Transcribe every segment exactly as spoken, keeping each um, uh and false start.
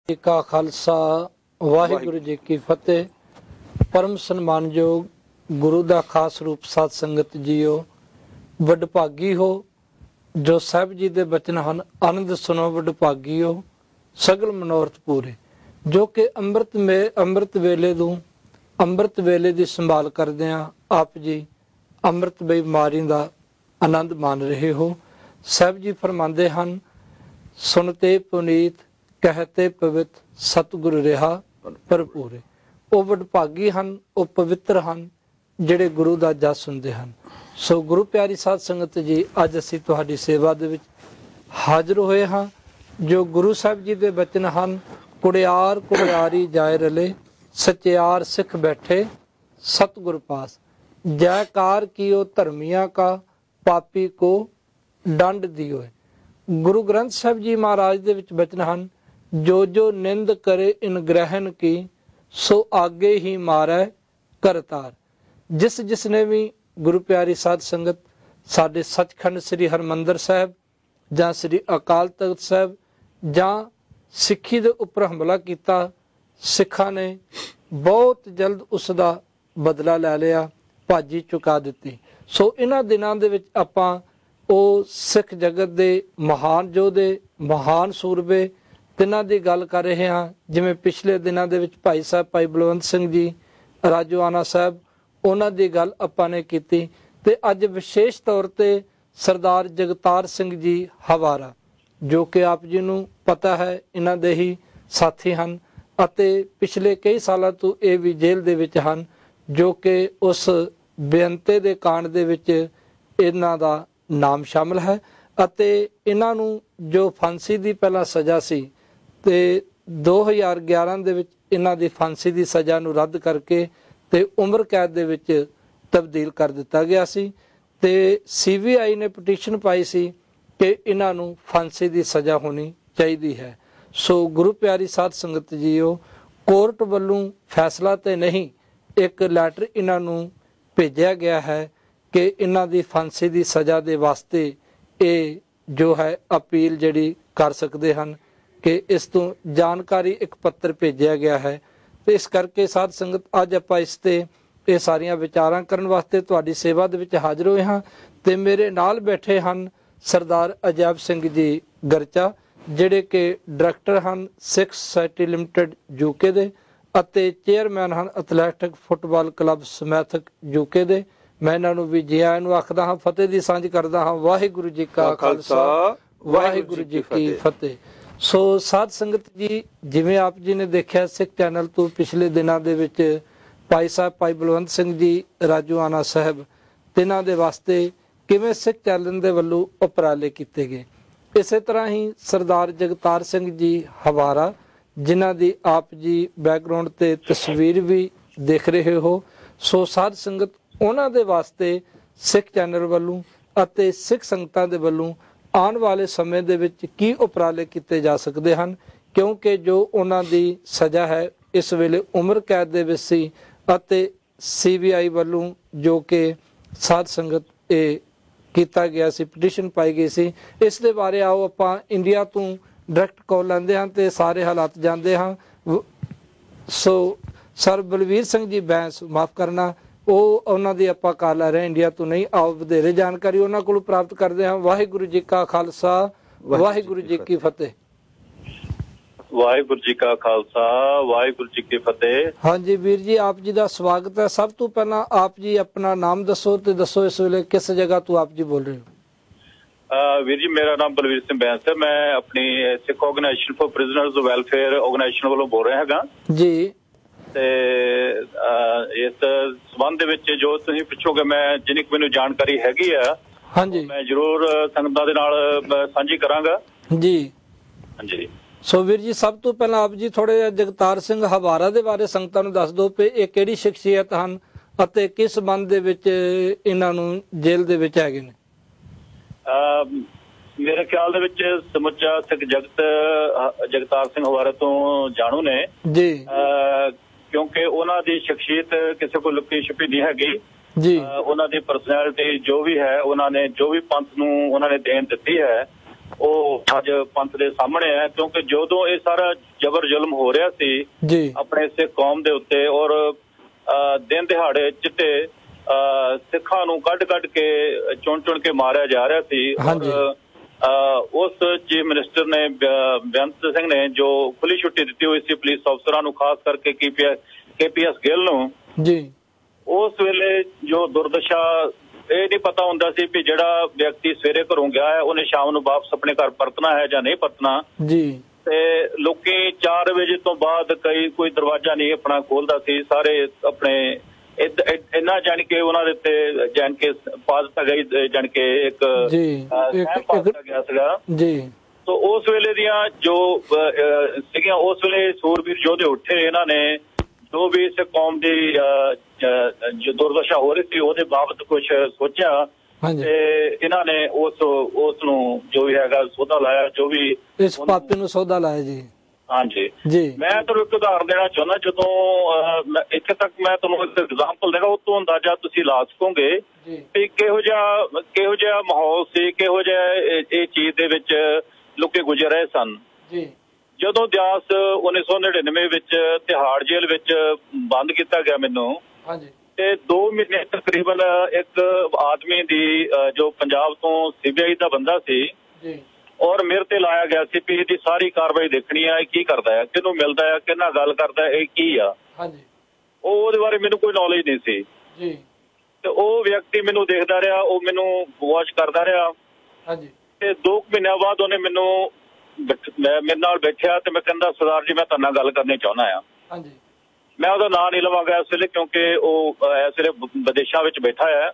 जी का खालसा वाहिगुरु जी की फतेह। परम सन्मानयोग गुरु दा खास रूप साध संगत जीओ, वडभागी हो जो साहब जी दे बचन हन। आनंद सुनो वडभागीओ, सगल मनोरथ पूरे। जो कि ਅੰਮ੍ਰਿਤ ਮੇ ਅੰਮ੍ਰਿਤ ਵੇਲੇ ਨੂੰ ਅੰਮ੍ਰਿਤ ਵੇਲੇ ਦੀ ਸੰਭਾਲ ਕਰਦੇ ਆ, ਆਪ ਜੀ ਅੰਮ੍ਰਿਤ ਬਿਮਾਰੀ ਦਾ ਆਨੰਦ ਮਾਣ ਰਹੇ ਹੋ। ਸਾਹਿਬ ਜੀ ਫਰਮਾਉਂਦੇ ਹਨ, ਸੁਨਤੇ ਪੁਨੀਤ कहते पवित्र सतगुरु रिहा भरपूरे। ਉਹ ਵਡਭਾਗੀ ਹਨ, ਉਹ ਪਵਿੱਤਰ ਹਨ ਜਿਹੜੇ ਗੁਰੂ ਦਾ ਜਸ ਸੁਣਦੇ ਹਨ। ਸੋ ਗੁਰੂ ਪਿਆਰੀ ਸਾਧ ਸੰਗਤ ਜੀ, ਅੱਜ ਅਸੀਂ ਤੁਹਾਡੀ ਸੇਵਾ ਦੇ ਵਿੱਚ ਹਾਜ਼ਰ ਹੋਏ ਹਾਂ। ਜੋ ਗੁਰੂ ਸਾਹਿਬ ਜੀ ਦੇ ਬਚਨ ਹਨ, ਕੁੜਿਆਰ ਕੁੜਿਆਰੀ ਜਾਏ ਰਲੇ, ਸਚਿਆਰ ਸਿੱਖ ਬੈਠੇ ਸਤਗੁਰ ਪਾਸ। ਜੈਕਾਰ ਕੀਓ ਧਰਮੀਆਂ ਕਾ, ਪਾਪੀ ਕੋ ਡੰਡ ਦਿਓ। ਗੁਰੂ ਗ੍ਰੰਥ ਸਾਹਿਬ ਜੀ ਮਹਾਰਾਜ ਦੇ ਵਿੱਚ ਬਚਨ ਹਨ, जो जो निंद करे इन ग्रहण की, सो आगे ही मारै करतार। जिस जिसने भी गुरु प्यारी साध संगत साडे सचखंड श्री हरमंदर साहब जां श्री अकाल तख्त साहब जां सिੱਖੀ ਦੇ ਉੱਪਰ ਹਮਲਾ ਕੀਤਾ, ਸਿੱਖਾਂ ਨੇ ਬਹੁਤ ਜਲਦ ਉਸ ਦਾ ਬਦਲਾ ਲੈ ਲਿਆ, ਭਾਜੀ ਚੁਕਾ ਦਿੱਤੀ। ਸੋ ਇਹਨਾਂ ਦਿਨਾਂ ਦੇ ਵਿੱਚ ਆਪਾਂ ਉਹ ਸਿੱਖ ਜਗਤ ਦੇ ਮਹਾਨ ਯੋਧੇ, ਮਹਾਨ ਸੂਰਬੇ ਤਿੰਨਾਂ ਦੀ ਗੱਲ ਕਰ ਰਹੇ ਹਾਂ। ਜਿਵੇਂ ਪਿਛਲੇ ਦਿਨਾਂ ਦੇ ਵਿੱਚ ਭਾਈ ਸਾਹਿਬ ਭਾਈ ਬਲਵੰਤ ਸਿੰਘ ਜੀ ਰਾਜੋਆਣਾ ਸਾਹਿਬ, ਉਹਨਾਂ ਦੀ ਗੱਲ ਆਪਾਂ ਨੇ ਕੀਤੀ। ਤੇ ਅੱਜ ਵਿਸ਼ੇਸ਼ ਤੌਰ ਤੇ ਸਰਦਾਰ ਜਗਤਾਰ ਸਿੰਘ ਜੀ ਹਵਾਰਾ, ਜੋ ਕਿ ਆਪ ਜੀ ਨੂੰ ਪਤਾ ਹੈ ਇਹਨਾਂ ਦੇ ਹੀ ਸਾਥੀ ਹਨ ਅਤੇ ਪਿਛਲੇ ਕਈ ਸਾਲਾਂ ਤੋਂ ਇਹ ਵੀ ਜੇਲ੍ਹ ਦੇ ਵਿੱਚ ਹਨ, ਜੋ ਕਿ ਉਸ ਬੇਅੰਤੇ ਦੇ ਕਾਂਡ ਦੇ ਵਿੱਚ ਇਹਨਾਂ ਦਾ ਨਾਮ ਸ਼ਾਮਲ ਹੈ। ਅਤੇ ਇਹਨਾਂ ਨੂੰ ਜੋ ਫਾਂਸੀ ਦੀ ਪਹਿਲਾਂ ਸਜ਼ਾ ਸੀ ਤੇ ਦੋ ਹਜ਼ਾਰ ਗਿਆਰਾਂ ਦੇ ਵਿੱਚ ਇਹਨਾਂ ਦੀ ਫਾਂਸੀ ਦੀ ਸਜ਼ਾ ਨੂੰ ਰੱਦ ਕਰਕੇ ਤੇ ਉਮਰ ਕੈਦ ਦੇ ਵਿੱਚ ਤਬਦੀਲ ਕਰ ਦਿੱਤਾ ਗਿਆ ਸੀ। ਤੇ ਸੀ ਬੀ ਆਈ ਨੇ ਪਟੀਸ਼ਨ ਪਾਈ ਸੀ ਕਿ ਇਹਨਾਂ ਨੂੰ ਫਾਂਸੀ ਦੀ ਸਜ਼ਾ ਹੋਣੀ ਚਾਹੀਦੀ ਹੈ। ਸੋ ਗੁਰੂ ਪਿਆਰੀ ਸਾਧ ਸੰਗਤ ਜੀਓ, ਕੋਰਟ ਵੱਲੋਂ ਫੈਸਲਾ ਤੇ ਨਹੀਂ, ਇੱਕ ਲੈਟਰ ਇਹਨਾਂ ਨੂੰ ਭੇਜਿਆ ਗਿਆ ਹੈ ਕਿ ਇਹਨਾਂ ਦੀ ਫਾਂਸੀ ਦੀ ਸਜ਼ਾ ਦੇ ਵਾਸਤੇ ਇਹ ਜੋ ਹੈ ਅਪੀਲ ਜਿਹੜੀ ਕਰ ਸਕਦੇ ਹਨ, ਕਿ ਇਸ ਤੋਂ ਜਾਣਕਾਰੀ ਇੱਕ ਪੱਤਰ ਭੇਜਿਆ ਗਿਆ ਹੈ। ਤੇ ਇਸ ਕਰਕੇ ਸਾਧ ਸੰਗਤ ਅੱਜ ਆਪਾਂ ਇਸ ਤੇ ਇਹ ਸਾਰੀਆਂ ਵਿਚਾਰਾਂ ਕਰਨ ਵਾਸਤੇ ਤੁਹਾਡੀ ਸੇਵਾ ਦੇ ਵਿੱਚ ਹਾਜ਼ਰ ਹੋਏ ਹਾਂ। ਤੇ ਮੇਰੇ ਨਾਲ ਬੈਠੇ ਹਨ ਸਰਦਾਰ ਅਜੈਬ ਸਿੰਘ ਜੀ ਗਰਚਾ, ਜਿਹੜੇ ਕਿ ਡਾਇਰੈਕਟਰ ਹਨ ਸਿੱਖ ਸੁਸਾਇਟੀ ਲਿਮਟਿਡ ਯੂਕੇ ਦੇ ਅਤੇ ਚੇਅਰਮੈਨ ਹਨ athletic football club Smethwick UK ਦੇ। ਮੈਂ ਇਹਨਾਂ ਨੂੰ ਵੀ ਜੀ ਆਇਆਂ ਨੂੰ ਆਖਦਾ ਹਾਂ, ਫਤਿਹ ਦੀ ਸਾਂਝ ਕਰਦਾ ਹਾਂ। ਵਾਹਿਗੁਰੂ ਜੀ ਕਾ ਖਾਲਸਾ, ਵਾਹਿਗੁਰੂ ਜੀ ਕੀ ਫਤਿਹ। ਸੋ ਸਾਧ ਸੰਗਤ ਜੀ, ਜਿਵੇਂ ਆਪ ਜੀ ਨੇ ਦੇਖਿਆ ਸਿੱਖ ਚੈਨਲ ਤੋਂ ਪਿਛਲੇ ਦਿਨਾਂ ਦੇ ਵਿੱਚ ਭਾਈ ਸਾਹਿਬ ਭਾਈ ਬਲਵੰਤ ਸਿੰਘ ਜੀ ਰਾਜੋਆਣਾ ਸਾਹਿਬ, ਤਿੰਨਾਂ ਦੇ ਵਾਸਤੇ ਕਿਵੇਂ ਸਿੱਖ ਚੈਨਲ ਦੇ ਵੱਲੋਂ ਉਪਰਾਲੇ ਕੀਤੇ ਗਏ। ਇਸੇ ਤਰ੍ਹਾਂ ਹੀ ਸਰਦਾਰ ਜਗਤਾਰ ਸਿੰਘ ਜੀ ਹਵਾਰਾ, ਜਿਨ੍ਹਾਂ ਦੀ ਆਪ ਜੀ ਬੈਕਗਰਾਉਂਡ ਤੇ ਤਸਵੀਰ ਵੀ ਦੇਖ ਰਹੇ ਹੋ। ਸੋ ਸਾਧ ਸੰਗਤ, ਉਹਨਾਂ ਦੇ ਵਾਸਤੇ ਸਿੱਖ ਚੈਨਲ ਵੱਲੋਂ ਅਤੇ ਸਿੱਖ ਸੰਗਤਾਂ ਦੇ ਵੱਲੋਂ ਆਉਣ ਵਾਲੇ ਸਮੇਂ ਦੇ ਵਿੱਚ ਕੀ ਉਪਰਾਲੇ ਕੀਤੇ ਜਾ ਸਕਦੇ ਹਨ, ਕਿਉਂਕਿ ਜੋ ਉਹਨਾਂ ਦੀ ਸਜ਼ਾ ਹੈ ਇਸ ਵੇਲੇ ਉਮਰ ਕੈਦ ਦੇ ਵਿੱਚ ਸੀ ਅਤੇ ਸੀ ਬੀ ਆਈ ਵੱਲੋਂ ਜੋ ਕਿ ਸਾਧ ਸੰਗਤ ਇਹ ਕੀਤਾ ਗਿਆ ਸੀ, ਪਟੀਸ਼ਨ ਪਾਈ ਗਈ ਸੀ। ਇਸ ਦੇ ਬਾਰੇ ਆਓ ਆਪਾਂ ਇੰਡੀਆ ਤੋਂ ਡਾਇਰੈਕਟ ਕਾਲ ਲੈਂਦੇ ਹਾਂ ਤੇ ਸਾਰੇ ਹਾਲਾਤ ਜਾਣਦੇ ਹਾਂ। ਸੋ ਸਰ ਬਲਵੀਰ ਸਿੰਘ ਜੀ ਬੈਂਸ, ਮਾਫ ਕਰਨਾ, ਉਹ ਉਹਨਾਂ ਦੀ ਆਪਾਂ ਕਾਲ ਲੈ ਰਹੇ ਇੰਡੀਆ ਤੋਂ ਨਹੀਂ। ਆਓ ਵਧੇਰੇ ਜਾਣਕਾਰੀ ਉਹਨਾਂ ਕੋਲੋਂ ਪ੍ਰਾਪਤ ਕਰਦੇ ਹਾਂ। ਵਾਹਿਗੁਰੂ ਜੀ ਕਾ ਖਾਲਸਾ, ਵਾਹਿਗੁਰੂ ਜੀ ਕੀ ਫਤਿਹ। ਵਾਹਿਗੁਰੂ ਜੀ ਕਾ ਖਾਲਸਾ, ਵਾਹਿਗੁਰੂ ਜੀ ਕੀ ਫਤਿਹ। ਹਾਂਜੀ ਵੀਰ ਜੀ, ਆਪ ਜੀ ਦਾ ਸਵਾਗਤ ਹੈ। ਸਭ ਤੋਂ ਪਹਿਲਾਂ ਆਪ ਜੀ ਆਪਣਾ ਨਾਮ ਦੱਸੋ ਤੇ ਦੱਸੋ ਇਸ ਵੇਲੇ ਕਿਸ ਜਗ੍ਹਾ ਤੋਂ ਆਪ ਜੀ ਬੋਲ ਰਹੇ ਹੋ। ਵੀਰ ਜੀ, ਮੇਰਾ ਨਾਮ ਬਲਵੀਰ ਸਿੰਘ ਬੈਂਸ ਹੈ। ਮੈਂ ਆਪਣੀ Sikh organisation for prisoners welfare organisation ਵੱਲੋਂ ਬੋਲ ਰਿਹਾ ਹੈਗਾ ਜੀ। ਤੇ ਇਸ ਸੰਬੰਧ ਦੇ ਵਿੱਚ ਜੋ ਤੁਸੀਂ ਪੁੱਛੋਗੇ, ਮੈਂ ਜਿੰਨੀ ਕੁ ਮੈਨੂੰ ਜਾਣਕਾਰੀ ਹੈਗੀ ਆ, ਹਾਂਜੀ, ਮੈਂ ਜ਼ਰੂਰ ਸੰਗਤਾਂ ਦੇ ਨਾਲ ਸਾਂਝੀ ਕਰਾਂਗਾ ਜੀ। ਹਾਂਜੀ। ਸੋ ਵੀਰ ਜੀ, ਸਭ ਤੋਂ ਪਹਿਲਾਂ ਆਪ ਜੀ ਥੋੜੇ ਜਿਹਾ ਜਗਤਾਰ ਸਿੰਘ ਹਵਾਰਾ ਦੇ ਬਾਰੇ ਸੰਗਤਾਂ ਨੂੰ ਦੱਸ ਦਿਓ ਕਿ ਇਹ ਕਿਹੜੀ ਸ਼ਖਸੀਅਤ ਹਨ ਅਤੇ ਕਿਸ ਸੰਬੰਧ ਦੇ ਵਿੱਚ ਇਹਨਾਂ ਨੂੰ ਜੇਲ੍ਹ ਦੇ ਵਿੱਚ ਹੈਗੇ ਨੇ। ਮੇਰੇ ਖਿਆਲ ਦੇ ਵਿੱਚ ਸਮੁੱਚਾ ਸਿੱਖ ਜਗਤ ਜਗਤਾਰ ਸਿੰਘ ਹਵਾਰਾ ਤੋਂ ਜਾਣੂ ਨੇ ਜੀ, ਕਿਉਂਕਿ ਉਹਨਾਂ ਦੀ ਸ਼ਖਸੀਅਤ ਕਿਸੇ ਕੋਲ ਲੁਕੀ ਛੁਪੀ ਨਹੀਂ ਹੈਗੀ ਜੀ। ਉਹਨਾਂ ਦੀ ਪਰਸਨੈਲਿਟੀ ਜੋ ਵੀ ਹੈ, ਉਹਨਾਂ ਨੇ ਜੋ ਵੀ ਪੰਥ ਨੂੰ ਉਹਨਾਂ ਨੇ ਦੇਣ ਦਿੱਤੀ ਹੈ, ਉਹ ਅੱਜ ਪੰਥ ਦੇ ਸਾਹਮਣੇ ਹੈ, ਕਿਉਂਕਿ ਜਦੋਂ ਇਹ ਸਾਰਾ ਜ਼ਬਰ ਜ਼ੁਲਮ ਹੋ ਰਿਹਾ ਸੀ ਜੀ ਆਪਣੇ ਸਿੱਖ ਕੌਮ ਦੇ ਉੱਤੇ, ਔਰ ਦਿਨ ਦਿਹਾੜੇ ਚਿੱਟੇ ਸਿੱਖਾਂ ਨੂੰ ਕੱਢ ਕੱਢ ਕੇ ਚੁਣ ਚੁਣ ਕੇ ਮਾਰਿਆ ਜਾ ਰਿਹਾ ਸੀ, ਉਸ ਚੀਫ ਮਿਨਿਸਟਰ ਨੇ ਬੇਅੰਤ ਸਿੰਘ ਨੇ ਜੋ ਖੁੱਲੀ ਛੁੱਟੀ ਦਿੱਤੀ ਹੋਈ ਸੀ ਪੁਲਿਸ ਅਫਸਰਾਂ ਨੂੰ, ਖਾਸ ਕਰਕੇ ਕੇ ਪੀ ਐਸ ਗਿੱਲ ਨੂੰ ਜੀ, ਉਸ ਵੇਲੇ ਜੋ ਦੁਰਦਸ਼ਾ ਇਹ ਨਹੀਂ ਪਤਾ ਹੁੰਦਾ ਸੀ ਵੀ ਜਿਹੜਾ ਵਿਅਕਤੀ ਸਵੇਰੇ ਘਰੋਂ ਗਿਆ ਹੈ ਉਹਨੇ ਸ਼ਾਮ ਨੂੰ ਵਾਪਸ ਆਪਣੇ ਘਰ ਪਰਤਣਾ ਹੈ ਜਾਂ ਨਹੀਂ ਪਰਤਣਾ ਜੀ। ਤੇ ਲੋਕੀ ਚਾਰ ਵਜੇ ਤੋਂ ਬਾਅਦ ਕਈ ਕੋਈ ਦਰਵਾਜ਼ਾ ਨਹੀਂ ਆਪਣਾ ਖੋਲਦਾ ਸੀ, ਸਾਰੇ ਆਪਣੇ ਇੰਨਾ ਜਾਣ ਕੇ ਉਹਨਾਂ ਦੇ ਉੱਤੇ ਜਾਣ ਕੇ ਪਾ ਦਿੱਤਾ ਗਿਆ, ਜਾਣ ਕੇ ਇੱਕ ਸਹਿਮ ਪਾ ਦਿੱਤਾ ਗਿਆ ਸੀਗਾ ਜੀ। ਤੋ ਉਸ ਵੇਲੇ ਦੀਆਂ ਜੋ ਸੀਗੀਆਂ, ਉਸ ਵੇਲੇ ਸੂਰਬੀਰ ਯੋਧੇ ਉੱਠੇ, ਇਹਨਾਂ ਨੇ ਜੋ ਵੀ ਇਸ ਕੌਮ ਦੀ ਜੋ ਦੁਰਦਸ਼ਾ ਹੋ ਰਹੀ ਸੀ ਉਹਦੇ ਬਾਬਤ ਕੁਛ ਸੋਚਿਆ ਤੇ ਇਹਨਾਂ ਨੇ ਉਸ ਉਸ ਨੂੰ ਜੋ ਵੀ ਹੈਗਾ ਸੌਦਾ ਲਾਇਆ, ਜੋ ਵੀ ਇਸ ਪਾਪੇ ਨੂੰ ਸੌਦਾ ਲਾਇਆ ਜੀ। ਹਾਂਜੀ ਜੀ, ਮੈਂ ਤੁਹਾਨੂੰ ਇੱਕ ਉਦਾਹਰਨ ਦੇਣਾ ਚਾਹੁੰਦਾ। ਜਦੋਂ ਇੱਥੇ ਤੱਕ ਮੈਂ ਤੁਹਾਨੂੰ ਇੱਕ ਐਗਜ਼ਾਮਪਲ ਦੇਗਾ, ਉਹ ਤੋਂ ਅੰਦਾਜ਼ਾ ਤੁਸੀਂ ਲਾ ਸਕੋਗੇ ਵੀ ਕਿਹੋ ਜਿਹਾ ਕਿਹੋ ਜਿਹਾ ਮਾਹੌਲ ਸੀ, ਕਿਹੋ ਜਿਹਾ ਇਹ ਚੀਜ਼ ਦੇ ਵਿੱਚ ਲੋਕੀ ਗੁਜ਼ਰ ਰਹੇ ਸਨ ਜੀ। ਜਦੋਂ ਦਿਆਸ ਉੱਨੀ ਸੌ ਨੜਿਨਵੇਂ ਵਿੱਚ ਤਿਹਾੜ ਜੇਲ੍ਹ ਵਿੱਚ ਬੰਦ ਕੀਤਾ ਗਿਆ ਮੈਨੂੰ, ਤੇ ਦੋ ਮਹੀਨੇ ਤਕਰੀਬਨ ਇੱਕ ਆਦਮੀ ਦੀ ਜੋ ਪੰਜਾਬ ਤੋਂ ਸੀ ਬੀ ਆਈ ਦਾ ਬੰਦਾ ਸੀ ਔਰ ਮੇਰੇ ਤੇ ਲਾਇਆ ਗਿਆ ਸੀ ਵੀ ਇਹਦੀ ਸਾਰੀ ਕਾਰਵਾਈ ਦੇਖਣੀ ਆ, ਇਹ ਕੀ ਕਰਦਾ ਹੈ, ਕਿਹਨੂੰ ਮਿਲਦਾ ਹੈ, ਕਿਹਨਾਂ ਗੱਲ ਕਰਦਾ, ਇਹ ਕੀ ਆ। ਉਹ ਉਹਦੇ ਬਾਰੇ ਮੈਨੂੰ ਕੋਈ ਨੌਲੇਜ ਨਹੀਂ ਸੀ ਜੀ। ਤੇ ਉਹ ਵਿਅਕਤੀ ਮੈਨੂੰ ਦੇਖਦਾ ਰਿਹਾ, ਉਹ ਮੈਨੂੰ ਵਾਚ ਕਰਦਾ ਰਿਹਾ ਤੇ ਦੋ ਮਹੀਨਿਆਂ ਬਾਅਦ ਉਹਨੇ ਮੈਨੂੰ ਮੇਰੇ ਨਾਲ ਬੈਠਿਆ ਤੇ ਮੈਂ ਕਹਿੰਦਾ, ਸਰਦਾਰ ਜੀ ਮੈਂ ਤੁਹਾਡੇ ਨਾਲ ਗੱਲ ਕਰਨੀ ਚਾਹੁੰਦਾ ਆ। ਮੈਂ ਉਹਦਾ ਨਾਂ ਨਹੀਂ ਲਵਾਂਗਾ ਇਸ ਵੇਲੇ ਕਿਉਂਕਿ ਉਹ ਇਸ ਵੇਲੇ ਵਿਦੇਸ਼ਾਂ ਵਿੱਚ ਬੈਠਾ ਹੈ।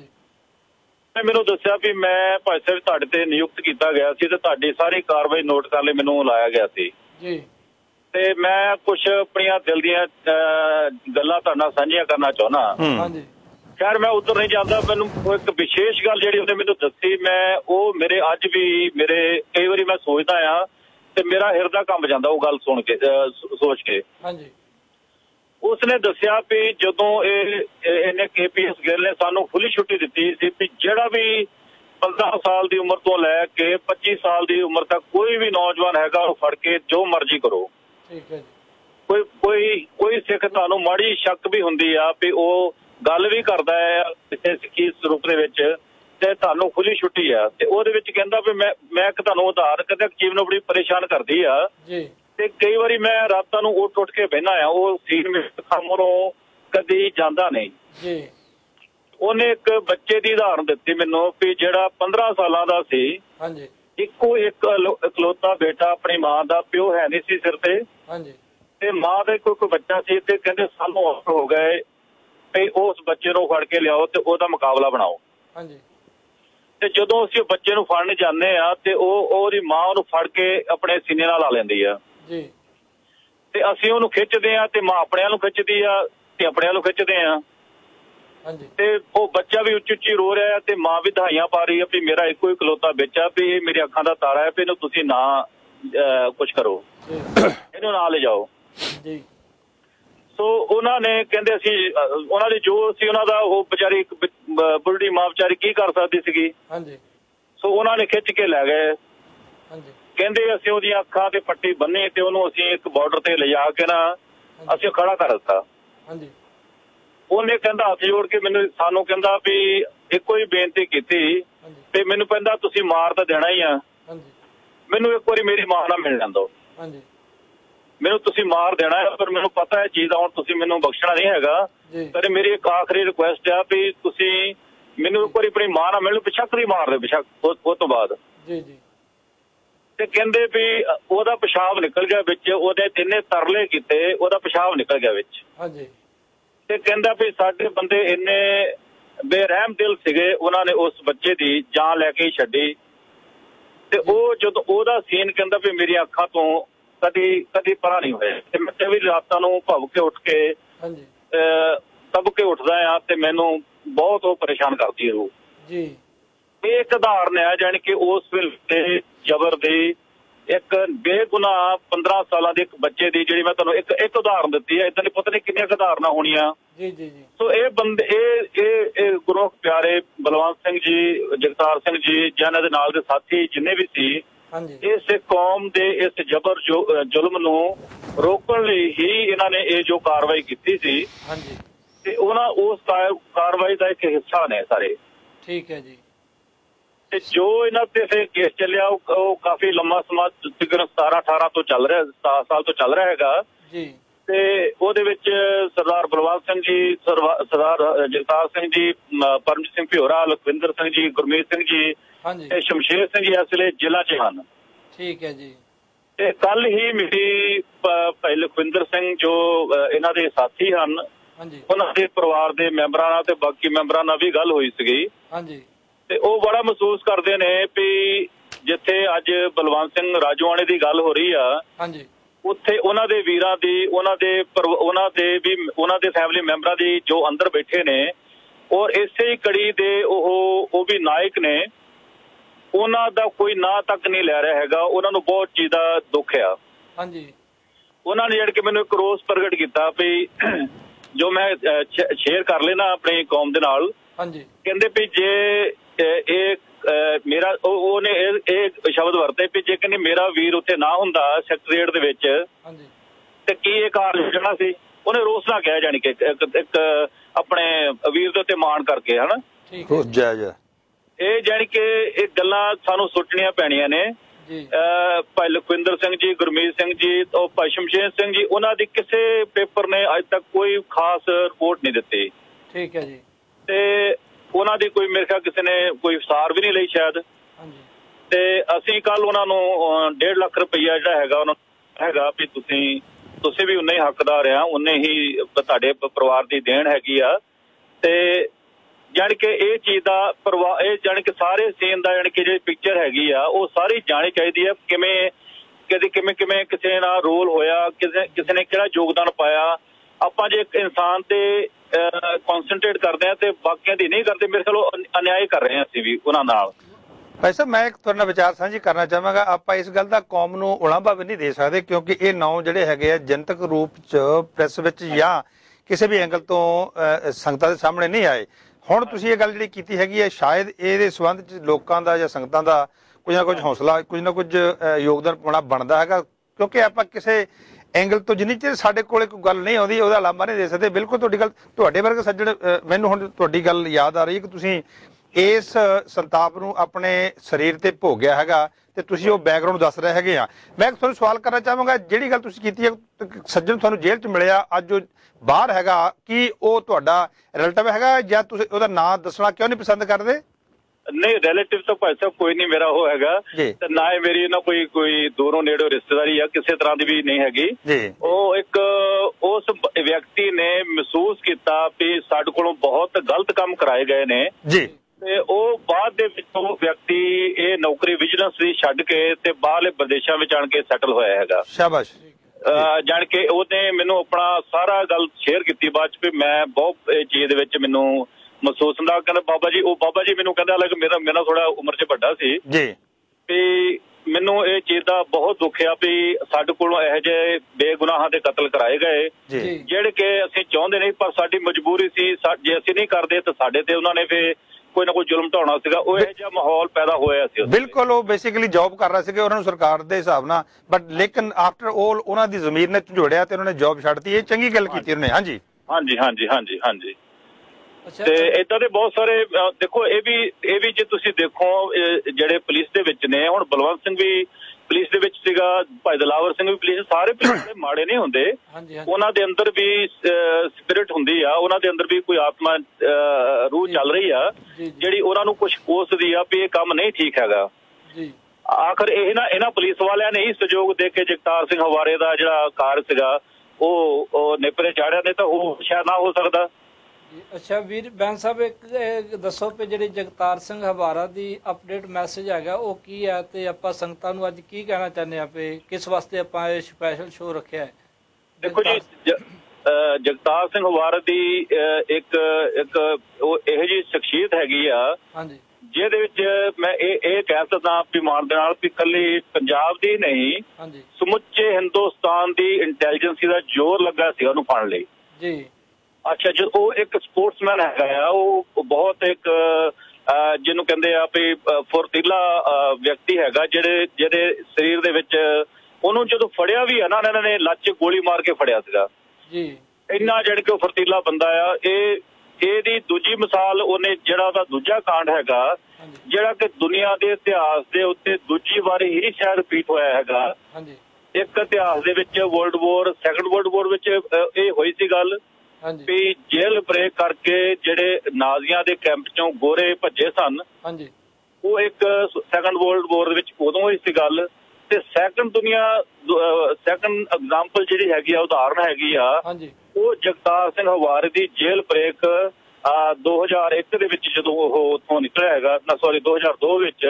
ਮੈਨੂੰ ਦੱਸਿਆ ਵੀ ਮੈਂ ਭਾਈ ਸਾਹਿਬ ਤੁਹਾਡੇ ਤੇ ਨਿਯੁਕਤ ਕੀਤਾ ਗਿਆ ਸੀ ਤੇ ਤੁਹਾਡੀ ਸਾਰੀ ਕਾਰਵਾਈ ਨੋਟ ਕਰਨ ਲਈ ਮੈਨੂੰ ਲਾਇਆ ਗਿਆ ਸੀ ਜੀ। ਤੇ ਮੈਂ ਕੁਛ ਆਪਣੀਆਂ ਦਿਲ ਦੀਆਂ ਗੱਲਾਂ ਤੁਹਾਡੇ ਨਾਲ ਸਾਂਝੀਆਂ ਕਰਨਾ ਚਾਹੁੰਦਾ। ਖੈਰ ਮੈਂ ਉੱਧਰ ਨਹੀਂ ਜਾਂਦਾ, ਮੈਨੂੰ ਇੱਕ ਵਿਸ਼ੇਸ਼ ਗੱਲ ਜਿਹੜੀ ਉਹਨੇ ਮੈਨੂੰ ਦੱਸੀ, ਮੈਂ ਉਹ ਮੇਰੇ ਅੱਜ ਵੀ ਮੇਰੇ ਕਈ ਵਾਰੀ ਮੈਂ ਸੋਚਦਾ ਆ ਤੇ ਮੇਰਾ ਹਿਰਦਾ ਕੰਬ ਜਾਂਦਾ ਉਹ ਗੱਲ ਸੁਣ ਕੇ ਸੋਚ ਕੇ। ਉਸਨੇ ਦੱਸਿਆ ਵੀ ਜਦੋਂ ਇਹ ਇਹਨੇ ਕੇ ਪੀ ਐਸ ਗਿੱਲ ਨੇ ਸਾਨੂੰ ਖੁੱਲੀ ਛੁੱਟੀ ਦਿੱਤੀ ਸੀ ਵੀ ਜਿਹੜਾ ਵੀ ਪੰਦਰਾਂ ਸਾਲ ਦੀ ਉਮਰ ਤੋਂ ਲੈ ਕੇ ਪੱਚੀ ਸਾਲ ਦੀ ਉਮਰ ਤੱਕ ਕੋਈ ਵੀ ਨੌਜਵਾਨ ਹੈਗਾ ਉਹ ਫੜ ਕੇ ਜੋ ਮਰਜ਼ੀ ਕਰੋ। ਕੋਈ ਕੋਈ ਕੋਈ ਸਿੱਖ ਤੁਹਾਨੂੰ ਮਾੜੀ ਸ਼ੱਕ ਵੀ ਹੁੰਦੀ ਆ ਵੀ ਉਹ ਗੱਲ ਵੀ ਕਰਦਾ ਹੈ ਕਿਸੇ ਸਿੱਖੀ ਸਰੂਪ ਦੇ ਵਿੱਚ ਤੇ ਤੁਹਾਨੂੰ ਖੁੱਲੀ ਛੁੱਟੀ ਆ, ਤੇ ਉਹਦੇ ਵਿੱਚ ਕਹਿੰਦਾ ਵੀ ਮੈਂ ਮੈਂ ਇੱਕ ਤੁਹਾਨੂੰ ਉਦਾਹਰਨ ਕਹਿੰਦਾ ਚੀਜ਼ ਨੂੰ ਬੜੀ ਪਰੇਸ਼ਾਨ ਕਰਦੀ ਆ ਤੇ ਕਈ ਵਾਰੀ ਮੈਂ ਰਾਤਾਂ ਨੂੰ ਉੱਠ ਉੱਠ ਕੇ ਬਹਿਨਾ ਆ, ਉਹ ਸੀਨ ਵਿੱਚ ਖਾਮੋਂ ਕਦੀ ਜਾਂਦਾ ਨਹੀਂ ਜੀ। ਉਹਨੇ ਇੱਕ ਬੱਚੇ ਦੀ ਉਦਾਹਰਨ ਦਿੱਤੀ ਮੈਨੂੰ ਵੀ ਜਿਹੜਾ ਪੰਦਰਾਂ ਸਾਲਾਂ ਦਾ ਸੀ, ਇੱਕੋ ਇੱਕ ਇਕਲੌਤਾ ਬੇਟਾ, ਆਪਣੀ ਮਾਂ ਦਾ ਪਿਓ ਹੈ ਨਹੀਂ ਸੀ ਸਿਰ ਤੇ ਤੇ ਮਾਂ ਦਾ ਕੋਈ ਕੋਈ ਬੱਚਾ ਸੀ ਤੇ ਕਹਿੰਦੇ ਸਾਨੂੰ ਔਖੇ ਹੋ ਗਏ ਤੇ ਉਸ ਬੱਚੇ ਨੂੰ ਫੜ ਕੇ ਲਿਆਓ ਤੇ ਉਹਦਾ ਮੁਕਾਬਲਾ ਬਣਾਓ। ਤੇ ਜਦੋਂ ਅਸੀਂ ਬੱਚੇ ਨੂੰ ਫੜਨ ਜਾਂਦੇ ਆ ਤੇ ਉਹ ਉਹਦੀ ਮਾਂ ਉਹਨੂੰ ਫੜ ਕੇ ਆਪਣੇ ਸੀਨੇ ਨਾਲ ਲਾ ਲੈਂਦੀ ਆ ਜੀ। ਤੇ ਅਸੀਂ ਉਹਨੂੰ ਖਿੱਚਦੇ ਆ ਤੇ ਮਾਂ ਆਪਣਿਆਂ ਨੂੰ ਖਿੱਚਦੀ ਆ ਤੇ ਆਪਣਿਆਂ ਨੂੰ ਖਿੱਚਦੇ ਆ ਤੇ ਉਹ ਬੱਚਾ ਵੀ ਉੱਚੀ ਉੱਚੀ ਰੋ ਰਿਹਾ ਤੇ ਮਾਂ ਵੀ ਦਹਾਈਆਂ ਪਾ ਰਹੀ ਆ ਵੀ ਮੇਰਾ ਇੱਕੋ ਹੀ ਇਕਲੌਤਾ ਬੱਚਾ, ਵੀ ਇਹ ਮੇਰੀ ਅੱਖਾਂ ਦਾ ਤਾਰਾ ਹੈ, ਵੀ ਇਹਨੂੰ ਤੁਸੀਂ ਨਾ ਕੁਛ ਕਰੋ, ਇਹਨੂੰ ਨਾ ਲੈ ਜਾਓ ਜੀ। ਸੋ ਉਹਨਾਂ ਨੇ ਕਹਿੰਦੇ ਅਸੀਂ ਉਹਨਾਂ ਦੀ ਜੋ ਸੀ ਉਹਨਾਂ ਦਾ ਉਹ ਵਿਚਾਰੀ ਇੱਕ ਬੁੱਢੀ ਮਾਂ ਵਿਚਾਰੀ ਕੀ ਕਰ ਸਕਦੀ ਸੀਗੀ। ਸੋ ਉਹਨਾਂ ਨੇ ਖਿੱਚ ਕੇ ਲੈ ਗਏ। ਕਹਿੰਦੇ ਅਸੀਂ ਉਹਦੀਆਂ ਅੱਖਾਂ ਤੇ ਪੱਟੀ ਬੰਨੀ ਤੇ ਉਹਨੂੰ ਅਸੀਂ ਇੱਕ ਬਾਰਡਰ ਤੇ ਲਿਜਾ ਕੇ ਨਾ ਅਸੀਂ ਖੜਾ ਕਰ ਦਿੱਤਾ। ਉਹਨੇ ਕਹਿੰਦਾ ਹੱਥ ਜੋੜ ਕੇ ਮੈਨੂੰ ਸਾਨੂੰ ਕਹਿੰਦਾ ਵੀ ਇੱਕੋ ਹੀ ਬੇਨਤੀ ਕੀਤੀ ਤੇ ਮੈਨੂੰ ਕਹਿੰਦਾ ਤੁਸੀਂ ਮਾਰ ਤਾਂ ਦੇਣਾ ਹੀ ਆ, ਮੈਨੂੰ ਇੱਕ ਵਾਰੀ ਮੇਰੀ ਮਾਂ ਨਾਲ ਮਿਲ ਲੈਂਦੋ, ਮੈਨੂੰ ਤੁਸੀਂ ਮਾਰ ਦੇਣਾ ਹੈ ਪਰ ਮੈਨੂੰ ਪਤਾ ਹੈ ਚੀਜ਼ ਦਾ ਹੁਣ ਤੁਸੀਂ ਮੈਨੂੰ ਬਖਸ਼ਣਾ ਨਹੀਂ ਹੈਗਾ, ਪਰ ਮੇਰੀ ਇੱਕ ਆਖਰੀ ਰਿਕੁਐਸਟ ਆ ਵੀ ਤੁਸੀਂ ਮੈਨੂੰ ਇੱਕ ਵਾਰੀ ਆਪਣੀ ਮਾਂ ਨਾਲ ਮਿਲੋ, ਬੇਸ਼ੱਕ ਦੀ ਮਾਰ ਦਿਓ ਬੇਸ਼ੱਕ। ਉਹ ਤੋਂ ਬਾਅਦ ਤੇ ਕਹਿੰਦੇ ਵੀ ਉਹਦਾ ਪਿਸ਼ਾਬ ਨਿਕਲ ਗਿਆ ਵਿੱਚ, ਉਹਦੇ ਤਿੰਨੇ ਤਰਲੇ ਕੀਤੇ, ਉਹਦਾ ਪਿਸ਼ਾਬ ਨਿਕਲ ਗਿਆ ਵਿੱਚ। ਤੇ ਕਹਿੰਦਾ ਵੀ ਸਾਡੇ ਬੰਦੇ ਇੰਨੇ ਬੇਰਹਿਮ ਦਿਲ ਸੀਗੇ, ਉਹਨਾਂ ਨੇ ਉਸ ਬੱਚੇ ਦੀ ਜਾਨ ਲੈ ਕੇ ਹੀ ਛੱਡੀ। ਤੇ ਉਹ ਜਦੋਂ ਉਹਦਾ ਸੀਨ ਕਹਿੰਦਾ ਵੀ ਮੇਰੀਆਂ ਅੱਖਾਂ ਤੋਂ ਕਦੀ ਕਦੀ ਪਰਾਂ ਨਹੀਂ ਹੋਇਆ ਤੇ ਮੈਂ ਵੀ ਰਾਤਾਂ ਨੂੰ ਭਵ ਕੇ ਉੱਠ ਕੇ ਤਬ ਕੇ ਉੱਠਦਾ ਆ ਤੇ ਮੈਨੂੰ ਬਹੁਤ ਉਹ ਪਰੇਸ਼ਾਨ ਕਰਦੀ ਉਹ ਜੀ। ਇਹ ਇੱਕ ਉਦਾਹਰਨ ਹੈ ਜਾਣੀ ਕਿ ਉਸ ਵੇਲੇ ਜ਼ਬਰ ਦੀ ਇੱਕ ਬੇਗੁਨਾਹ ਪੰਦਰਾਂ ਸਾਲਾਂ ਦੇ ਇੱਕ ਬੱਚੇ ਦੀ, ਜਿਹੜੀ ਮੈਂ ਤੁਹਾਨੂੰ ਇੱਕ ਇੱਕ ਉਦਾਹਰਨ ਦਿੱਤੀ ਹੈ, ਏਦਾਂ ਦੀ ਪਤਾ ਨਹੀਂ ਕਿੰਨੀਆਂ ਉਦਾਹਰਨਾਂ ਹੋਣੀਆਂ ਜੀ ਜੀ ਜੀ। ਸੋ ਇਹ ਬੰਦੇ ਇਹ ਇਹ ਗੁਰੂ ਪਿਆਰੇ ਬਲਵੰਤ ਸਿੰਘ ਜੀ, ਜਗਤਾਰ ਸਿੰਘ ਜੀ, ਜਿਹਨਾਂ ਦੇ ਨਾਲ ਦੇ ਸਾਥੀ ਜਿੰਨੇ ਵੀ ਸੀ, ਇਸ ਕੌਮ ਦੇ ਇਸ ਜਬਰ ਜ਼ੁਲਮ ਨੂੰ ਰੋਕਣ ਲਈ ਹੀ ਇਹਨਾਂ ਨੇ ਇਹ ਜੋ ਕਾਰਵਾਈ ਕੀਤੀ ਸੀ ਤੇ ਉਹਨਾਂ ਉਸ ਕਾਰਵਾਈ ਦਾ ਇੱਕ ਹਿੱਸਾ ਨੇ ਸਾਰੇ। ਠੀਕ ਹੈ ਜੀ। ਤੇ ਜੋ ਇਹਨਾਂ ਤੇ ਫਿਰ ਕੇਸ ਚੱਲਿਆ ਉਹ ਕਾਫੀ ਲੰਮਾ ਸਮਾਂ ਤਕਰੀਬਨ ਸਤਾਰਾਂ ਅਠਾਰਾਂ ਤੋਂ ਚੱਲ ਰਿਹਾ ਸਤਾਰਾਂ ਸਾਲ ਤੋਂ ਚੱਲ ਰਿਹਾ ਹੈਗਾ ਜੀ। ਤੇ ਉਹਦੇ ਵਿੱਚ ਸਰਦਾਰ ਬਲਵੰਤ ਸਿੰਘ ਜੀ, ਸਰਦਾਰ ਜਗਤਾਰ ਸਿੰਘ ਜੀ, ਪਰਮਜੀਤ ਸਿੰਘ ਭਿਓਰਾ, ਲਖਵਿੰਦਰ ਸਿੰਘ ਜੀ, ਗੁਰਮੀਤ ਸਿੰਘ ਜੀ ਤੇ ਸ਼ਮਸ਼ੇਰ ਸਿੰਘ ਜੀ ਇਸ ਵੇਲੇ ਜੇਲ੍ਹਾਂ 'ਚ ਹਨ। ਠੀਕ ਹੈ ਜੀ। ਤੇ ਕੱਲ ਹੀ ਮੇਰੀ ਭਾਈ ਲਖਵਿੰਦਰ ਸਿੰਘ ਜੋ ਇਹਨਾਂ ਦੇ ਸਾਥੀ ਹਨ ਉਹਨਾਂ ਦੇ ਪਰਿਵਾਰ ਦੇ ਮੈਂਬਰਾਂ ਨਾਲ ਤੇ ਬਾਕੀ ਮੈਂਬਰਾਂ ਨਾਲ ਵੀ ਗੱਲ ਹੋਈ ਸੀਗੀ ਤੇ ਉਹ ਬੜਾ ਮਹਿਸੂਸ ਕਰਦੇ ਨੇ ਵੀ ਜਿੱਥੇ ਅੱਜ ਬਲਵੰਤ ਸਿੰਘ ਰਾਜੋਆਣੇ ਦੀ ਗੱਲ ਹੋ ਰਹੀ ਆ ਉੱਥੇ ਉਹਨਾਂ ਦੇ ਵੀਰਾਂ ਦੀ ਉਹਨਾਂ ਦੇ ਉਹਨਾਂ ਦੇ ਵੀ ਉਹਨਾਂ ਦੇ ਫੈਮਿਲੀ ਮੈਂਬਰਾਂ ਦੀ ਜੋ ਅੰਦਰ ਬੈਠੇ ਨੇ ਔਰ ਇਸੇ ਹੀ ਕੜੀ ਦੇ ਉਹ ਉਹ ਵੀ ਨਾਇਕ ਨੇ ਉਹਨਾਂ ਦਾ ਕੋਈ ਨਾਂ ਤੱਕ ਨਹੀਂ ਲੈ ਰਿਹਾ ਹੈਗਾ। ਉਹਨਾਂ ਨੂੰ ਬਹੁਤ ਚੀਜ਼ ਦਾ ਦੁੱਖ ਆ। ਉਹਨਾਂ ਨੇ ਜਿਹੜਾ ਕਿ ਮੈਨੂੰ ਇੱਕ ਰੋਸ ਪ੍ਰਗਟ ਕੀਤਾ ਵੀ ਜੋ ਮੈਂ ਸ਼ੇਅਰ ਕਰ ਲੈਣਾ ਆਪਣੀ ਕੌਮ ਦੇ ਨਾਲ। ਕਹਿੰਦੇ ਵੀ ਜੇ ਇਹ ਮੇਰਾ ਉਹਨੇ ਇਹ ਸ਼ਬਦ ਵਰਤੇ ਵੀ ਜੇ ਕਹਿੰਦੇ ਮੇਰਾ ਵੀਰ ਉੱਥੇ ਨਾ ਹੁੰਦਾ ਸੈਕਟਰੀਏਟ ਦੇ ਵਿੱਚ ਤੇ ਕੀ ਇਹ ਕਾਰਜ ਜਾਣਾ ਸੀ। ਉਹਨੇ ਰੋਸ ਨਾਲ ਕਿਹਾ ਜਾਣੀ ਕਿ ਇੱਕ ਆਪਣੇ ਵੀਰ ਦੇ ਉੱਤੇ ਮਾਣ ਕਰਕੇ ਹਨਾ ਇਹ ਜਾਣੀ ਕਿ ਇਹ ਗੱਲਾਂ ਸਾਨੂੰ ਸੋਚਣੀਆਂ ਪੈਣੀਆਂ ਨੇ। ਭਾਈ ਲਖਵਿੰਦਰ ਸਿੰਘ ਜੀ, ਗੁਰਮੀਤ ਸਿੰਘ ਜੀ, ਭਾਈ ਸ਼ਮਸ਼ੇਰ ਸਿੰਘ ਜੀ ਉਹਨਾਂ ਦੀ ਕਿਸੇ ਪੇਪਰ ਨੇ ਅੱਜ ਤੱਕ ਕੋਈ ਖਾਸ ਰਿਪੋਰਟ ਨਹੀਂ ਦਿੱਤੀ। ਠੀਕ ਹੈ ਜੀ। ਤੇ ਉਹਨਾਂ ਦੀ ਕੋਈ ਮੇਰੇ ਖਿਆਲ ਕਿਸੇ ਨੇ ਕੋਈ ਸਾਰ ਵੀ ਨਹੀਂ ਲਈ ਸ਼ਾਇਦ। ਤੇ ਅਸੀਂ ਕੱਲ ਉਹਨਾਂ ਨੂੰ ਡੇਢ ਲੱਖ ਰੁਪਈਆ ਜਿਹੜਾ ਹੈਗਾ ਉਹਨਾਂ ਹੈਗਾ ਵੀ ਤੁਸੀਂ ਤੁਸੀਂ ਵੀ ਉਨੇ ਹੀ ਹੱਕਦਾਰ ਆ, ਉਨੇ ਹੀ ਤੁਹਾਡੇ ਪਰਿਵਾਰ ਦੀ ਦੇਣ ਹੈਗੀ ਆ। ਤੇ ਜਾਣੀ ਕਿ ਇਹ ਚੀਜ਼ ਦਾ ਪਰਿਵਾਰ ਇਹ ਜਾਣੀ ਕਿ ਸਾਰੇ ਸੀਨ ਦਾ ਜਾਣੀ ਕਿ ਜਿਹੜੀ ਪਿਕਚਰ ਹੈਗੀ ਆ ਉਹ ਸਾਰੀ ਜਾਣੀ ਚਾਹੀਦੀ ਹੈ ਕਿਵੇਂ ਕਦੇ ਕਿਵੇਂ ਕਿਵੇਂ ਕਿਸੇ ਨਾਲ ਰੋਲ ਹੋਇਆ, ਕਿਸੇ ਕਿਸੇ ਨੇ ਕਿਹੜਾ ਯੋਗਦਾਨ ਪਾਇਆ। ਆਪਾਂ ਜੇ ਇੱਕ ਇਨਸਾਨ ਤੇ ਕਨਸੈਂਟਰੇਟ ਕਰਦੇ ਹਾਂ ਤੇ ਬਾਕੀਆਂ ਦੀ ਨਹੀਂ ਕਰਦੇ, ਮੇਰੇ ਖਿਆਲ ਅਨਿਆਏ ਕਰ ਰਹੇ ਹਾਂ ਅਸੀਂ ਵੀ ਉਹਨਾਂ ਨਾਲ। ਭਾਈ ਸਾਹਿਬ ਮੈਂ ਇੱਕ ਤੁਹਾਡੇ ਨਾਲ ਵਿਚਾਰ ਸਾਂਝੀ ਕਰਨਾ ਚਾਹਾਂਗਾ। ਆਪਾਂ ਇਸ ਗੱਲ ਦਾ ਕੌਮ ਨੂੰ ਉਲਾਂਭਾ ਵੀ ਨਹੀਂ ਦੇ ਸਕਦੇ ਕਿਉਂਕਿ ਇਹ ਨਾਂ ਜਿਹੜੇ ਹੈਗੇ ਆ ਜਨਤਕ ਰੂਪ 'ਚ ਪ੍ਰੈਸ ਵਿੱਚ ਜਾਂ ਕਿਸੇ ਵੀ ਐਂਗਲ ਤੋਂ ਸੰਗਤਾਂ ਦੇ ਸਾਹਮਣੇ ਨਹੀਂ ਆਏ। ਹੁਣ ਤੁਸੀਂ ਇਹ ਗੱਲ ਜਿਹੜੀ ਕੀਤੀ ਹੈਗੀ ਹੈ ਸ਼ਾਇਦ ਇਹਦੇ ਸੰਬੰਧ 'ਚ ਲੋਕਾਂ ਦਾ ਜਾਂ ਸੰਗਤਾਂ ਦਾ ਕੁਝ ਨਾ ਕੁਝ ਹੌਸਲਾ ਕੁਝ ਨਾ ਕੁਝ ਯੋਗਦਾਨ ਪਾਉਣਾ ਬਣਦਾ ਹੈਗਾ ਕਿਉਂਕਿ ਆਪਾਂ ਕਿਸੇ ਐਂਗਲ ਤੋਂ ਜਿੰਨੀ ਚਿਰ ਸਾਡੇ ਕੋਲ ਕੋਈ ਗੱਲ ਨਹੀਂ ਆਉਂਦੀ ਉਹਦਾ ਲਾਂਭਾ ਨਹੀਂ ਦੇ ਸਕਦੇ। ਬਿਲਕੁਲ ਤੁਹਾਡੀ ਗੱਲ ਤੁਹਾਡੇ ਵਰਗੇ ਸੱਜਣ ਮੈਨੂੰ ਹੁਣ ਤੁਹਾਡੀ ਗੱਲ ਯਾਦ ਆ ਰਹੀ ਹੈ ਕਿ ਤੁਸੀਂ ਇਸ ਸੰਤਾਪ ਨੂੰ ਆਪਣੇ ਸਰੀਰ ਤੇ ਭੋਗਿਆ ਹੈਗਾ ਤੇ ਤੁਸੀਂ ਉਹ ਬੈਕਗਰਾਉਂਡ ਦੱਸ ਰਹੇ ਹੈਗੇ ਆ। ਮੈਂ ਤੁਹਾਨੂੰ ਸਵਾਲ ਕਰਨਾ ਚਾਹਾਂਗਾ ਜਿਹੜੀ ਗੱਲ ਤੁਸੀਂ ਕੀਤੀ ਹੈ ਸੱਜਣ ਤੁਹਾਨੂੰ ਜੇਲ੍ਹ 'ਚ ਮਿਲਿਆ ਅੱਜ ਉਹ ਬਾਹਰ ਹੈਗਾ ਕੀ ਉਹ ਤੁਹਾਡਾ ਰਿਲੇਟਿਵ ਹੈਗਾ ਜਾਂ ਤੁਸੀਂ ਉਹਦਾ ਨਾਂ ਦੱਸਣਾ ਕਿਉਂ ਨਹੀਂ ਪਸੰਦ ਕਰਦੇ? ਨਹੀਂ ਰਿਲੇਟਿਵ ਤਾਂ ਭਾਈ ਸਾਹਿਬ ਕੋਈ ਨਹੀਂ ਮੇਰਾ ਉਹ ਹੈਗਾ ਤੇ ਨਾ ਹੀ ਮੇਰੀ ਨਾ ਕੋਈ ਕੋਈ ਦੂਰੋਂ ਨੇੜੋਂ ਰਿਸ਼ਤੇਦਾਰੀ ਆ ਕਿਸੇ ਤਰ੍ਹਾਂ ਦੀ ਵੀ ਨਹੀਂ ਹੈਗੀ। ਉਹ ਇੱਕ ਉਸ ਵਿਅਕਤੀ ਨੇ ਮਹਿਸੂਸ ਕੀਤਾ ਵੀ ਸਾਡੇ ਕੋਲੋਂ ਬਹੁਤ ਗਲਤ ਕੰਮ ਕਰਾਏ ਗਏ ਨੇ ਜੀ ਤੇ ਉਹ ਬਾਅਦ ਦੇ ਵਿੱਚ ਉਹ ਵਿਅਕਤੀ ਇਹ ਨੌਕਰੀ ਵਿਜੀਲੈਂਸ ਦੀ ਛੱਡ ਕੇ ਤੇ ਬਾਹਰਲੇ ਵਿਦੇਸ਼ਾਂ ਵਿੱਚ ਆਣ ਕੇ ਸੈਟਲ ਹੋਇਆ ਹੈਗਾ। ਸ਼ਾਬਾਸ਼। ਜਾਣ ਕੇ ਉਹਨੇ ਮੈਨੂੰ ਆਪਣਾ ਸਾਰਾ ਗੱਲ ਸ਼ੇਅਰ ਕੀਤੀ ਬਾਅਦ ਚ ਵੀ ਮੈਂ ਬਹੁਤ ਇਹ ਚੀਜ਼ ਦੇ ਵਿੱਚ ਮੈਨੂੰ ਮਹਿਸੂਸ ਹੁੰਦਾ। ਕਹਿੰਦਾ ਬਾਬਾ ਜੀ ਉਹ ਬਾਬਾ ਜੀ ਮੈਨੂੰ ਕਹਿੰਦਾ ਲੱਗ ਮੇਰਾ ਮੇਰਾ ਥੋੜਾ ਉਮਰ ਚ ਵੱਡਾ ਸੀ ਜੀ ਵੀ ਮੈਨੂੰ ਇਹ ਚੀਜ਼ ਦਾ ਬਹੁਤ ਦੁੱਖ ਆ ਵੀ ਸਾਡੇ ਕੋਲੋਂ ਇਹੋ ਜਿਹੇ ਬੇਗੁਨਾਹਾਂ ਦੇ ਕਤਲ ਕਰਾਏ ਗਏ ਜਿਹੜੇ ਕਿ ਅਸੀਂ ਚਾਹੁੰਦੇ ਨਹੀਂ ਪਰ ਸਾਡੀ ਮਜਬੂਰੀ ਸੀ। ਜੇ ਅਸੀਂ ਨਹੀਂ ਕਰਦੇ ਤਾਂ ਸਾਡੇ ਤੇ ਉਹਨਾਂ ਨੇ ਫਿਰ ਕੋਈ ਨਾ ਕੋਈ ਜ਼ੁਲਮ ਢਾਉਣਾ ਸੀਗਾ। ਉਹ ਇਹੋ ਜਿਹਾ ਮਾਹੌਲ ਪੈਦਾ ਹੋਇਆ ਸੀ। ਬਿਲਕੁਲ ਉਹ ਬੇਸਿਕਲੀ ਜੌਬ ਕਰ ਰਹੇ ਸੀਗੇ ਉਹਨਾਂ ਨੂੰ ਸਰਕਾਰ ਦੇ ਹਿਸਾਬ ਨਾਲ ਬਟ ਲੇਕਿਨ ਆਫਟਰ ਆਲ ਉਹਨਾਂ ਦੀ ਜ਼ਮੀਰ ਨੇ ਝੰਜੋੜਿਆ ਤੇ ਉਹਨਾਂ ਨੇ ਜੌਬ ਛੱਡਤੀ। ਇਹ ਚੰਗੀ ਗੱਲ ਕੀਤੀ ਉਹਨੇ। ਹਾਂਜੀ ਹਾਂਜੀ ਹਾਂਜੀ ਹਾਂਜੀ ਹਾਂਜੀ। ਤੇ ਏਦਾਂ ਦੇ ਬਹੁਤ ਸਾਰੇ ਦੇਖੋ ਇਹ ਵੀ ਇਹ ਵੀ ਜੇ ਤੁਸੀਂ ਦੇਖੋ ਜਿਹੜੇ ਪੁਲਿਸ ਦੇ ਵਿੱਚ ਨੇ ਹੁਣ ਬਲਵੰਤ ਸਿੰਘ ਵੀ ਪੁਲਿਸ ਦੇ ਵਿੱਚ ਸੀਗਾ, ਭਾਈ ਦਲਾਵਰ ਸਿੰਘ ਵੀ ਪੁਲਿਸ ਸਾਰੇ ਪੁਲਿਸ ਦੇ ਮਾੜੇ ਨਹੀਂ ਹੁੰਦੇ। ਉਹਨਾਂ ਦੇ ਅੰਦਰ ਵੀ ਸਪਿਰਿਟ ਹੁੰਦੀ ਆ, ਉਹਨਾਂ ਦੇ ਅੰਦਰ ਵੀ ਕੋਈ ਆਤਮਾ ਰੂਹ ਚੱਲ ਰਹੀ ਆ ਜਿਹੜੀ ਉਹਨਾਂ ਨੂੰ ਕੁਛ ਕੋਸਦੀ ਆ ਵੀ ਇਹ ਕੰਮ ਨਹੀਂ ਠੀਕ ਹੈਗਾ। ਆਖਰ ਇਹ ਨਾ ਇਹਨਾਂ ਪੁਲਿਸ ਵਾਲਿਆਂ ਨੇ ਹੀ ਸਹਿਯੋਗ ਦੇ ਕੇ ਜਗਤਾਰ ਸਿੰਘ ਹਵਾਰੇ ਦਾ ਜਿਹੜਾ ਕਾਰਜ ਸੀਗਾ ਉਹ ਨੇਪਰੇ ਚਾੜਿਆ, ਨਹੀਂ ਤਾਂ ਉਹ ਸ਼ਾਇਦ ਨਾ ਹੋ ਸਕਦਾ। ਅੱਛਾ ਵੀਰ ਬੈਂਸ ਸਾਹਿਬ ਇੱਕ ਦੱਸੋ ਵੀ ਜਿਹੜੀ ਜਗਤਾਰ ਸਿੰਘ ਹਵਾਰਾ ਦੀ ਅਪਡੇਟ ਮੈਸੇਜ ਹੈਗਾ ਉਹ ਕੀ ਹੈ ਤੇ ਆਪਾਂ ਸੰਗਤਾਂ ਨੂੰ ਅੱਜ ਕੀ ਕਹਿਣਾ ਚਾਹੁੰਦੇ ਆ ਵੀ ਕਿਸ ਵਾਸਤੇ ਆਪਾਂ ਇਹ ਸਪੈਸ਼ਲ ਸ਼ੋਅ ਰੱਖਿਆ ਹੈ? ਦੇਖੋ ਜੀ ਜਗਤਾਰ ਸਿੰਘ ਹਵਾਰਾ ਦੀ ਇੱਕ ਇੱਕ ਉਹ ਇਹੋ ਜਿਹੀ ਸ਼ਖਸੀਅਤ ਹੈਗੀ ਆ ਹਾਂਜੀ ਜਿਹਦੇ ਵਿੱਚ ਮੈਂ ਇਹ ਇਹ ਕਹਿ ਸਕਦਾ ਵੀ ਮਾਣ ਦੇ ਨਾਲ ਵੀ ਇਕੱਲੀ ਪੰਜਾਬ ਦੀ ਨਹੀਂ ਹਾਂਜੀ ਸਮੁੱਚੇ ਹਿੰਦੁਸਤਾਨ ਦੀ ਇੰਟੈਲੀਜੈਂਸੀ ਦਾ ਜ਼ੋਰ ਲੱਗਾ ਸੀ ਉਹਨੂੰ ਫੜਨ ਲਈ ਜੀ। ਅੱਛਾ ਜੋ ਉਹ ਇੱਕ ਸਪੋਰਟਸਮੈਨ ਹੈਗਾ ਆ ਉਹ ਬਹੁਤ ਇੱਕ ਜਿਹਨੂੰ ਕਹਿੰਦੇ ਆ ਵੀ ਫੁਰਤੀਲਾ ਵਿਅਕਤੀ ਹੈਗਾ, ਜਿਹੜੇ ਜਿਹਦੇ ਸਰੀਰ ਦੇ ਵਿੱਚ ਉਹਨੂੰ ਜਦੋਂ ਫੜਿਆ ਵੀ ਹੈ ਨਾ ਇਹਨਾਂ ਨੇ ਲੱਤ 'ਚ ਗੋਲੀ ਮਾਰ ਕੇ ਫੜਿਆ ਸੀਗਾ ਜੀ। ਇੰਨਾ ਜਿਹੜੀ ਕਿ ਉਹ ਫੁਰਤੀਲਾ ਬੰਦਾ ਆ। ਇਹ ਇਹਦੀ ਦੂਜੀ ਮਿਸਾਲ ਉਹਨੇ ਜਿਹੜਾ ਉਹਦਾ ਦੂਜਾ ਕਾਂਡ ਹੈਗਾ, ਜਿਹੜਾ ਕਿ ਦੁਨੀਆ ਦੇ ਇਤਿਹਾਸ ਦੇ ਉੱਤੇ ਦੂਜੀ ਵਾਰੀ ਹੀ ਸ਼ਾਇਦ ਰਿਪੀਟ ਹੋਇਆ ਹੈਗਾ। ਇੱਕ ਇਤਿਹਾਸ ਦੇ ਵਿੱਚ world war second world war ਵਿੱਚ ਇਹ ਹੋਈ ਸੀ ਗੱਲ ਵੀ ਜੇਲ੍ਹ ਬ੍ਰੇਕ ਕਰਕੇ ਜਿਹੜੇ ਨਾਜ਼ੀਆਂ ਦੇ ਕੈਂਪ ਚੋਂ ਗੋਰੇ ਭੱਜੇ ਸਨ, ਉਹ ਇੱਕ ਸੈਕੰਡ ਵਰਲਡ ਵੋਰ ਦੇ ਵਿੱਚ ਉਦੋਂ ਹੋਈ ਸੀ ਗੱਲ। ਤੇ ਸੈਕੰਡ ਦੁਨੀਆ ਸੈਕੰਡ ਐਗਜ਼ਾਮਪਲ ਜਿਹੜੀ ਹੈਗੀ ਆ, ਉਦਾਹਰਨ ਹੈਗੀ ਆ, ਉਹ ਜਗਤਾਰ ਸਿੰਘ ਹਵਾਰੇ ਦੀ ਜੇਲ੍ਹ ਬ੍ਰੇਕ ਦੋ ਹਜ਼ਾਰ ਇੱਕ ਦੇ ਵਿੱਚ ਜਦੋਂ ਉਹ ਉੱਥੋਂ ਨਿਕਲਿਆ ਹੈਗਾ ਨਾ ਸੌਰੀ ਦੋ ਹਜ਼ਾਰ ਦੋ ਵਿੱਚ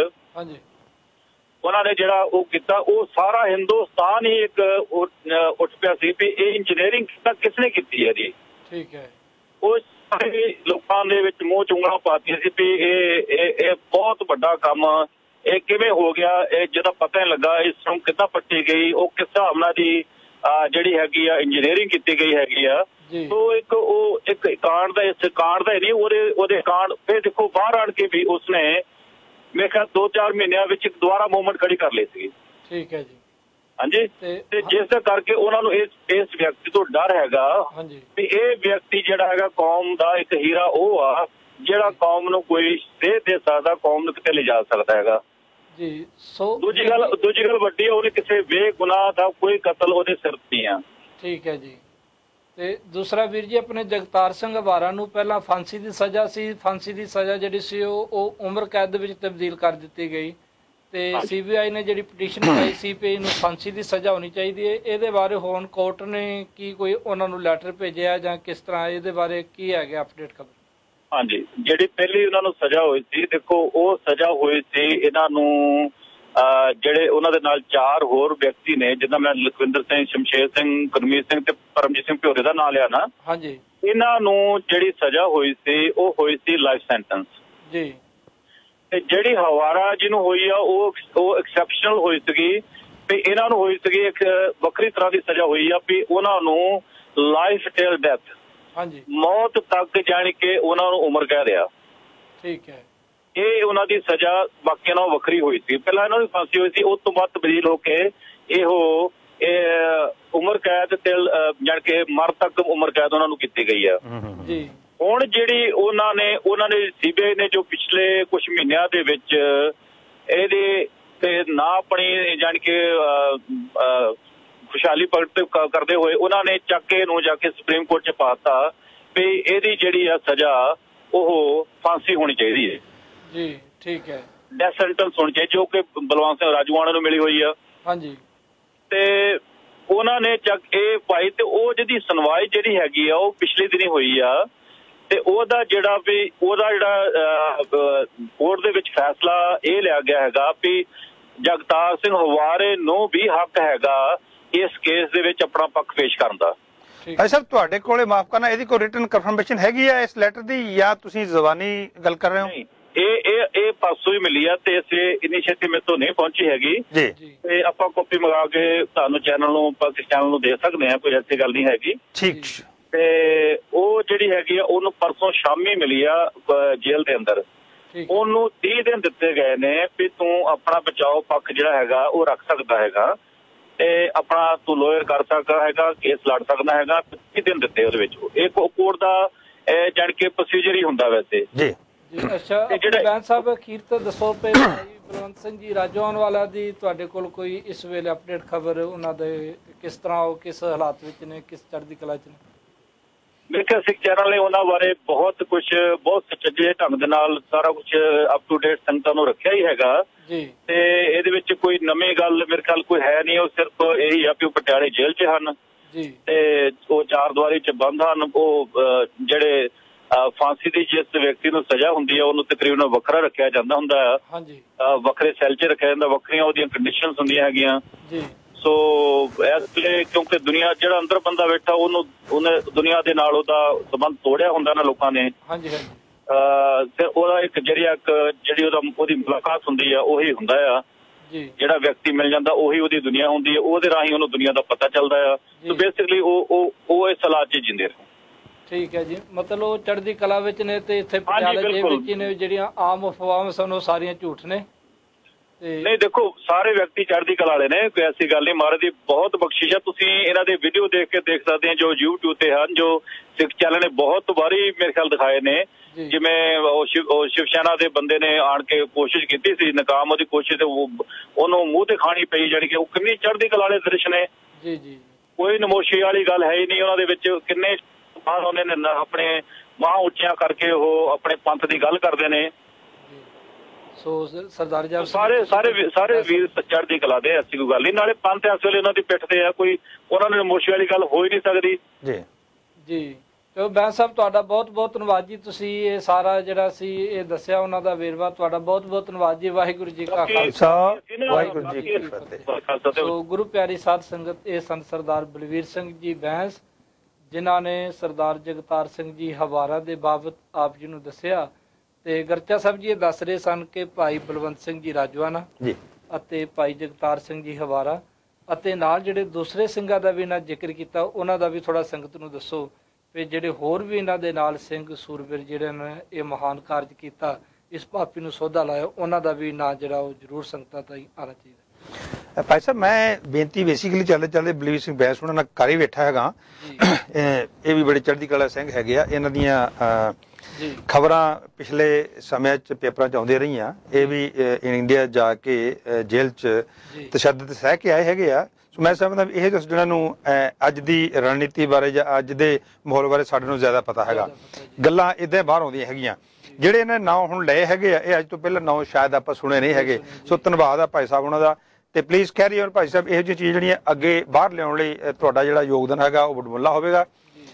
ਉਹਨਾਂ ਨੇ ਜਿਹੜਾ ਉਹ ਕੀਤਾ, ਉਹ ਸਾਰਾ ਹਿੰਦੁਸਤਾਨ ਹੀ ਇੱਕ ਉੱਠ ਪਿਆ ਸੀ ਵੀ ਇਹ ਇੰਜੀਨੀਅਰਿੰਗ ਤਾਂ ਕਿਸਨੇ ਕੀਤੀ ਹੈ ਜੀ। ਠੀਕ ਹੈ। ਉਹ ਸਾਰੇ ਲੋਕਾਂ ਦੇ ਵਿੱਚ ਮੂੰਹ ਚੁੰਗਲਾਂ ਪਾਤੀਆਂ ਸੀ ਵੀ ਇਹ ਇਹ ਬਹੁਤ ਵੱਡਾ ਕੰਮ ਇਹ ਕਿਵੇਂ ਹੋ ਗਿਆ, ਇਹ ਜਿਹਦਾ ਪਤਾ ਨਹੀਂ ਲੱਗਾ ਇਸ ਨੂੰ ਕਿੱਦਾਂ ਪੱਟੀ ਗਈ, ਉਹ ਕਿਸ ਹਿਸਾਬ ਨਾਲ ਦੀ ਜਿਹੜੀ ਹੈਗੀ ਆ ਇੰਜੀਨੀਅਰਿੰਗ ਕੀਤੀ ਗਈ ਹੈਗੀ ਆ। ਸੋ ਇੱਕ ਉਹ ਇੱਕ ਕਾਂਡ ਦਾ ਇਸ ਕਾਂਡ ਦਾ ਹੀ ਨਹੀਂ, ਉਹਦੇ ਉਹਦੇ ਕਾਂਡ ਫਿਰ ਦੇਖੋ ਬਾਹਰ ਆਣ ਕੇ ਵੀ ਉਸਨੇ ਮੇਰੇ ਖਿਆਲ ਦੋ ਚਾਰ ਮਹੀਨਿਆਂ ਵਿੱਚ ਇੱਕ ਦੁਬਾਰਾ ਮੂਵਮੈਂਟ ਖੜੀ ਕਰ ਲਈ ਸੀਗੀ। ਠੀਕ ਹੈ ਜੀ। ਹਾਂਜੀ। ਤੇ ਜਿਸ ਕਰਕੇ ਉਹਨਾਂ ਨੂੰ ਇਸ ਇਸ ਵਿਅਕਤੀ ਤੋਂ ਡਰ ਹੈਗਾ ਵੀ ਇਹ ਵਿਅਕਤੀ ਜਿਹੜਾ ਹੈਗਾ ਕੌਮ ਦਾ ਇੱਕ ਹੀਰਾ ਉਹ ਆ ਜਿਹੜਾ ਕੌਮ ਨੂੰ ਕੋਈ ਸੇਧ ਦੇ ਸਕਦਾ, ਕੌਮ ਨੂੰ ਕਿਤੇ ਲਿਜਾ ਸਕਦਾ ਹੈਗਾ ਜੀ। ਸੋ ਦੂਜੀ ਗੱਲ ਦੂਜੀ ਗੱਲ ਵੱਡੀ ਉਹਨੇ ਕਿਸੇ ਬੇਗੁਨਾਹ ਦਾ ਕੋਈ ਕਤਲ ਉਹਦੇ ਸਿਰ ਨਹੀਂ ਆ। ਠੀਕ ਹੈ ਜੀ। ਤੇ ਦੂਸਰਾ ਵੀਰ ਜੀ, ਆਪਣੇ ਜਗਤਾਰ ਸਿੰਘ ਹਵਾਰਾ ਨੂੰ ਪਹਿਲਾਂ ਫਾਂਸੀ ਦੀ ਸਜ਼ਾ ਸੀ, ਫਾਂਸੀ ਦੀ ਸਜ਼ਾ ਜਿਹੜੀ ਸੀ ਉਹ ਉਹ ਉਮਰ ਕੈਦ ਦੇ ਵਿੱਚ ਤਬਦੀਲ ਕਰ ਦਿੱਤੀ ਗਈ ਤੇ ਸੀਬੀਆਈ ਨੇ ਜਿਹੜੀ ਪਟੀਸ਼ਨ ਪਾਈ ਸੀ ਵੀ ਇਹਨੂੰ ਫਾਂਸੀ ਦੀ ਸਜ਼ਾ ਹੋਣੀ ਚਾਹੀਦੀ ਹੈ। ਇਹਦੇ ਬਾਰੇ ਹੁਣ ਕੋਰਟ ਨੇ ਕੀ ਕੋਈ ਉਹਨਾਂ ਨੂੰ ਲੈਟਰ ਭੇਜਿਆ ਜਾਂ ਕਿਸ ਤਰ੍ਹਾਂ, ਇਹਦੇ ਬਾਰੇ ਕੀ ਹੈਗਾ ਅਪਡੇਟ ਖਬਰ? ਹਾਂਜੀ, ਜਿਹੜੀ ਪਹਿਲੀ ਉਹਨਾਂ ਨੂੰ ਸਜ਼ਾ ਹੋਈ ਸੀ, ਦੇਖੋ ਉਹ ਸਜ਼ਾ ਹੋਈ ਸੀ ਇਹਨਾਂ ਨੂੰ ਜਿਹੜੇ ਉਹਨਾਂ ਦੇ ਨਾਲ ਚਾਰ ਹੋਰ ਵਿਅਕਤੀ ਨੇ, ਜਿੱਦਾਂ ਮੈਂ ਲਖਵਿੰਦਰ ਸਿੰਘ, ਸ਼ਮਸ਼ੇਰ ਸਿੰਘ, ਗੁਰਮੀਤ ਸਿੰਘ ਤੇ ਪਰਮਜੀਤ ਸਿੰਘ ਭਿਓਰੇ ਦਾ ਨਾਂ ਲਿਆ ਨਾ, ਹਾਂਜੀ, ਇਹਨਾਂ ਨੂੰ ਜਿਹੜੀ ਸਜ਼ਾ ਹੋਈ ਸੀ ਉਹ ਹੋਈ ਸੀ ਲਾਈਫ ਸੈਂਟੈਂਸ ਜੀ। ਤੇ ਜਿਹੜੀ ਹਵਾਰਾ ਜਿਹਨੂੰ ਹੋਈ ਆ ਉਹ ਉਹ ਐਕਸੈਪਸ਼ਨਲ ਹੋਈ ਸੀਗੀ ਵੀ ਇਹਨਾਂ ਨੂੰ ਹੋਈ ਸੀਗੀ ਇੱਕ ਵੱਖਰੀ ਤਰ੍ਹਾਂ ਦੀ ਸਜ਼ਾ ਹੋਈ ਆ ਵੀ ਉਹਨਾਂ ਨੂੰ ਲਾਈਫ ਟਿਲ ਡੈਥ, ਹਾਂਜੀ, ਮੌਤ ਤੱਕ ਜਾਣ ਕੇ ਉਹਨਾਂ ਨੂੰ ਉਮਰ ਕਹਿ ਰਿਹਾ। ਠੀਕ ਹੈ। ਇਹ ਉਹਨਾਂ ਦੀ ਸਜ਼ਾ ਬਾਕੀਆਂ ਨਾਲੋਂ ਵੱਖਰੀ ਹੋਈ ਸੀ। ਪਹਿਲਾਂ ਇਹਨਾਂ ਦੀ ਫਾਂਸੀ ਹੋਈ ਸੀ, ਉਸ ਤੋਂ ਬਾਅਦ ਤਬਦੀਲ ਹੋ ਕੇ ਇਹੋ ਇਹ ਉਮਰ ਕੈਦ ਤੇ ਜਾਣ ਕੇ ਮਰ ਤੱਕ ਉਮਰ ਕੈਦ ਉਹਨਾਂ ਨੂੰ ਕੀਤੀ ਗਈ ਆ ਜੀ। ਹੁਣ ਜਿਹੜੀ ਉਹਨਾਂ ਨੇ ਉਹਨਾਂ ਨੇ ਸੀਬੀਆਈ ਨੇ ਜੋ ਪਿਛਲੇ ਕੁਝ ਮਹੀਨਿਆਂ ਦੇ ਵਿੱਚ ਇਹਦੇ ਤੇ ਨਾ ਆਪਣੀ ਜਾਣ ਕੇ ਖੁਸ਼ਹਾਲੀ ਪ੍ਰਗਟ ਕਰਦੇ ਹੋਏ ਉਹਨਾਂ ਨੇ ਚੱਕ ਕੇ ਨੂੰ ਜਾ ਕੇ ਸੁਪਰੀਮ ਕੋਰਟ 'ਚ ਪਾਤਾ ਵੀ ਇਹਦੀ ਜਿਹੜੀ ਆ ਸਜ਼ਾ ਉਹ ਫਾਂਸੀ ਹੋਣੀ ਚਾਹੀਦੀ ਹੈ ਜੀ। ਠੀਕ ਹੈ। ਡੈਥ ਸੈਂਟੈਂਸ ਹੋਣੀ ਚਾਹੀਦੀ ਜੋ ਕਿ ਬਲਵੰਤ ਸਿੰਘ ਰਾਜੂਆਣਾ ਨੂੰ ਮਿਲੀ ਹੋਈ ਆ। ਹਾਂਜੀ। ਤੇ ਉਹਨਾਂ ਨੇ ਚੱਕ ਇਹ ਪਾਈ ਤੇ ਉਹ ਜਿਹਦੀ ਸੁਣਵਾਈ ਜਿਹੜੀ ਹੈਗੀ ਆ ਉਹ ਪਿਛਲੇ ਦਿਨੀ ਹੋਈ ਆ ਤੇ ਉਹਦਾ ਜਿਹੜਾ ਵੀ ਉਹਦਾ ਜਿਹੜਾ ਕੋਰਟ ਦੇ ਵਿੱਚ ਫੈਸਲਾ ਇਹ ਲਿਆ ਗਿਆ ਹੈਗਾ ਵੀ ਜਗਤਾਰ ਸਿੰਘ ਹਵਾਰੇ ਨੂੰ ਵੀ ਹੱਕ ਹੈਗਾ ਇਸ ਕੇਸ ਦੇ ਵਿੱਚ ਆਪਣਾ ਪੱਖ ਪੇਸ਼ ਕਰਨ ਦਾ। ਭਾਈ ਸਾਹਿਬ, ਤੁਹਾਡੇ ਕੋਲੇ ਮਾਫ ਕਰਨਾ ਇਹਦੀ ਕੋਈ ਰਿਟਨ ਕਨਫਰਮੇਸ਼ਨ ਹੈਗੀ ਆ ਇਸ ਲੈਟਰ ਦੀ ਜਾਂ ਤੁਸੀਂ ਜ਼ਬਾਨੀ ਗੱਲ ਕਰ ਰਹੇ ਹੋ? ਇਹ ਇਹ ਇਹ ਪਾਸੋਂ ਹੀ ਮਿਲੀ ਆ ਤੇ ਇਸੇ ਇਨੀਸ਼ੀਏਟਿਵ ਮੇਰੇ ਤੋਂ ਨਹੀਂ ਪਹੁੰਚੀ ਹੈਗੀ ਜੀ। ਤੇ ਆਪਾਂ ਕਾਪੀ ਮੰਗਾ ਕੇ ਤੁਹਾਨੂੰ ਚੈਨਲ ਨੂੰ ਪਾਕਿਸਤਾਨ ਨੂੰ ਦੇ ਸਕਦੇ ਹਾਂ, ਕੋਈ ਐਸੀ ਗੱਲ ਨਹੀਂ ਹੈਗੀ। ਠੀਕ। ਤੇ ਉਹ ਜਿਹੜੀ ਹੈਗੀ ਆ ਉਹਨੂੰ ਪਰਸੋਂ ਸ਼ਾਮੀ ਮਿਲੀ ਆ ਜੇਲ੍ਹ ਦੇ ਅੰਦਰ। ਉਹਨੂੰ ਤੀਹ ਦਿਨ ਦਿੱਤੇ ਗਏ ਨੇ ਵੀ ਤੂੰ ਆਪਣਾ ਬਚਾਓ ਪੱਖ ਜਿਹੜਾ ਹੈਗਾ ਉਹ ਰੱਖ ਸਕਦਾ ਹੈਗਾ ਤੇ ਆਪਣਾ ਤੂੰ ਲੋਅਰ ਕਰ ਸਕਦਾ ਹੈਗਾ, ਕੇਸ ਲੜ ਸਕਦਾ ਹੈਗਾ। ਤੀਹ ਦਿਨ ਦਿੱਤੇ ਉਹਦੇ ਵਿੱਚ। ਇਹ ਕੋਰਟ ਦਾ ਜਾਣ ਕੇ ਪ੍ਰੋਸੀਜਰ ਹੀ ਹੁੰਦਾ ਵੈਸੇ ਜੀ। ਅੱਛਾ, ਬੈਂਸ ਸਾਹਿਬ ਅਖੀਰ ਤੋਂ ਦੱਸੋ ਪਏ ਬਲਵੰਤ ਸਿੰਘ ਜੀ ਰਾਜੋਆਣ ਵਾਲਾ ਦੀ ਤੁਹਾਡੇ ਕੋਲ ਕੋਈ ਇਸ ਵੇਲੇ ਅਪਡੇਟ ਖਬਰ, ਉਹਨਾਂ ਦੇ ਕਿਸ ਤਰ੍ਹਾਂ ਉਹ ਕਿਸ ਹਾਲਾਤ ਵਿੱਚ ਨੇ, ਕਿਸ ਚੜ੍ਹਦੀ ਕਲਾ 'ਚ ਨੇ? ਮੇਰੇ ਖਿਆਲ ਸਿੱਖ ਚੈਨਲ ਨੇ ਉਹਨਾਂ ਬਾਰੇ ਬਹੁਤ ਕੁਝ ਬਹੁਤ ਸੁਚੱਜੇ ਢੰਗ ਦੇ ਨਾਲ ਸਾਰਾ ਕੁਝ ਅਪ ਟੂ ਡੇਟ ਸੰਗਤਾਂ ਨੂੰ ਰੱਖਿਆ ਹੀ ਹੈਗਾ ਜੀ। ਤੇ ਇਹਦੇ ਵਿੱਚ ਕੋਈ ਨਵੀਂ ਗੱਲ ਮੇਰੇ ਖਿਆਲ ਕੋਈ ਹੈ ਨਹੀਂ। ਉਹ ਸਿਰਫ ਇਹੀ ਆ ਵੀ ਉਹ ਪਟਿਆਲੇ ਜੇਲ੍ਹ 'ਚ ਹਨ ਜੀ ਤੇ ਉਹ ਚਾਰ ਦੀਵਾਰੀ 'ਚ ਬੰਦ ਹਨ। ਉਹ ਜਿਹੜੇ ਫਾਂਸੀ ਦੀ ਜਿਸ ਵਿਅਕਤੀ ਨੂੰ ਸਜ਼ਾ ਹੁੰਦੀ ਆ ਉਹਨੂੰ ਤਕਰੀਬਨ ਵੱਖਰਾ ਰੱਖਿਆ ਜਾਂਦਾ ਹੁੰਦਾ ਆ, ਹਾਂਜੀ, ਵੱਖਰੇ ਸੈੱਲ 'ਚ ਰੱਖਿਆ ਜਾਂਦਾ, ਵੱਖਰੀਆਂ ਉਹਦੀਆਂ ਕੰਡੀਸ਼ਨਸ ਹੁੰਦੀਆਂ ਹੈਗੀਆਂ ਜੀ। ਸੋ ਇਸ ਵੇਲੇ ਕਿਉਂਕਿ ਦੁਨੀਆ ਜਿਹੜਾ ਅੰਦਰ ਬੰਦਾ ਬੈਠਾ ਉਹਨੂੰ ਉਹਨੇ ਦੁਨੀਆ ਦੇ ਨਾਲ ਉਹਦਾ ਸੰਬੰਧ ਤੋੜਿਆ ਹੁੰਦਾ ਨਾ ਲੋਕਾਂ ਨੇ। ਹਾਂਜੀ ਹਾਂਜੀ। ਤੇ ਉਹਦਾ ਇੱਕ ਜਰੀਆ ਇੱਕ ਜਿਹੜੀ ਉਹਦਾ ਉਹਦੀ ਮੁਲਾਕਾਤ ਹੁੰਦੀ ਆ ਉਹੀ ਹੁੰਦਾ ਆ ਜੀ। ਜਿਹੜਾ ਵਿਅਕਤੀ ਮਿਲ ਜਾਂਦਾ ਉਹੀ ਉਹਦੀ ਦੁਨੀਆ ਹੁੰਦੀ ਹੈ, ਉਹਦੇ ਰਾਹੀਂ ਉਹਨੂੰ ਦੁਨੀਆ ਦਾ ਪਤਾ ਚੱਲਦਾ ਆ। ਸੋ ਬੇਸਿਕਲੀ ਉਹ ਉਹ ਇਸ ਹਾਲਾਤ 'ਚ ਜਿੰਦੇ ਰਹੇ। ਠੀਕ ਹੈ ਜੀ, ਮਤਲਬ ਉਹ ਚੜ੍ਹਦੀ ਕਲਾ ਵਿੱਚ ਨੇ ਤੇ ਇੱਥੇ ਪਟਿਆਲੇ ਦੇ ਵਿੱਚ ਹੀ ਨੇ ਜਿਹੜੀਆਂ ਆਮ ਅਫਵਾਹਾਂ ਸਨ ਉਹ ਸਾਰੀਆਂ ਝੂਠ ਨੇ। ਤੇ ਨਹੀਂ ਦੇਖੋ, ਸਾਰੇ ਵਿਅਕਤੀ ਚੜ੍ਹਦੀ ਕਲਾ ਵਾਲੇ ਨੇ, ਕੋਈ ਐਸੀ ਗੱਲ ਨਹੀਂ। ਮਹਾਰਾਜ ਦੀ ਬਹੁਤ ਬਖਸ਼ਿਸ਼ ਹੈ। ਤੁਸੀਂ ਇਹਨਾਂ ਦੇ ਵੀਡੀਓ ਦੇਖ ਕੇ ਦੇਖ ਸਕਦੇ ਹੋ ਜੋ YouTube ਤੇ ਹਨ, ਜੋ ਸਿੱਖ ਚੈਨਲ ਨੇ ਬਹੁਤ ਵਾਰੀ ਮੇਰੇ ਖਿਆਲ ਦਿਖਾਏ ਨੇ। ਜਿਵੇਂ ਉਹ ਸ਼ਿਵ ਸੈਨਾ ਦੇ ਬੰਦੇ ਨੇ ਆਣ ਕੇ ਕੋਸ਼ਿਸ਼ ਕੀਤੀ ਸੀ, ਨਾਕਾਮ ਉਹਦੀ ਕੋਸ਼ਿਸ਼, ਤੇ ਉਹਨੂੰ ਮੂੰਹ ਤੇ ਖਾਣੀ ਪਈ, ਜਾਣੀ ਕਿ ਉਹ ਕਿੰਨੀ ਚੜ੍ਹਦੀ ਕਲਾ ਵਾਲੇ ਦ੍ਰਿਸ਼ ਨੇ। ਜੀ ਜੀ, ਕੋਈ ਨਮੋਸ਼ੀ ਵਾਲੀ ਗੱਲ ਹੈ ਹੀ ਨਹੀਂ ਉਹਨਾਂ ਦੇ ਵਿੱਚ। ਕਿੰਨੇ ਉਹਨੇ ਆਪਣੇ ਬਾਹਾਂ ਉੱਚੀਆਂ ਕਰਕੇ ਉਹ ਆਪਣੇ ਪੰਥ ਦੀ ਗੱਲ ਕਰਦੇ ਨੇ। ਸੋ ਸਰਦਾਰ ਜੀ ਸਾਰੇ ਸਾਰੇ ਸਾਰੇ ਵੀਰ ਚੜ੍ਹਦੀ ਕਲਾ ਦੇ, ਐਸੀ ਕੋਈ ਗੱਲ ਨਹੀਂ। ਨਾਲੇ ਪੰਥ ਇਸ ਵੇਲੇ ਉਹਨਾਂ ਦੀ ਪਿੱਠ ਤੇ ਆ, ਕੋਈ ਉਹਨਾਂ ਨੂੰ ਨਮੋਸ਼ੀ ਵਾਲੀ ਗੱਲ ਹੋ ਹੀ ਨਹੀਂ ਸਕਦੀ। ਜੀ ਜੀ, ਤੇ ਬੈਂਸ ਸਾਹਿਬ ਤੁਹਾਡਾ ਬਹੁਤ ਬਹੁਤ ਧੰਨਵਾਦ ਜੀ, ਤੁਸੀਂ ਇਹ ਸਾਰਾ ਜਿਹੜਾ ਸੀ ਇਹ ਦੱਸਿਆ, ਉਹਨਾਂ ਦਾ ਵੇਰਵਾ, ਤੁਹਾਡਾ ਬਹੁਤ ਬਹੁਤ ਧੰਨਵਾਦ ਜੀ। ਵਾਹਿਗੁਰੂ ਜੀ ਕਾ ਖਾਲਸਾ, ਵਾਹਿਗੁਰੂ ਜੀ ਕੀ ਫਤਿਹ। ਸੋ ਗੁਰੂ ਪਿਆਰੀ ਸਾਧ ਸੰਗਤ, ਇਹ ਸੰਤ ਸਰਦਾਰ ਬਲਵੀਰ ਸਿੰਘ ਜੀ ਬੈਂਸ, ਜਿਨ੍ਹਾਂ ਨੇ ਸਰਦਾਰ ਜਗਤਾਰ ਸਿੰਘ ਜੀ ਹਵਾਰਾ ਦੇ ਬਾਬਤ ਆਪ ਜੀ ਨੂੰ ਦੱਸਿਆ। ਤੇ ਗਰਚਾ ਸਾਹਿਬ ਜੀ ਇਹ ਦੱਸ ਰਹੇ ਸਨ ਕਿ ਭਾਈ ਬਲਵੰਤ ਸਿੰਘ ਜੀ ਰਾਜਵਾਨਾ ਜੀ ਅਤੇ ਭਾਈ ਜਗਤਾਰ ਸਿੰਘ ਜੀ ਹਵਾਰਾ, ਅਤੇ ਨਾਲ ਜਿਹੜੇ ਦੂਸਰੇ ਸਿੰਘਾਂ ਦਾ ਵੀ ਇਹਨਾਂ ਜ਼ਿਕਰ ਕੀਤਾ, ਉਹਨਾਂ ਦਾ ਵੀ ਥੋੜਾ ਸੰਗਤ ਨੂੰ ਦੱਸੋ ਵੀ ਜਿਹੜੇ ਹੋਰ ਵੀ ਇਹਨਾਂ ਦੇ ਨਾਲ ਸਿੰਘ ਸੂਰਬੀਰ ਜਿਹੜੇ ਨੇ ਇਹ ਮਹਾਨ ਕਾਰਜ ਕੀਤਾ, ਇਸ ਪਾਪੀ ਨੂੰ ਸੋਧਾ ਲਾਇਆ, ਉਹਨਾਂ ਦਾ ਵੀ ਨਾਂ ਜਿਹੜਾ ਉਹ ਜ਼ਰੂਰ ਸੰਗਤਾਂ ਤਾਈਂ ਆਉਣਾ ਚਾਹੀਦਾ। ਭਾਈ ਸਾਹਿਬ, ਮੈਂ ਬੇਨਤੀ ਬੇਸਿਕਲੀ ਚੱਲਦੇ ਚੱਲਦੇ ਬਲਵੀਰ ਸਿੰਘ ਬੈਂਸ ਉਹਨਾਂ ਨਾਲ ਕਰ ਹੀ ਬੈਠਾ ਹੈਗਾ। ਇਹ ਵੀ ਬੜੇ ਚੜ੍ਹਦੀ ਕਲਾ ਸਿੰਘ ਹੈਗੇ ਆ। ਇਹਨਾਂ ਦੀਆਂ ਖਬਰਾਂ ਪਿਛਲੇ ਸਮੇਂ 'ਚ ਪੇਪਰਾਂ 'ਚ ਆਉਂਦੀਆਂ ਰਹੀਆਂ। ਇਹ ਵੀ ਇੰਡੀਆ ਜਾ ਕੇ ਜੇਲ੍ਹ 'ਚ ਤਸ਼ੱਦਦ ਸਹਿ ਕੇ ਆਏ ਹੈਗੇ ਆ। ਸੋ ਮੈਂ ਸਮਝਦਾ ਇਹ ਜਿਹਨਾਂ ਨੂੰ ਅੱਜ ਦੀ ਰਣਨੀਤੀ ਬਾਰੇ ਜਾਂ ਅੱਜ ਦੇ ਮਾਹੌਲ ਬਾਰੇ ਸਾਡੇ ਨੂੰ ਜ਼ਿਆਦਾ ਪਤਾ ਹੈਗਾ, ਗੱਲਾਂ ਇੱਦਾਂ ਬਾਹਰ ਆਉਂਦੀਆਂ ਹੈਗੀਆਂ। ਜਿਹੜੇ ਇਹਨਾਂ ਨਾਂ ਹੁਣ ਲਏ ਹੈਗੇ ਆ, ਇਹ ਅੱਜ ਤੋਂ ਪਹਿਲਾਂ ਨਾਂ ਸ਼ਾਇਦ ਆਪਾਂ ਸੁਣੇ ਨਹੀਂ ਹੈਗੇ। ਸੋ ਧੰਨਵਾਦ ਆ ਭਾਈ ਸਾਹਿਬ ਉਹਨਾਂ ਦਾ। ਤੇ please carry on Bhai Sahib, ਇਹੋ ਜਿਹੀ ਚੀਜ਼ ਜਿਹੜੀਆਂ ਅੱਗੇ ਬਾਹਰ ਲਿਆਉਣ ਲਈ ਤੁਹਾਡਾ ਜਿਹੜਾ ਯੋਗਦਾਨ ਹੈਗਾ ਉਹ ਵਡਮੁੱਲਾ ਹੋਵੇਗਾ।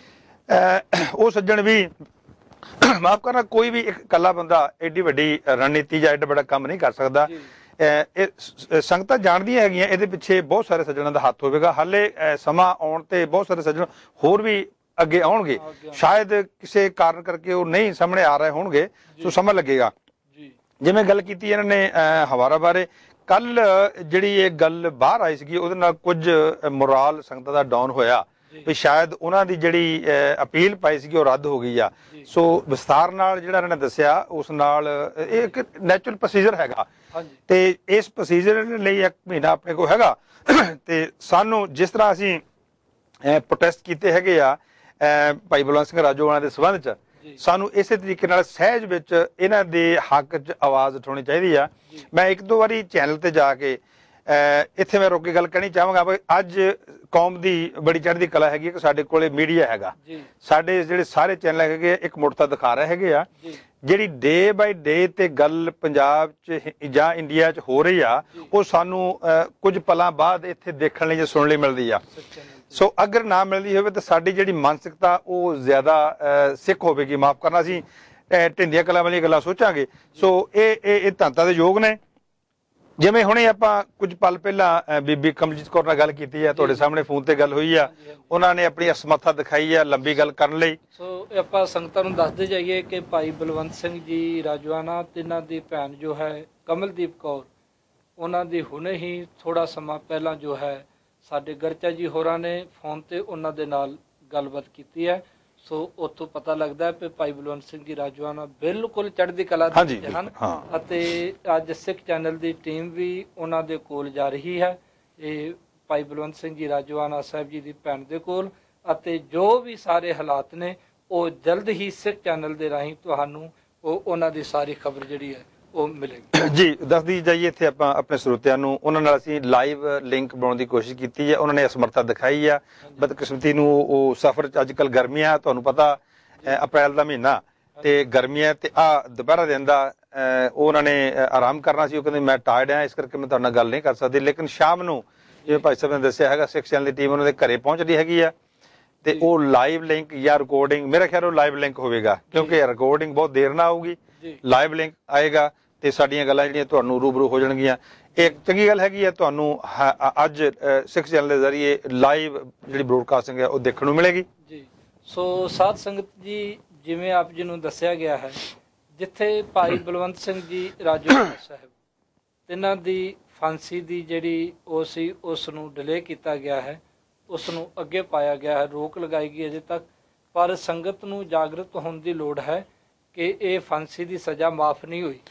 ਉਹ ਸੱਜਣ ਵੀ ਮਾਫ ਕਰਨਾ, ਕੋਈ ਵੀ ਇੱਕ ਇਕੱਲਾ ਬੰਦਾ ਐਡੀ ਵੱਡੀ ਰਣਨੀਤੀ ਜਾਂ ਐਡਾ ਵੱਡਾ ਕੰਮ ਨਹੀਂ ਕਰ ਸਕਦਾ। ਇਹ ਸੰਗਤਾਂ ਜਾਣਦੀਆਂ ਹੈਗੀਆਂ, ਇਹਦੇ ਪਿੱਛੇ ਬਹੁਤ ਸਾਰੇ ਸੱਜਣਾਂ ਦਾ ਹੱਥ ਹੋਵੇਗਾ। ਹਾਲੇ ਸਮਾਂ ਆਉਣ ਤੇ ਬਹੁਤ ਸਾਰੇ ਸੱਜਣ ਹੋਰ ਵੀ ਅੱਗੇ ਆਉਣਗੇ। ਸ਼ਾਇਦ ਕਿਸੇ ਕਾਰਨ ਕਰਕੇ ਉਹ ਨਹੀਂ ਸਾਹਮਣੇ ਆ ਰਹੇ ਹੋਣਗੇ, ਸੋ ਸਮਾਂ ਲੱਗੇਗਾ। ਜਿਵੇਂ ਗੱਲ ਕੀਤੀ ਇਹਨਾਂ ਨੇ ਹਵਾਰਾ ਬਾਰੇ, ਕੱਲ ਜਿਹੜੀ ਇਹ ਗੱਲ ਬਾਹਰ ਆਈ ਸੀਗੀ ਉਹਦੇ ਨਾਲ ਕੁਝ ਮੋਰਾਲ ਸੰਗਤਾਂ ਦਾ ਡਾਊਨ ਹੋਇਆ ਵੀ ਸ਼ਾਇਦ ਉਹਨਾਂ ਦੀ ਜਿਹੜੀ ਅਪੀਲ ਪਾਈ ਸੀਗੀ ਉਹ ਰੱਦ ਹੋ ਗਈ ਆ। ਸੋ ਵਿਸਤਾਰ ਨਾਲ ਜਿਹੜਾ ਇਹਨਾਂ ਨੇ ਦੱਸਿਆ, ਉਸ ਨਾਲ ਇਹ ਇੱਕ ਨੈਚੁਰਲ ਪ੍ਰੋਸੀਜਰ ਹੈਗਾ ਤੇ ਇਸ ਪ੍ਰੋਸੀਜਰ ਲਈ ਇੱਕ ਮਹੀਨਾ ਆਪਣੇ ਕੋਲ ਹੈਗਾ। ਤੇ ਸਾਨੂੰ ਜਿਸ ਤਰ੍ਹਾਂ ਅਸੀਂ ਪ੍ਰੋਟੈਸਟ ਕੀਤੇ ਹੈਗੇ ਆ ਭਾਈ ਬਲਵੰਤ ਸਿੰਘ ਰਾਜੋਵਾਲਾ ਦੇ ਸੰਬੰਧ 'ਚ, ਸਾਨੂੰ ਇਸੇ ਤਰੀਕੇ ਨਾਲ ਸਹਿਜ ਵਿੱਚ ਇਹਨਾਂ ਦੇ ਹੱਕ 'ਚ ਆਵਾਜ਼ ਉਠਾਉਣੀ ਚਾਹੀਦੀ ਆ। ਮੈਂ ਇੱਕ ਦੋ ਵਾਰੀ ਚੈਨਲ ਤੇ ਜਾ ਕੇ ਇੱਥੇ ਮੈਂ ਰੋਕ ਕੇ ਗੱਲ ਕਹਿਣੀ ਚਾਹਾਂਗਾ ਵੀ ਅੱਜ ਕੌਮ ਦੀ ਬੜੀ ਚੜ੍ਹਦੀ ਕਲਾ ਹੈਗੀ ਕਿ ਸਾਡੇ ਕੋਲੇ ਮੀਡੀਆ ਹੈਗਾ। ਸਾਡੇ ਜਿਹੜੇ ਸਾਰੇ ਚੈਨਲ ਹੈਗੇ ਇੱਕ ਮੁੜਤਾ ਦਿਖਾ ਰਹੇ ਹੈਗੇ ਆ, ਜਿਹੜੀ ਡੇ ਬਾਈ ਡੇ ਤੇ ਗੱਲ ਪੰਜਾਬ 'ਚ ਜਾਂ ਇੰਡੀਆ 'ਚ ਹੋ ਰਹੀ ਆ, ਉਹ ਸਾਨੂੰ ਕੁਝ ਪਲਾਂ ਬਾਅਦ ਇੱਥੇ ਦੇਖਣ ਲਈ ਜਾਂ ਸੁਣਨ ਲਈ ਮਿਲਦੀ ਆ। ਸੋ ਅਗਰ ਨਾ ਮਿਲਦੀ ਹੋਵੇ ਤਾਂ ਸਾਡੀ ਜਿਹੜੀ ਮਾਨਸਿਕਤਾ ਉਹ ਜ਼ਿਆਦਾ ਸਿੱਖ ਹੋਵੇਗੀ। ਮਾਫ ਕਰਨਾ, ਅਸੀਂ ਢਿੰਦੀਆਂ ਕਲਾਂ ਵਾਲੀਆਂ ਗੱਲਾਂ ਸੋਚਾਂਗੇ। ਸੋ ਇਹ ਇਹ ਧੰਨਤਾ ਦੇ ਯੋਗ ਨੇ। ਜਿਵੇਂ ਹੁਣੇ ਆਪਾਂ ਕੁਝ ਪਲ ਪਹਿਲਾਂ ਬੀਬੀ ਕਮਲਜੀਤ ਕੌਰ ਨਾਲ ਗੱਲ ਕੀਤੀ ਹੈ, ਤੁਹਾਡੇ ਸਾਹਮਣੇ ਫੋਨ ਤੇ ਗੱਲ ਹੋਈ ਆ, ਉਹਨਾਂ ਨੇ ਆਪਣੀ ਅਸਮਰਥਾ ਦਿਖਾਈ ਆ ਲੰਬੀ ਗੱਲ ਕਰਨ ਲਈ। ਸੋ ਆਪਾਂ ਸੰਗਤਾਂ ਨੂੰ ਦੱਸਦੇ ਜਾਈਏ ਕਿ ਭਾਈ ਬਲਵੰਤ ਸਿੰਘ ਜੀ ਰਾਜਵਾਨਾ ਤੇ ਇਹਨਾਂ ਦੀ ਭੈਣ ਜੋ ਹੈ ਕਮਲਦੀਪ ਕੌਰ, ਉਹਨਾਂ ਦੀ ਹੁਣੇ ਹੀ ਥੋੜਾ ਸਮਾਂ ਪਹਿਲਾਂ ਜੋ ਹੈ ਸਾਡੇ ਗਰਚਾ ਜੀ ਹੋਰਾਂ ਨੇ ਫੋਨ ਤੇ ਉਹਨਾਂ ਦੇ ਨਾਲ ਗੱਲਬਾਤ ਕੀਤੀ ਹੈ। ਸੋ ਉੱਥੋਂ ਪਤਾ ਲੱਗਦਾ ਹੈ ਕਿ ਭਾਈ ਬਲਵੰਤ ਸਿੰਘ ਜੀ ਰਾਜਵਾਨਾ ਬਿਲਕੁਲ ਚੜ੍ਹਦੀ ਕਲਾ ਦੇ ਵਿੱਚ ਹਨ ਅਤੇ ਅੱਜ ਸਿੱਖ ਚੈਨਲ ਦੀ ਟੀਮ ਵੀ ਉਹਨਾਂ ਦੇ ਕੋਲ ਜਾ ਰਹੀ ਹੈ, ਇਹ ਭਾਈ ਬਲਵੰਤ ਸਿੰਘ ਜੀ ਰਾਜਵਾਨਾ ਸਾਹਿਬ ਜੀ ਦੀ ਭੈਣ ਦੇ ਕੋਲ। ਅਤੇ ਜੋ ਵੀ ਸਾਰੇ ਹਾਲਾਤ ਨੇ ਉਹ ਜਲਦ ਹੀ ਸਿੱਖ ਚੈਨਲ ਦੇ ਰਾਹੀਂ ਤੁਹਾਨੂੰ ਉਹ ਉਹਨਾਂ ਦੀ ਸਾਰੀ ਖਬਰ ਜਿਹੜੀ ਹੈ ਉਹ ਮਿਲੇਗੀ। ਜੀ ਦੱਸਦੀ ਜਾਈਏ ਇੱਥੇ ਆਪਾਂ ਆਪਣੇ ਸਰੋਤਿਆਂ ਨੂੰ, ਉਹਨਾਂ ਨਾਲ ਅਸੀਂ ਲਾਈਵ ਲਿੰਕ ਬਣਾਉਣ ਦੀ ਕੋਸ਼ਿਸ਼ ਕੀਤੀ ਹੈ। ਉਹਨਾਂ ਨੇ ਅਸਮਰਥਾ ਦਿਖਾਈ ਆ। ਬਦਕਿਸਮਤੀ ਨੂੰ ਉਹ ਸਫ਼ਰ 'ਚ ਅੱਜ ਕੱਲ੍ਹ ਗਰਮੀਆਂ, ਤੁਹਾਨੂੰ ਪਤਾ ਅਪ੍ਰੈਲ ਦਾ ਮਹੀਨਾ ਤੇ ਗਰਮੀਆਂ ਤੇ ਆ ਦੁਪਹਿਰਾ ਦਿਨ ਦਾ ਉਹ ਉਹਨਾਂ ਨੇ ਆਰਾਮ ਕਰਨਾ ਸੀ। ਉਹ ਕਹਿੰਦੇ ਮੈਂ ਟਾਇਰਡ ਆ, ਇਸ ਕਰਕੇ ਮੈਂ ਤੁਹਾਡੇ ਨਾਲ ਗੱਲ ਨਹੀਂ ਕਰ ਸਕਦੀ। ਲੇਕਿਨ ਸ਼ਾਮ ਨੂੰ ਜਿਵੇਂ ਭਾਈ ਸਾਹਿਬ ਨੇ ਦੱਸਿਆ ਹੈਗਾ, ਸਿੱਖ ਚੈਨਲ ਦੀ ਟੀਮ ਉਹਨਾਂ ਦੇ ਘਰੇ ਪਹੁੰਚਦੀ ਹੈਗੀ ਆ ਤੇ ਉਹ ਲਾਈਵ ਲਿੰਕ ਜਾਂ ਰਿਕਾਰਡਿੰਗ, ਮੇਰਾ ਖਿਆਲ ਉਹ ਲਾਈਵ ਲਿੰਕ ਹੋਵੇਗਾ ਕਿਉਂਕਿ ਰਿਕਾਰਡਿੰਗ ਬਹੁਤ ਦੇਰ ਨਾਲ ਆਊਗੀ, ਲਾਈਵ ਲਿੰਕ ਆਏਗਾ ਤੇ ਸਾਡੀਆਂ ਗੱਲਾਂ ਜਿਹੜੀਆਂ ਤੁਹਾਨੂੰ ਰੂਬਰੂ ਹੋ ਜਾਣਗੀਆਂ। ਇੱਕ ਚੰਗੀ ਗੱਲ ਹੈਗੀ ਹੈ, ਤੁਹਾਨੂੰ ਅੱਜ ਸਿੱਖ ਚੈਨਲ ਦੇ ਜ਼ਰੀਏ ਲਾਈਵ ਜਿਹੜੀ ਬ੍ਰੋਡਕਾਸਟਿੰਗ ਹੈ ਉਹ ਦੇਖਣ ਨੂੰ ਮਿਲੇਗੀ। ਜੀ ਸੋ ਸਾਧ ਸੰਗਤ ਜੀ, ਜਿਵੇਂ ਆਪ ਜੀ ਨੂੰ ਦੱਸਿਆ ਗਿਆ ਹੈ, ਜਿੱਥੇ ਭਾਈ ਬਲਵੰਤ ਸਿੰਘ ਜੀ ਰਾਜੋਵਾਲਾ ਸਾਹਿਬ ਇਹਨਾਂ ਦੀ ਫਾਂਸੀ ਦੀ ਜਿਹੜੀ ਉਹ ਸੀ ਉਸ ਨੂੰ ਡਿਲੇ ਕੀਤਾ ਗਿਆ ਹੈ, ਉਸ ਨੂੰ ਅੱਗੇ ਪਾਇਆ ਗਿਆ ਹੈ, ਰੋਕ ਲਗਾਈ ਗਈ ਅਜੇ ਤੱਕ। ਪਰ ਸੰਗਤ ਨੂੰ ਜਾਗਰਤ ਹੋਣ ਦੀ ਲੋੜ ਹੈ ਕਿ ਇਹ ਫਾਂਸੀ ਦੀ ਸਜ਼ਾ ਮਾਫ ਨਹੀਂ ਹੋਈ।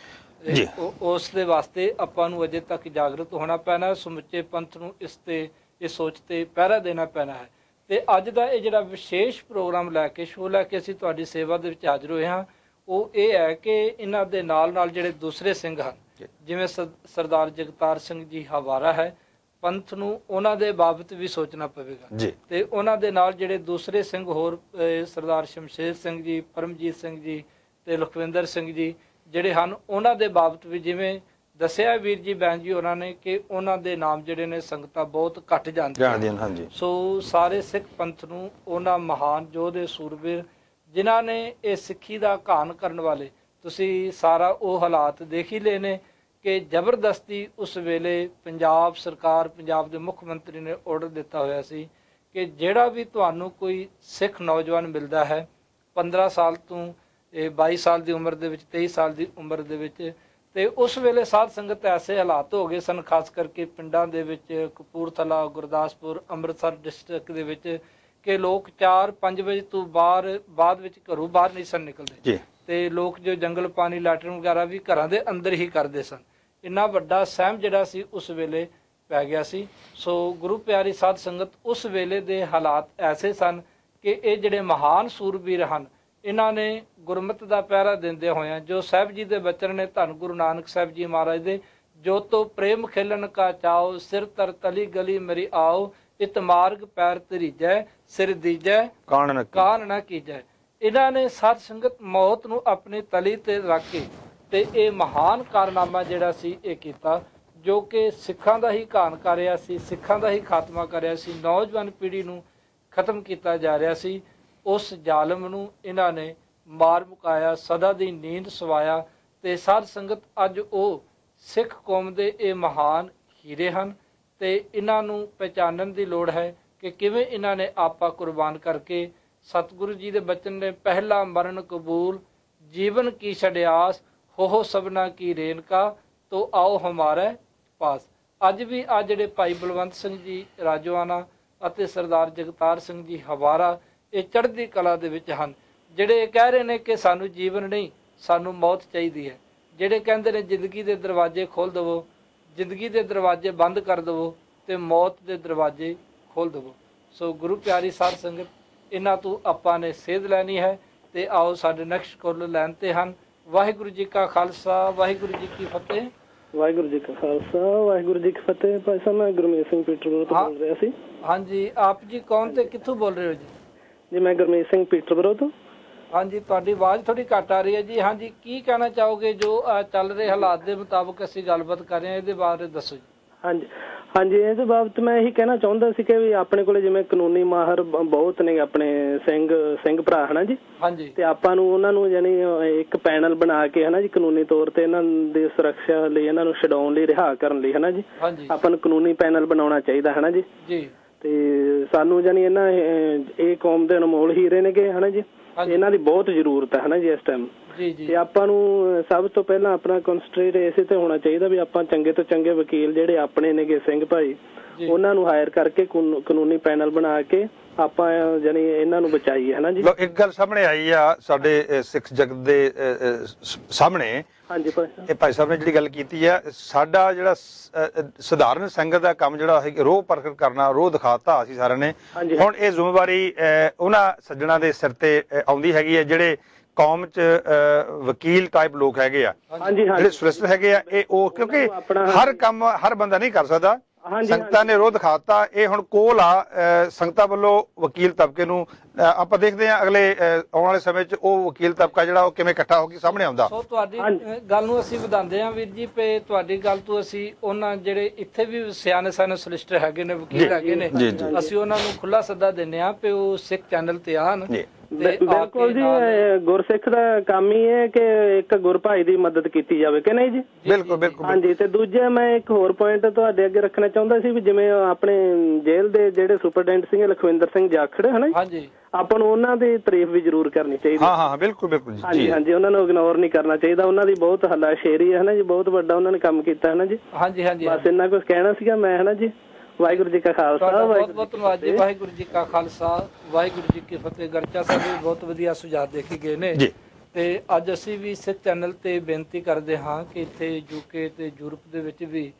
ਉਸ ਦੇ ਵਾਸਤੇ ਆਪਾਂ ਨੂੰ ਅਜੇ ਤੱਕ ਜਾਗਰਤ ਹੋਣਾ ਪੈਣਾ, ਸਮੁੱਚੇ ਪੰਥ ਨੂੰ ਇਸ ਤੇ ਇਹ ਸੋਚ ਤੇ ਪਹਿਰਾ ਦੇਣਾ ਪੈਣਾ ਹੈ। ਤੇ ਅੱਜ ਦਾ ਇਹ ਜਿਹੜਾ ਵਿਸ਼ੇਸ਼ ਪ੍ਰੋਗਰਾਮ ਲੈ ਕੇ ਸ਼ੋਅ ਲੈ ਕੇ ਅਸੀਂ ਤੁਹਾਡੀ ਸੇਵਾ ਦੇ ਵਿੱਚ ਹਾਜ਼ਰ ਹੋਏ ਹਾਂ, ਉਹ ਇਹ ਹੈ ਕਿ ਇਹਨਾਂ ਦੇ ਨਾਲ ਨਾਲ ਜਿਹੜੇ ਦੂਸਰੇ ਸਿੰਘ ਹਨ, ਜਿਵੇਂ ਸਰਦਾਰ ਜਗਤਾਰ ਸਿੰਘ ਜੀ ਹਵਾਰਾ ਹੈ, ਪੰਥ ਨੂੰ ਉਹਨਾਂ ਦੇ ਬਾਬਤ ਵੀ ਸੋਚਣਾ ਪਵੇਗਾ। ਤੇ ਉਹਨਾਂ ਦੇ ਨਾਲ ਜਿਹੜੇ ਦੂਸਰੇ ਸਿੰਘ ਹੋਰ ਸਰਦਾਰ ਸ਼ਮਸ਼ੇਰ ਸਿੰਘ ਜੀ, ਪਰਮਜੀਤ ਸਿੰਘ ਜੀ ਤੇ ਲਖਵਿੰਦਰ ਸਿੰਘ ਜੀ ਜਿਹੜੇ ਹਨ, ਉਹਨਾਂ ਦੇ ਬਾਬਤ ਵੀ ਜਿਵੇਂ ਦੱਸਿਆ ਵੀਰ ਜੀ ਬੈਨ ਜੀ ਉਹਨਾਂ ਨੇ ਕਿ ਉਹਨਾਂ ਦੇ ਨਾਮ ਜਿਹੜੇ ਨੇ ਸੰਗਤਾਂ ਬਹੁਤ ਘੱਟ ਜਾਂਦੀਆਂ ਹਨ। ਸੋ ਸਾਰੇ ਸਿੱਖ ਪੰਥ ਨੂੰ ਉਹਨਾਂ ਮਹਾਨ ਯੋਧੇ ਸੂਰਬੀਰ ਜਿਨ੍ਹਾਂ ਨੇ ਇਹ ਸਿੱਖੀ ਦਾ ਘਾਣ ਕਰਨ ਵਾਲੇ, ਤੁਸੀਂ ਸਾਰਾ ਉਹ ਹਾਲਾਤ ਦੇਖ ਹੀ ਲਏ ਨੇ ਕਿ ਜ਼ਬਰਦਸਤੀ ਉਸ ਵੇਲੇ ਪੰਜਾਬ ਸਰਕਾਰ, ਪੰਜਾਬ ਦੇ ਮੁੱਖ ਮੰਤਰੀ ਨੇ ਆਰਡਰ ਦਿੱਤਾ ਹੋਇਆ ਸੀ ਕਿ ਜਿਹੜਾ ਵੀ ਤੁਹਾਨੂੰ ਕੋਈ ਸਿੱਖ ਨੌਜਵਾਨ ਮਿਲਦਾ ਹੈ ਪੰਦਰਾਂ ਸਾਲ ਤੋਂ ਬਾਈ ਸਾਲ ਦੀ ਉਮਰ ਦੇ ਵਿੱਚ, ਤੇਈ ਸਾਲ ਦੀ ਉਮਰ ਦੇ ਵਿੱਚ, ਤੇ ਉਸ ਵੇਲੇ ਸਾਧ ਸੰਗਤ ਐਸੇ ਹਾਲਾਤ ਹੋ ਗਏ ਸਨ, ਖਾਸ ਕਰਕੇ ਪਿੰਡਾਂ ਦੇ ਵਿੱਚ, ਕਪੂਰਥਲਾ, ਗੁਰਦਾਸਪੁਰ, ਅੰਮ੍ਰਿਤਸਰ ਡਿਸਟ੍ਰਿਕਟ ਦੇ ਵਿੱਚ, ਕਿ ਲੋਕ ਚਾਰ ਪੰਜ ਵਜੇ ਤੋਂ ਬਾਹਰ ਬਾਅਦ ਵਿੱਚ ਘਰੋਂ ਬਾਹਰ ਨਹੀਂ ਸਨ ਨਿਕਲਦੇ ਤੇ ਲੋਕ ਜੋ ਜੰਗਲ ਪਾਣੀ ਲੈਟਰਿਨ ਵਗੈਰਾ ਵੀ ਘਰਾਂ ਦੇ ਅੰਦਰ ਹੀ ਕਰਦੇ ਸਨ। ਇੰਨਾ ਵੱਡਾ ਸਹਿਮ ਜਿਹੜਾ ਸੀ ਉਸ ਵੇਲੇ ਪੈ ਗਿਆ ਸੀ। ਸੋ ਗੁਰੂ ਪਿਆਰੀ ਸਾਧ ਸੰਗਤ, ਉਸ ਵੇਲੇ ਦੇ ਹਾਲਾਤ ਐਸੇ ਸਨ ਕਿ ਇਹ ਜਿਹੜੇ ਮਹਾਨ ਸੂਰਬੀਰ ਹਨ, ਇਹਨਾਂ ਨੇ ਗੁਰਮਤ ਦਾ ਪਹਿਰਾ ਦਿੰਦੇ ਹੋਇਆਂ ਜੋ ਸਾਹਿਬ ਜੀ ਦੇ ਬਚਨ ਨੇ, ਧੰਨ ਗੁਰੂ ਨਾਨਕ ਸਾਹਿਬ ਜੀ ਮਹਾਰਾਜ ਦੇ, ਜੋ ਤੋ ਪ੍ਰੇਮ ਖੇਲਣ ਕਾ ਚਾਓ, ਸਿਰ ਤਰ ਤਲੀ ਗਲੀ ਮੇਰੀ ਆਓ, ਇਤ ਮਾਰਗ ਪੈਰ ਤਰੀਜੈ, ਸਿਰ ਦੀਜੈ ਕਾਨ ਨਾ ਕੀਜੈ। ਇਹਨਾਂ ਨੇ ਸਾਧ ਸੰਗਤ ਮੌਤ ਨੂੰ ਆਪਣੀ ਤਲੀ ਤੇ ਰੱਖ ਕੇ ਤੇ ਇਹ ਮਹਾਨ ਕਾਰਨਾਮਾ ਜਿਹੜਾ ਸੀ ਇਹ ਕੀਤਾ, ਜੋ ਕਿ ਸਿੱਖਾਂ ਦਾ ਹੀ ਘਾਣ ਕਰ ਰਿਹਾ ਸੀ, ਸਿੱਖਾਂ ਦਾ ਹੀ ਖਾਤਮਾ ਕਰ ਰਿਹਾ ਸੀ, ਨੌਜਵਾਨ ਪੀੜ੍ਹੀ ਨੂੰ ਖਤਮ ਕੀਤਾ ਜਾ ਰਿਹਾ ਸੀ। ਉਸ ਜ਼ਾਲਮ ਨੂੰ ਇਹਨਾਂ ਨੇ ਮਾਰ ਮੁਕਾਇਆ, ਸਦਾ ਦੀ ਨੀਂਦ ਸਵਾਇਆ। ਤੇ ਸਾਧ ਸੰਗਤ ਅੱਜ ਉਹ ਸਿੱਖ ਕੌਮ ਦੇ ਇਹ ਮਹਾਨ ਹੀਰੇ ਹਨ ਤੇ ਇਹਨਾਂ ਨੂੰ ਪਹਿਚਾਨਣ ਦੀ ਲੋੜ ਹੈ ਕਿ ਕਿਵੇਂ ਇਹਨਾਂ ਨੇ ਆਪਾ ਕੁਰਬਾਨ ਕਰਕੇ, ਸਤਿਗੁਰੂ ਜੀ ਦੇ ਬਚਨ ਨੇ, ਪਹਿਲਾ ਮਰਨ ਕਬੂਲ ਜੀਵਨ ਕੀ ਛੜਿਆਸ, ਹੋ ਸਭਨਾ ਕੀ ਰੇਨਕਾ, ਤੋ ਆਓ ਹਮਾਰੇ ਪਾਸ। ਅੱਜ ਵੀ ਆ ਜਿਹੜੇ ਭਾਈ ਬਲਵੰਤ ਸਿੰਘ ਜੀ ਰਾਜੋਆਣਾ ਅਤੇ ਸਰਦਾਰ ਜਗਤਾਰ ਸਿੰਘ ਜੀ ਹਵਾਰਾ, ਇਹ ਚੜ੍ਹਦੀ ਕਲਾ ਦੇ ਵਿੱਚ ਹਨ, ਜਿਹੜੇ ਕਹਿ ਰਹੇ ਨੇ ਕਿ ਸਾਨੂੰ ਜੀਵਨ ਨਹੀਂ, ਸਾਨੂੰ ਮੌਤ ਚਾਹੀਦੀ ਹੈ। ਜਿਹੜੇ ਕਹਿੰਦੇ ਨੇ ਜ਼ਿੰਦਗੀ ਦੇ ਦਰਵਾਜ਼ੇ ਖੋਲ੍ਹ ਦੇਵੋ, ਜ਼ਿੰਦਗੀ ਦੇ ਦਰਵਾਜ਼ੇ ਬੰਦ ਕਰ ਦੇਵੋ ਤੇ ਮੌਤ ਦੇ ਦਰਵਾਜ਼ੇ ਖੋਲ੍ਹ ਦੇਵੋ। ਸੋ ਗੁਰੂ ਪਿਆਰੀ ਸਾਧ ਸੰਗਤ, ਇਹਨਾਂ ਤੋਂ ਆਪਾਂ ਨੇ ਸੇਧ ਲੈਣੀ ਹੈ ਤੇ ਆਓ ਸਾਡੇ ਨੈਕਸਟ ਕਾਲ ਲੈਣ ਤੇ ਹਨ। ਵਾਹਿਗੁਰੂ ਜੀ ਕਾ ਖਾਲਸਾ, ਵਾਹਿਗੁਰੂ ਜੀ ਕੀ ਫਤਿਹ। ਵਾਹਿਗੁਰੂ ਜੀ ਕਾ ਖਾਲਸਾ, ਵਾਹਿਗੁਰੂ ਜੀ ਕੀ ਫਤਿਹ। ਭਾਈ ਸਾਹਿਬ, ਮੈਂ ਗੁਰਮੀਤ ਸਿੰਘ ਪੀਟਰਬਰੋ ਤੋਂ ਬੋਲ ਰਿਹਾ ਸੀ। ਹਾਂਜੀ, ਆਪ ਜੀ ਕੌਣ ਤੇ ਕਿੱਥੋਂ ਬੋਲ ਰਹੇ ਹੋ ਜੀ? ਜੀ ਮੈਂ ਗੁਰਮੀਤ ਸਿੰਘ ਪੀਟਰਬਰੋ ਤੋਂ। ਹਾਂਜੀ, ਤੁਹਾਡੀ ਆਵਾਜ਼ ਥੋੜੀ ਘੱਟ ਆ ਰਹੀ ਹੈ ਜੀ। ਹਾਂਜੀ, ਕੀ ਕਹਿਣਾ ਚਾਹੋਗੇ ਜੋ ਚੱਲ ਰਹੇ ਹਾਲਾਤ ਦੇ ਮੁਤਾਬਕ ਅਸੀਂ ਗੱਲਬਾਤ ਕਰ ਰਹੇ ਹਾਂ, ਇਹਦੇ ਬਾਰੇ ਦੱਸੋ ਜੀ। ਹਾਂਜੀ ਹਾਂਜੀ ਇਹਦੇ ਬਾਬਤ ਮੈਂ ਇਹੀ ਕਹਿਣਾ ਚਾਹੁੰਦਾ ਸੀ ਕਿ ਵੀ ਆਪਣੇ ਕੋਲੇ ਜਿਵੇਂ ਕਾਨੂੰਨੀ ਮਾਹਰ ਬਹੁਤ ਨੇ ਆਪਣੇ ਸਿੰਘ ਸਿੰਘ ਭਰਾ ਹਨਾ ਜੀ। ਹਾਂਜੀ, ਤੇ ਆਪਾਂ ਨੂੰ ਉਹਨਾਂ ਨੂੰ ਯਾਨੀ ਇੱਕ ਪੈਨਲ ਬਣਾ ਕੇ ਹਨਾ ਜੀ, ਕਾਨੂੰਨੀ ਤੌਰ ਤੇ ਇਹਨਾਂ ਦੀ ਸੁਰੱਖਿਆ ਲਈ, ਇਹਨਾਂ ਨੂੰ ਛਡਾਉਣ ਲਈ, ਰਿਹਾ ਕਰਨ ਲਈ ਹਨਾ ਜੀ, ਆਪਾਂ ਨੂੰ ਕਾਨੂੰਨੀ ਪੈਨਲ ਬਣਾਉਣਾ ਚਾਹੀਦਾ ਹਨਾ ਜੀ। ਜੀ, ਤੇ ਸਾਨੂੰ ਯਾਨੀ ਇਹਨਾਂ ਇਹ ਕੌਮ ਦੇ ਅਨਮੋਲ ਹੀਰੇ ਨੇਗੇ ਹਨਾ ਜੀ, ਇਹਨਾਂ ਦੀ ਬਹੁਤ ਜ਼ਰੂਰਤ ਹੈ ਹਨਾ ਜੀ ਇਸ ਟਾਈਮ। ਤੇ ਆਪਾਂ ਨੂੰ ਸਭ ਤੋਂ ਪਹਿਲਾਂ ਆਪਣਾ ਕਨਸੈਂਟਰੇਟ ਇਸੇ ਤੇ ਹੋਣਾ ਚਾਹੀਦਾ ਵੀ ਆਪਾਂ ਚੰਗੇ ਤੋਂ ਚੰਗੇ ਵਕੀਲ ਜਿਹੜੇ ਆਪਣੇ ਨੇਗੇ ਸਿੰਘ ਭਾਈ, ਉਹਨਾਂ ਨੂੰ ਹਾਇਰ ਕਰਕੇ ਕਾਨੂੰਨੀ ਪੈਨਲ ਬਣਾ ਕੇ ਆਪਾਂ ਯਾਨੀ ਇਹਨਾਂ ਨੂੰ ਬਚਾਈਏ ਹਨਾ ਜੀ। ਇੱਕ ਗੱਲ ਸਾਹਮਣੇ ਆਈ ਆ ਸਾਡੇ ਸਿੱਖ ਜਗਤ ਦੇ ਸਾਹਮਣੇ। ਹਾਂਜੀ ਭਾਈ ਸਾਹਿਬ, ਇਹ ਭਾਈ ਸਾਹਿਬ ਨੇ ਜਿਹੜੀ ਗੱਲ ਕੀਤੀ ਆ, ਸਾਡਾ ਜਿਹੜਾ ਸਧਾਰਨ ਸੰਗਤ ਦਾ ਕੰਮ ਜਿਹੜਾ ਹੈ ਰੋਹ ਪ੍ਰਗਟ ਕਰਨਾ, ਰੋਹ ਦਿਖਾਤਾ ਅਸੀਂ ਸਾਰਿਆਂ ਨੇ। ਹੁਣ ਇਹ ਜ਼ਿੰਮੇਵਾਰੀ ਉਹਨਾਂ ਸੱਜਣਾ ਦੇ ਸਿਰ ਤੇ ਆਉਂਦੀ ਹੈਗੀ ਹੈ ਜਿਹੜੇ ਕੌਮ ਚ ਵਕੀਲ ਟਾਈਪ ਲੋਕ ਹੈਗੇ ਆ, ਜਿਹੜੇ ਸੁਲਿਸਟਰ ਹੈਗੇ ਆ। ਇਹ ਉਹ ਕਿਉਂਕਿ ਹਰ ਕੰਮ ਹਰ ਬੰਦਾ ਨਹੀਂ ਕਰ ਸਕਦਾ। ਸੰਗਤਾਂ ਨੇ ਰੋਹ ਦਿਖਾਤਾ, ਇਹ ਹੁਣ ਕੋਲ ਆ ਸੰਗਤਾਂ ਵੱਲੋਂ ਵਕੀਲ ਤਬਕੇ ਨੂੰ। ਆਪਾਂ ਦੇਖਦੇ ਹਾਂ ਅਗਲੇ ਆਉਣ ਵਾਲੇ ਸਮੇਂ ਚ ਉਹ ਵਕੀਲ ਤਬਕਾ ਜਿਹੜਾ ਉਹ ਕਿਵੇਂ ਇਕੱਠਾ ਹੋ ਕੇ ਸਾਹਮਣੇ ਆਉਂਦਾ। ਸੋ ਤੁਹਾਡੀ ਗੱਲ ਨੂੰ ਅਸੀਂ ਵਧਾਉਂਦੇ ਹਾਂ ਵੀਰ ਜੀ, ਪੇ ਤੁਹਾਡੀ ਗੱਲ ਤੋਂ ਅਸੀਂ ਉਹਨਾਂ ਜਿਹੜੇ ਇੱਥੇ ਵੀ ਸਿਆਣੇ ਸਿਆਣੇ ਸੋਲਿਸਟਰ ਹੈਗੇ ਨੇ, ਵਕੀਲ ਹੈਗੇ ਨੇ, ਅਸੀਂ ਉਹਨਾਂ ਨੂੰ ਖੁੱਲਾ ਸੱਦਾ ਦਿੰਦੇ ਹਾਂ ਪੇ ਉਹ ਸਿੱਖ ਚੈਨਲ ਤੇ ਆਣ। ਬਿਲਕੁਲ ਜੀ, ਗੁਰਸਿੱਖ ਦਾ ਕੰਮ ਹੀ ਹੈ ਕਿ ਇੱਕ ਗੁਰ ਭਾਈ ਦੀ ਮਦਦ ਕੀਤੀ ਜਾਵੇ ਕਿ ਨਹੀਂ ਜੀ। ਬਿਲਕੁਲ ਬਿਲਕੁਲ। ਹਾਂਜੀ, ਤੇ ਦੂਜਾ ਮੈਂ ਇੱਕ ਹੋਰ ਪੁਆਇੰਟ ਤੁਹਾਡੇ ਅੱਗੇ ਰੱਖਣਾ ਚਾਹੁੰਦਾ ਸੀ ਵੀ ਜਿਵੇਂ ਆਪਣੇ ਜੇਲ੍ਹ ਦੇ ਜਿਹੜੇ ਸੁਪਰਡੈਂਟ ਸਿੰਘ ਲਖਵਿੰਦਰ ਸਿੰਘ ਜਾਖੜ ਹਨਾ, ਹਾਂਜੀ, ਆਪਾਂ ਨੂੰ ਉਹਨਾਂ ਦੀ ਤਾਰੀਫ ਵੀ ਜ਼ਰੂਰ ਕਰਨੀ ਚਾਹੀਦੀ। ਹਾਂ ਹਾਂ ਬਿਲਕੁਲ ਬਿਲਕੁਲ ਜੀ। ਹਾਂਜੀ ਹਾਂਜੀ, ਉਹਨਾਂ ਨੂੰ ਇਗਨੋਰ ਨਹੀਂ ਕਰਨਾ ਚਾਹੀਦਾ। ਉਹਨਾਂ ਦੀ ਬਹੁਤ ਹੱਲਾ ਸ਼ੇਰੀ ਹੈ ਹਨਾ ਜੀ, ਬਹੁਤ ਵੱਡਾ ਉਹਨਾਂ ਨੇ ਕੰਮ ਕੀਤਾ ਹਨਾ ਜੀ। ਹਾਂਜੀ ਹਾਂਜੀ, ਬਸ ਇੰਨਾ ਕੁਝ ਕਹਿਣਾ ਸੀਗਾ ਮੈਂ ਹਨਾ ਜੀ। ਵਾਹਿਗੁਰੂ ਜੀ ਕਾ ਖਾਲਸਾ ਬਹੁਤ ਬਹੁਤ ਧੰਨਵਾਦ ਜੀ। ਵਾਹਿਗੁਰੂ ਜੀ ਕਾ ਖਾਲਸਾ ਵਾਹਿਗੁਰੂ ਜੀ ਕੀ ਫਤਿਹ। ਗਰਚਾ ਸਾਹਿਬ ਵੀ ਬਹੁਤ ਵਧੀਆ ਸੁਝਾਅ ਦੇ ਕੇ ਗਏ ਨੇ ਤੇ ਅੱਜ ਅਸੀਂ ਵੀ ਸਿੱਖ ਚੈਨਲ ਤੇ ਬੇਨਤੀ ਕਰਦੇ ਹਾਂ ਕਿ ਇੱਥੇ ਯੂਕੇ ਤੇ ਯੂਰਪ ਦੇ ਵਿੱਚ ਵੀ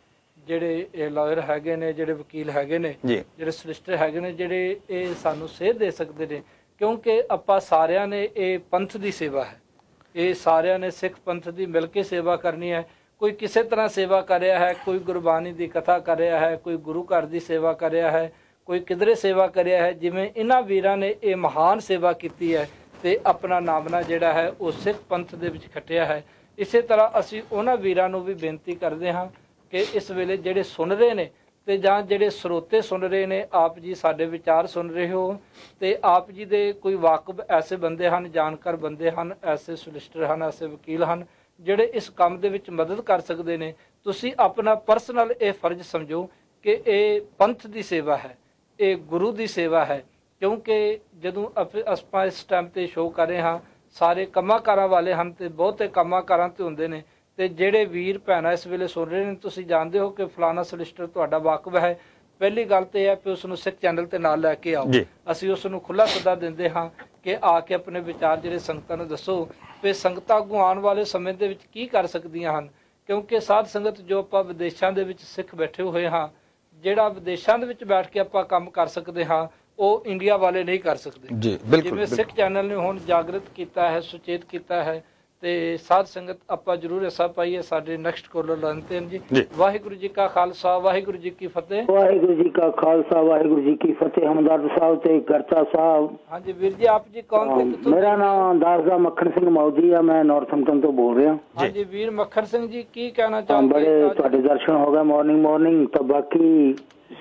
ਜਿਹੜੇ ਲਾਇਰ ਹੈਗੇ ਨੇ, ਜਿਹੜੇ ਵਕੀਲ ਹੈਗੇ ਨੇ, ਜਿਹੜੇ ਸੋਲਿਸਿਟਰ ਹੈਗੇ ਨੇ, ਜਿਹੜੇ ਇਹ ਸਾਨੂੰ ਸੇਧ ਦੇ ਸਕਦੇ ਨੇ, ਕਿਉਂਕਿ ਆਪਾਂ ਸਾਰਿਆਂ ਨੇ ਇਹ ਪੰਥ ਦੀ ਸੇਵਾ ਹੈ, ਇਹ ਸਾਰਿਆਂ ਨੇ ਸਿੱਖ ਪੰਥ ਦੀ ਮਿਲ ਕੇ ਸੇਵਾ ਕਰਨੀ ਹੈ। ਕੋਈ ਕਿਸੇ ਤਰ੍ਹਾਂ ਸੇਵਾ ਕਰ ਰਿਹਾ ਹੈ, ਕੋਈ ਗੁਰਬਾਣੀ ਦੀ ਕਥਾ ਕਰ ਰਿਹਾ ਹੈ, ਕੋਈ ਗੁਰੂ ਘਰ ਦੀ ਸੇਵਾ ਕਰ ਰਿਹਾ ਹੈ, ਕੋਈ ਕਿਧਰੇ ਸੇਵਾ ਕਰ ਰਿਹਾ ਹੈ। ਜਿਵੇਂ ਇਹਨਾਂ ਵੀਰਾਂ ਨੇ ਇਹ ਮਹਾਨ ਸੇਵਾ ਕੀਤੀ ਹੈ ਤੇ ਆਪਣਾ ਨਾਮਣਾ ਜਿਹੜਾ ਹੈ ਉਹ ਸਿੱਖ ਪੰਥ ਦੇ ਵਿੱਚ ਖੱਟਿਆ ਹੈ, ਇਸੇ ਤਰ੍ਹਾਂ ਅਸੀਂ ਉਹਨਾਂ ਵੀਰਾਂ ਨੂੰ ਵੀ ਬੇਨਤੀ ਕਰਦੇ ਹਾਂ ਕਿ ਇਸ ਵੇਲੇ ਜਿਹੜੇ ਸੁਣ ਰਹੇ ਨੇ ਤੇ ਜਾਂ ਜਿਹੜੇ ਸਰੋਤੇ ਸੁਣ ਰਹੇ ਨੇ, ਆਪ ਜੀ ਸਾਡੇ ਵਿਚਾਰ ਸੁਣ ਰਹੇ ਹੋ ਤੇ ਆਪ ਜੀ ਦੇ ਕੋਈ ਵਾਕਬ ਐਸੇ ਬੰਦੇ ਹਨ, ਜਾਣਕਾਰ ਬੰਦੇ ਹਨ, ਐਸੇ ਸੋਲਿਸਿਟਰ ਹਨ, ਐਸੇ ਵਕੀਲ ਹਨ ਜਿਹੜੇ ਇਸ ਕੰਮ ਦੇ ਵਿੱਚ ਮਦਦ ਕਰ ਸਕਦੇ ਨੇ। ਤੁਸੀਂ ਆਪਣਾ ਪਰਸਨਲ ਇਹ ਫਰਜ਼ ਸਮਝੋ ਕਿ ਇਹ ਪੰਥ ਦੀ ਸੇਵਾ ਹੈ, ਇਹ ਗੁਰੂ ਦੀ ਸੇਵਾ ਹੈ, ਕਿਉਂਕਿ ਜਦੋਂ ਆਪਾਂ ਇਸ ਟਾਈਮ ਤੇ ਸ਼ੋਅ ਕਰ ਰਹੇ ਹਾਂ ਸਾਰੇ ਕੰਮਾਂ-ਕਾਰਾਂ ਵਾਲੇ ਹਨ ਤੇ ਬਹੁਤੇ ਕੰਮਾਂ-ਕਾਰਾਂ ਤੇ ਹੁੰਦੇ ਨੇ ਤੇ ਜਿਹੜੇ ਵੀਰ ਭੈਣਾਂ ਇਸ ਵੇਲੇ ਸੁਣ ਰਹੇ ਨੇ, ਤੁਸੀਂ ਜਾਣਦੇ ਹੋ ਕਿ ਫਲਾਣਾ ਸੋਲਿਸਿਟਰ ਤੁਹਾਡਾ ਵਾਕਬ ਹੈ, ਪਹਿਲੀ ਗੱਲ ਤੇ ਇਹ ਹੈ ਕਿ ਉਸ ਨੂੰ ਸਿੱਖ ਚੈਨਲ ਤੇ ਨਾਲ ਲੈ ਕੇ ਆਓ। ਅਸੀਂ ਉਸ ਨੂੰ ਖੁੱਲਾ ਸੱਦਾ ਦਿੰਦੇ ਹਾਂ ਕਿ ਆ ਕੇ ਆਪਣੇ ਵਿਚਾਰ ਜਿਹੜੇ ਸੰਗਤਾਂ ਨੂੰ ਦੱਸੋ ਵੀ ਸੰਗਤਾਂ ਅੱਗੋਂ ਆਉਣ ਵਾਲੇ ਸਮੇਂ ਦੇ ਵਿੱਚ ਕੀ ਕਰ ਸਕਦੀਆਂ ਹਨ, ਕਿਉਂਕਿ ਸਾਧ ਸੰਗਤ ਜੋ ਆਪਾਂ ਵਿਦੇਸ਼ਾਂ ਦੇ ਵਿੱਚ ਸਿੱਖ ਬੈਠੇ ਹੋਏ ਹਾਂ, ਜਿਹੜਾ ਵਿਦੇਸ਼ਾਂ ਦੇ ਵਿੱਚ ਬੈਠ ਕੇ ਆਪਾਂ ਕੰਮ ਕਰ ਸਕਦੇ ਹਾਂ ਉਹ ਇੰਡੀਆ ਵਾਲੇ ਨਹੀਂ ਕਰ ਸਕਦੇ। ਜਿਵੇਂ ਸਿੱਖ ਚੈਨਲ ਨੇ ਹੁਣ ਜਾਗਰਤ ਕੀਤਾ ਹੈ, ਸੁਚੇਤ ਕੀਤਾ ਹੈ ਤੇ ਸਾਧ ਸੰਗਤ ਆਪਾਂ ਜ਼ਰੂਰ ਹਿੱਸਾ ਪਾਈਏ। ਸਾਡੇ ਨੈਕਸਟ ਕਾਲਰ ਲਾਂਤੇ ਹਨ ਜੀ। ਵਾਹਿਗੁਰੂ ਜੀ ਕਾ ਖਾਲਸਾ ਵਾਹਿਗੁਰੂ ਜੀ ਕੀ ਫਤਿਹ। ਵਾਹਿਗੁਰੂ ਜੀ ਕਾ ਖਾਲਸਾ ਵਾਹਿਗੁਰੂ ਜੀ ਕੀ ਫਤਿਹ। ਹਮਦਰਦ ਸਾਹਿਬ ਤੇ ਗਰਚਾ ਸਾਹਿਬ। ਹਾਂਜੀ ਵੀਰ ਜੀ, ਆਪ ਜੀ ਕੌਣ ਤੇ ਕਿੱਥੋਂ? ਮੇਰਾ ਨਾਮ ਦਾਸਦਾ ਮੱਖਣ ਸਿੰਘ ਮੌਜੀ ਆ, ਮੈਂ ਨਾਰਥਹੈਂਪਟਨ ਤੋਂ ਬੋਲ ਰਿਹਾ। ਹਾਂਜੀ ਵੀਰ ਮੱਖਣ ਸਿੰਘ ਜੀ, ਕੀ ਕਹਿਣਾ ਚਾਹੁੰਦੇ? ਬੜੇ ਤੁਹਾਡੇ ਦਰਸ਼ਨ ਹੋ ਗਏ ਮਾਰਨਿੰਗ ਮਾਰਨਿੰਗ ਤਾਂ ਬਾਕੀ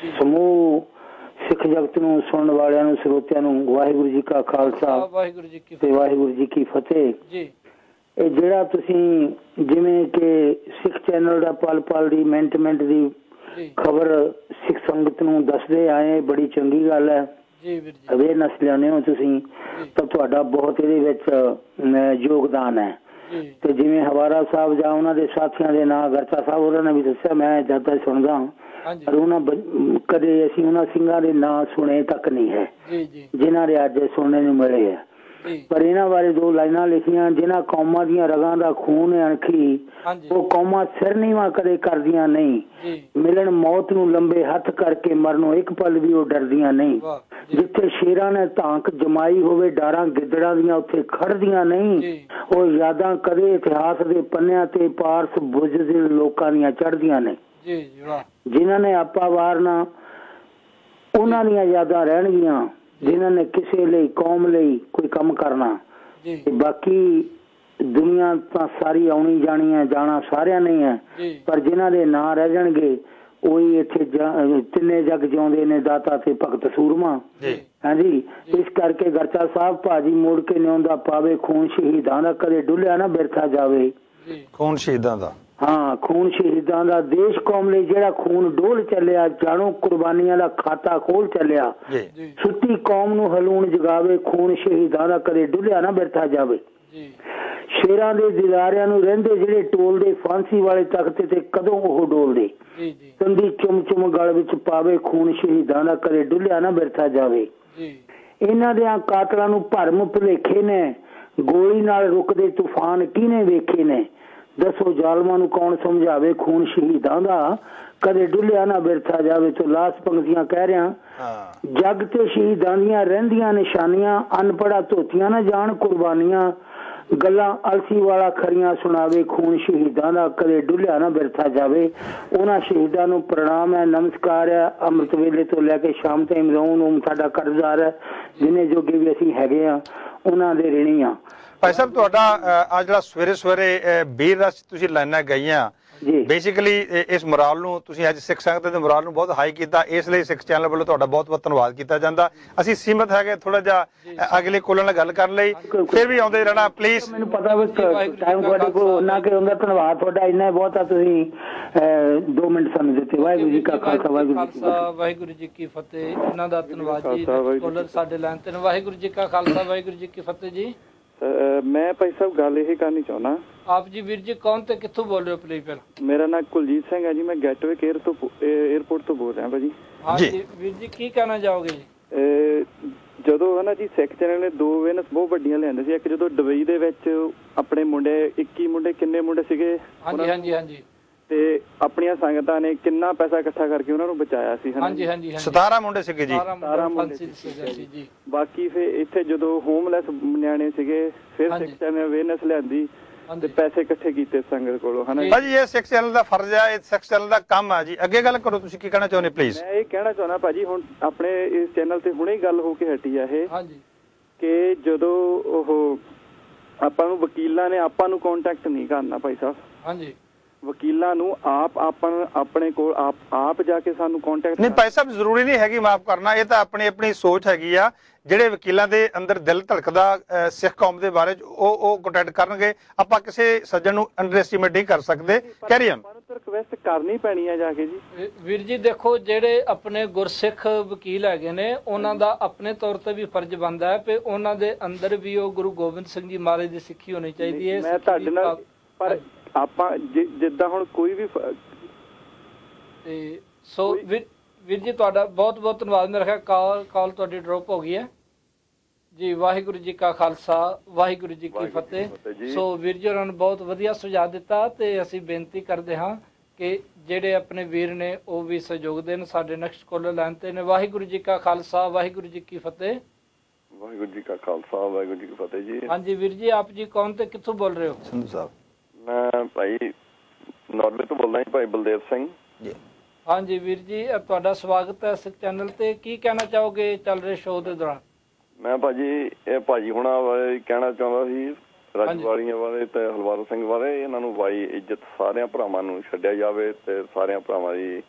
ਸਮੂਹ ਸਿੱਖ ਜਗਤ ਨੂੰ ਸੁਣਨ ਵਾਲਿਆਂ ਨੂੰ, ਸਰੋਤਿਆਂ ਨੂੰ ਵਾਹਿਗੁਰੂ ਜੀ ਕਾ ਖਾਲਸਾ ਵਾਹਿਗੁਰੂ ਜੀ ਕੀ ਤੇ ਵਾਹਿਗੁਰੂ ਜੀ ਕੀ ਫਤਿਹ ਜੀ। ਇਹ ਜਿਹੜਾ ਤੁਸੀਂ ਜਿਵੇਂ ਕਿ ਸਿੱਖ ਚੈਨਲ ਦਾ ਪਲ ਪਲ ਦੀ ਮਿੰਟ ਮਿੰਟ ਦੀ ਖਬਰ ਸਿੱਖ ਸੰਗਤ ਨੂੰ ਦੱਸਦੇ ਆਏ, ਬੜੀ ਚੰਗੀ ਗੱਲ ਹੈ ਜੀ ਵੀਰ ਜੀ। ਅਵੇਅਰਨੈਸ ਲਿਆਉਂਦੇ ਹੋ ਤੁਸੀਂ ਤਾਂ ਤੁਹਾਡਾ ਬਹੁਤ ਇਹਦੇ ਵਿੱਚ ਯੋਗਦਾਨ ਹੈ। ਤੇ ਜਿਵੇਂ ਹਵਾਰਾ ਸਾਹਿਬ ਜਾਂ ਉਹਨਾਂ ਦੇ ਸਾਥੀਆਂ ਦੇ ਨਾਂ ਗਰਚਾ ਸਾਹਿਬ ਉਹਨਾਂ ਨੇ ਵੀ ਦੱਸਿਆ, ਮੈਂ ਜਦ ਤੱਕ ਸੁਣਦਾ ਪਰ ਉਹਨਾਂ ਕਦੇ ਅਸੀਂ ਉਹਨਾਂ ਸਿੰਘਾਂ ਦੇ ਨਾਂ ਸੁਣੇ ਤੱਕ ਨਹੀਂ ਹੈ ਜਿਨ੍ਹਾਂ ਦੇ ਅੱਜ ਸੁਣਨੇ ਨੂੰ ਮਿਲੇ ਹੈ। ਪਰ ਇਹਨਾਂ ਬਾਰੇ ਦੋ ਲਾਈਨਾਂ ਲਿਖੀਆਂ, ਜਿਨ੍ਹਾਂ ਕੌਮਾਂ ਦੀਆਂ ਰਗਾਂ ਦਾ ਖੂਨ ਹੈ ਅਣਖੀ, ਉਹ ਕੌਮਾਂ ਸਿਰ ਨੀਵਾਂ ਕਦੇ ਕਰਦੀਆਂ ਨਹੀਂ, ਮਿਲਣ ਮੌਤ ਨੂੰ ਲੰਬੇ ਹੱਥ ਕਰਕੇ ਮਰਨੋਂ ਇੱਕ ਪਲ ਵੀ ਉਹ ਡਰਦੀਆਂ ਨਹੀਂ। ਜਿੱਥੇ ਸ਼ੇਰਾਂ ਨੇ ਧਾਂਕ ਜਮਾਈ ਹੋਵੇ ਡਾਰਾਂ ਗਿੱਦੜਾਂ ਦੀਆਂ ਉੱਥੇ ਖੜਦੀਆਂ ਨਹੀਂ, ਉਹ ਯਾਦਾਂ ਕਦੇ ਇਤਿਹਾਸ ਦੇ ਪੰਨਿਆਂ ਤੇ ਪਾਰਸ ਬੁਝਦੇ ਲੋਕਾਂ ਦੀਆਂ ਚੜ੍ਹਦੀਆਂ ਨੇ। ਜਿਨ੍ਹਾਂ ਨੇ ਆਪਾ ਵਾਰਨਾ ਉਹਨਾਂ ਦੀਆਂ ਯਾਦਾਂ ਰਹਿਣਗੀਆਂ, ਜਿਨ੍ਹਾਂ ਨੇ ਕਿਸੇ ਲਈ ਕੌਮ ਲਈ ਕੋਈ ਕੰਮ ਕਰਨਾ। ਬਾਕੀ ਦੁਨੀਆ ਤਾਂ ਸਾਰੀ ਆਉਣੀ ਜਾਣੀ ਹੈ, ਜਾਣਾ ਸਾਰਿਆਂ ਨੇ ਹੈ, ਪਰ ਜਿਨ੍ਹਾਂ ਦੇ ਨਾਂ ਰਹਿ ਜਾਣਗੇ ਉਹੀ ਇੱਥੇ ਤਿੰਨੇ ਜੱਗ ਜਿਉਂਦੇ ਨੇ, ਦਾਤਾ ਤੇ ਭਗਤ ਸੂਰਮਾ। ਹਾਂਜੀ, ਇਸ ਕਰਕੇ ਗਰਚਾ ਸਾਹਿਬ ਭਾਜੀ ਮੁੜ ਕੇ ਨਿਉਂਦਾ ਪਾਵੇ, ਖੂਨ ਸ਼ਹੀਦਾਂ ਦਾ ਕਦੇ ਡੁੱਲਿਆ ਨਾ ਬਿਰਥਾ ਜਾਵੇ। ਖੂਨ ਸ਼ਹੀਦਾਂ ਦਾ, ਹਾਂ ਖੂਨ ਸ਼ਹੀਦਾਂ ਦਾ, ਦੇਸ਼ ਕੌਮ ਲਈ ਜਿਹੜਾ ਖੂਨ ਡੋਲ ਚੱਲਿਆ, ਜਾਣੋ ਕੁਰਬਾਨੀਆਂ ਦਾ ਖਾਤਾ ਖੋਲ ਚੱਲਿਆ। ਸੁੱਤੀ ਕੌਮ ਨੂੰ ਹਲੂਣ ਜਗਾਵੇ, ਖੂਨ ਸ਼ਹੀਦਾਂ ਦਾ ਕਦੇ ਡੁੱਲਿਆ ਨਾ ਬਿਰਥਾ ਜਾਵੇ। ਸ਼ੇਰਾਂ ਦੇ ਦਿਲਾਰਿਆਂ ਨੂੰ ਰਹਿੰਦੇ ਜਿਹੜੇ ਟੋਲਦੇ, ਫਾਂਸੀ ਵਾਲੇ ਤਖਤੇ ਤੇ ਕਦੋਂ ਉਹ ਡੋਲਦੇ। ਤੰਦੀ ਚੁੰਮ ਚੁੰਮ ਗਲ ਵਿੱਚ ਪਾਵੇ, ਖੂਨ ਸ਼ਹੀਦਾਂ ਦਾ ਕਦੇ ਡੁੱਲਿਆ ਨਾ ਬਿਰਥਾ ਜਾਵੇ। ਇਹਨਾਂ ਦੇ ਕਾਤਲਾਂ ਨੂੰ ਭਰਮ ਭੁਲੇਖੇ ਨੇ, ਗੋਲੀ ਨਾਲ ਰੁਕਦੇ ਤੂਫਾਨ ਕਿਹਨੇ ਵੇਖੇ ਨੇ। ਦੱਸੋ ਜ਼ਾਲਮਾਂ ਨੂੰ ਕੌਣ ਸਮਝਾਵੇ, ਖੂਨ ਸ਼ਹੀਦਾਂ ਦਾ ਕਦੇ ਡੁੱਲਿਆ ਨਾ ਬਿਰਥਾ ਜਾਵੇ। ਤੋਂ ਲਾਸਟ ਪੰਕਤੀਆਂ ਕਹਿ ਰਿਹਾ, ਜੱਗ ਤੇ ਸ਼ਹੀਦਾਂ ਦੀਆਂ ਰਹਿੰਦੀਆਂ ਨਿਸ਼ਾਨੀਆਂ, ਅਨਪੜਾ ਧੋਤੀਆਂ ਨਾ ਜਾਣ ਕੁਰਬਾਨੀਆਂ, ਗੱਲਾਂ ਅਲਸੀ ਵਾਲਾ ਖਰੀਆਂ ਸੁਣਾਵੇ, ਖੂਨ ਸ਼ਹੀਦਾਂ ਦਾ ਕਦੇ ਡੁੱਲਿਆ ਨਾ ਬਿਰਥਾ ਜਾਵੇ। ਉਹਨਾਂ ਸ਼ਹੀਦਾਂ ਨੂੰ ਪ੍ਰਣਾਮ ਹੈ, ਨਮਸਕਾਰ ਹੈ। ਅੰਮ੍ਰਿਤ ਵੇਲੇ ਤੋਂ ਲੈ ਕੇ ਸ਼ਾਮ ਤਾਈਂ ਰੋਣ ਨੂੰ ਸਾਡਾ ਕਰਜ਼ਦਾਰ ਹੈ, ਜਿੰਨੇ ਜੋਗੇ ਵੀ ਅਸੀਂ ਹੈਗੇ ਆ ਉਹਨਾਂ ਦੇ ਰਿਣੀ ਆ। ਭਾਈ ਸਾਹਿਬ, ਤੁਹਾਡਾ ਆ ਜਿਹੜਾ ਸਵੇਰੇ ਸਵੇਰੇ ਵੀਰ ਰਸ ਤੁਸੀਂ ਲਾਈਨਾਂ ਗਈਆਂ, ਬੇਸਿਕਲੀ ਇਸ ਮੁਰਾਲ ਨੂੰ ਤੁਸੀਂ ਅੱਜ ਸਿੱਖ ਸੰਗਤ ਦੇ ਮੁਰਾਲ ਨੂੰ ਬਹੁਤ ਹਾਈ ਕੀਤਾ, ਇਸ ਲਈ ਸਿੱਖ ਚੈਨਲ ਵੱਲੋਂ ਤੁਹਾਡਾ ਬਹੁਤ ਬਹੁਤ ਧੰਨਵਾਦ ਕੀਤਾ ਜਾਂਦਾ। ਅਸੀਂ ਸੀਮਤ ਹੈਗੇ ਥੋੜਾ ਜਿਹਾ ਅਗਲੇ ਕੋਲ ਨਾਲ ਗੱਲ ਕਰਨ ਲਈ, ਫਿਰ ਵੀ ਆਉਂਦੇ ਰਹਿਣਾ ਪਲੀਜ਼। ਮੈਨੂੰ ਪਤਾ ਵੀ ਟਾਈਮ ਤੁਹਾਡੇ ਕੋਲ ਉਹਨਾਂ ਕੇ ਹੁੰਦਾ, ਧੰਨਵਾਦ ਤੁਹਾਡਾ ਇੰਨਾ ਬਹੁਤ ਆ, ਤੁਸੀਂ ਦੋ ਮਿੰਟ ਸਾਨੂੰ ਦਿੱਤੇ। ਵਾਹਿਗੁਰੂ ਜੀ ਕਾ ਖਾਲਸਾ ਵਾਹਿਗੁਰੂ ਜੀ ਕੀ ਫਤਿਹ। ਇਹਨਾਂ ਦਾ ਧੰਨਵਾਦ ਜੀ। ਕੋਲਰ ਸਾਡੇ ਲਾਈਨ ਤੇ। ਵਾਹਿਗੁਰੂ ਜੀ ਕਾ ਖਾਲਸਾ ਵਾਹਿਗੁਰੂ ਜੀ ਕੀ ਫਤਿਹ ਜੀ। ਮੈਂ ਭਾਈ ਸਾਹਿਬ ਗੱਲ ਇਹ ਕਰਨੀ ਚਾਹੁੰਦਾ, ਆਪ ਜੀ ਵੀਰ ਜੀ ਕੌਣ ਤੇ ਕਿੱਥੋਂ ਬੋਲ ਰਹੇ ਹੋ ਪਲੀਜ਼ ਪਹਿਲਾਂ? ਮੇਰਾ ਨਾਮ ਕੁਲਜੀਤ ਸਿੰਘ ਹੈ ਜੀ, ਮੈਂ ਗੈਟਵੇ ਕੇਅਰ ਤੋਂ 에ਅਰਪੋਰਟ ਤੋਂ ਬੋਲ ਰਿਹਾ ਭਾਜੀ। ਹਾਂਜੀ ਵੀਰ ਜੀ ਕੀ ਕਹਿਣਾ ਚਾਹੋਗੇ ਜੀ? ਜਦੋਂ ਹੈ ਨਾ ਜੀ ਸਿੱਖ ਚੈਨਲ ਨੇ ਦੋ ਅਵੇਅਰਨੈਸ ਬਹੁਤ ਵੱਡੀਆਂ ਲਿਆਂਦੇ ਸੀ। ਇੱਕ ਜਦੋਂ ਦੁਬਈ ਦੇ ਵਿੱਚ ਆਪਣੇ ਮੁੰਡੇ ਇੱਕੀ ਮੁੰਡੇ ਕਿੰਨੇ ਮੁੰਡੇ ਸੀਗੇ, ਹਾਂਜੀ ਹਾਂਜੀ ਹਾਂਜੀ, ਤੇ ਆਪਣੀਆਂ ਸੰਗਤਾਂ ਨੇ ਕਿੰਨਾ ਪੈਸਾ ਇਕੱਠਾ ਕਰਕੇ ਉਹਨਾਂ ਨੂੰ ਬਚਾਇਆ ਸੀ। ਹਾਂਜੀ ਹਾਂਜੀ, ਸਤਾਰਾਂ ਮੁੰਡੇ ਸੀਗੇ ਜੀ, ਸਤਾਰਾਂ ਮੁੰਡੇ ਸੀ। ਬਾਕੀ ਫਿਰ ਇੱਥੇ ਜਦੋਂ ਹੋਮਲੈਸ ਨਿਆਣੇ ਸੀਗੇ, ਫਿਰ ਸਿੱਖ ਚੈਨਲ ਅਵੇਅਰਨੈਸ ਲਿਆਂਦੀ ਤੇ ਪੈਸੇ ਇਕੱਠੇ ਕੀਤੇ ਸੰਗਤ ਕੋਲੋਂ, ਹਨਾ ਭਾਜੀ। ਇਹ ਸਿੱਖ ਚੈਨਲ ਦਾ ਫਰਜ਼ ਹੈ, ਇਹ ਸਿੱਖ ਚੈਨਲ ਦਾ ਕੰਮ ਹੈ ਜੀ। ਅੱਗੇ ਗੱਲ ਕਰੋ, ਤੁਸੀਂ ਕੀ ਕਹਿਣਾ ਚਾਹੁੰਦੇ ਪਲੀਜ਼? ਮੈਂ ਇਹ ਕਹਿਣਾ ਚਾਹੁੰਦਾ ਭਾਜੀ, ਹੁਣ ਆਪਣੇ ਇਸ ਚੈਨਲ ਤੇ ਹੁਣੇ ਗੱਲ ਹੋ ਕੇ ਹਟੀ ਆ ਇਹ, ਹਾਂਜੀ, ਕਿ ਜਦੋਂ ਉਹ ਆਪਾਂ ਨੂੰ ਵਕੀਲਾਂ ਨੇ ਆਪਾਂ ਨੂੰ ਕੰਟੈਕਟ ਨਹੀਂ ਕਰਨਾ ਭਾਈ ਸਾਹਿਬ। ਹਾਂਜੀ, ਵਕੀਲਾਂ ਨੂੰ ਆਪ ਆਪਾਂ ਆਪਣੇ ਕੋਲ ਆਪ ਆਪ ਜਾ ਕੇ ਸਾਨੂੰ ਕੰਟੈਕਟ ਨਹੀਂ ਭਾਈ ਸਾਹਿਬ, ਜ਼ਰੂਰੀ ਨਹੀਂ ਹੈਗੀ ਮਾਫ ਕਰਨਾ, ਇਹ ਤਾਂ ਆਪਣੀ ਆਪਣੀ ਸੋਚ ਹੈਗੀ ਆ। ਜਿਹੜੇ ਵਕੀਲਾਂ ਦੇ ਅੰਦਰ ਦਿਲ ਧੜਕਦਾ ਸਿੱਖ ਕੌਮ ਦੇ ਬਾਰੇ ਉਹ ਉਹ ਕੰਟੈਕਟ ਕਰਨਗੇ। ਆਪਾਂ ਕਿਸੇ ਸੱਜਣ ਨੂੰ ਅੰਡਰ ਐਸਟੀਮੇਟ ਨਹੀਂ ਕਰ ਸਕਦੇ। ਕੈਰੀ ਔਨ, ਰਿਕਵੈਸਟ ਕਰਨੀ ਪੈਣੀ ਹੈ ਜਾ ਕੇ ਜੀ। ਵੀਰ ਜੀ ਦੇਖੋ, ਜਿਹੜੇ ਆਪਣੇ ਗੁਰਸਿੱਖ ਵਕੀਲ ਹੈਗੇ ਨੇ ਉਹਨਾਂ ਦਾ ਆਪਣੇ ਤੌਰ ਤੇ ਵੀ ਫਰਜ਼ ਬਣਦਾ ਹੈ ਕਿ ਉਹਨਾਂ ਦੇ ਅੰਦਰ ਵੀ ਉਹ ਗੁਰੂ ਗੋਬਿੰਦ ਸਿੰਘ ਜੀ ਮਹਾਰਾਜ ਦੀ ਸਿੱਖੀ ਹੋਣੀ ਚਾਹੀਦੀ ਹੈ। ਮੈਂ ਤੁਹਾਡੇ ਨਾਲ, ਪਰ ਆਪਾਂ ਜਿੱਦਾਂ ਹੁਣ ਕੋਈ ਵੀ ਤੇ ਸੋ ਵੀਰ ਜੀ ਤੁਹਾਡਾ ਬਹੁਤ ਬਹੁਤ ਧੰਨਵਾਦ। ਮੇਰਾ ਖਿਆਲ ਕਾਲ ਕਾਲ ਤੁਹਾਡੀ ਡ੍ਰੌਪ ਹੋ ਗਈ ਹੈ ਜੀ। ਵਾਹਿਗੁਰੂ ਜੀ ਕਾ ਖਾਲਸਾ, ਵਾਹਿਗੁਰੂ ਜੀ ਕੀ ਫਤਿਹ। ਸੋ ਵੀਰ ਜੀ ਉਹਨਾਂ ਨੇ ਬਹੁਤ ਵਧੀਆ ਸੁਝਾਅ ਦਿੱਤਾ ਤੇ ਅਸੀਂ ਬੇਨਤੀ ਕਰਦੇ ਹਾਂ ਕਿ ਜਿਹੜੇ ਆਪਣੇ ਵੀਰ ਨੇ ਉਹ ਵੀ ਸਹਿਯੋਗ ਦੇਣ। ਸਾਡੇ ਨੈਕਸਟ ਕਾਲਰ ਲਾਈਨ ਤੇ ਨੇ। ਵਾਹਿਗੁਰੂ ਜੀ ਕਾ ਖਾਲਸਾ, ਵਾਹਿਗੁਰੂ ਜੀ ਕੀ ਫਤਿਹ। ਵਾਹਿਗੁਰੂ ਜੀ ਕਾ ਖਾਲਸਾ, ਵਾਹਿਗੁਰੂ ਜੀ ਕੀ ਫਤਿਹ ਜੀ। ਹਾਂਜੀ ਵੀਰ ਜੀ, ਆਪ ਜੀ ਕੌਣ ਤੇ ਕਿੱਥੋਂ ਬੋਲ ਰਹੇ ਹੋ? ਸੰਧੂ ਸਾਹਿਬ, ਮੈਂ ਭਾਈ ਨਾਰਵੇ ਤੋਂ ਬੋਲਦਾ ਜੀ, ਭਾਈ ਬਲਦੇਵ ਸਿੰਘ ਜੀ। ਹਾਂਜੀ ਵੀਰ ਜੀ, ਤੁਹਾਡਾ ਸਵਾਗਤ ਹੈ ਸਿੱਖ ਚੈਨਲ ਤੇ। ਕੀ ਕਹਿਣਾ ਚਾਹੋਗੇ ਚੱਲ ਰਹੇ ਸ਼ੋਅ ਦੇ ਦੌਰਾਨ? ਮੈਂ ਭਾਜੀ ਇਹ ਭਾਜੀ ਹੁਣਾਂ ਬਾਰੇ ਕਹਿਣਾ ਚਾਹੁੰਦਾ ਸੀ, ਰਜਵਾੜੀਆਂ ਬਾਰੇ ਤੇ ਹਲਵਾਰ ਸਿੰਘ ਬਾਰੇ। ਇਹਨਾਂ ਨੂੰ ਬਾਈ ਇੱਜ਼ਤ ਸਾਰਿਆਂ ਭਰਾਵਾਂ ਨੂੰ ਛੱਡਿਆ ਜਾਵੇ ਤੇ ਸਾਰਿਆਂ ਭਰਾਵਾਂ ਦੀ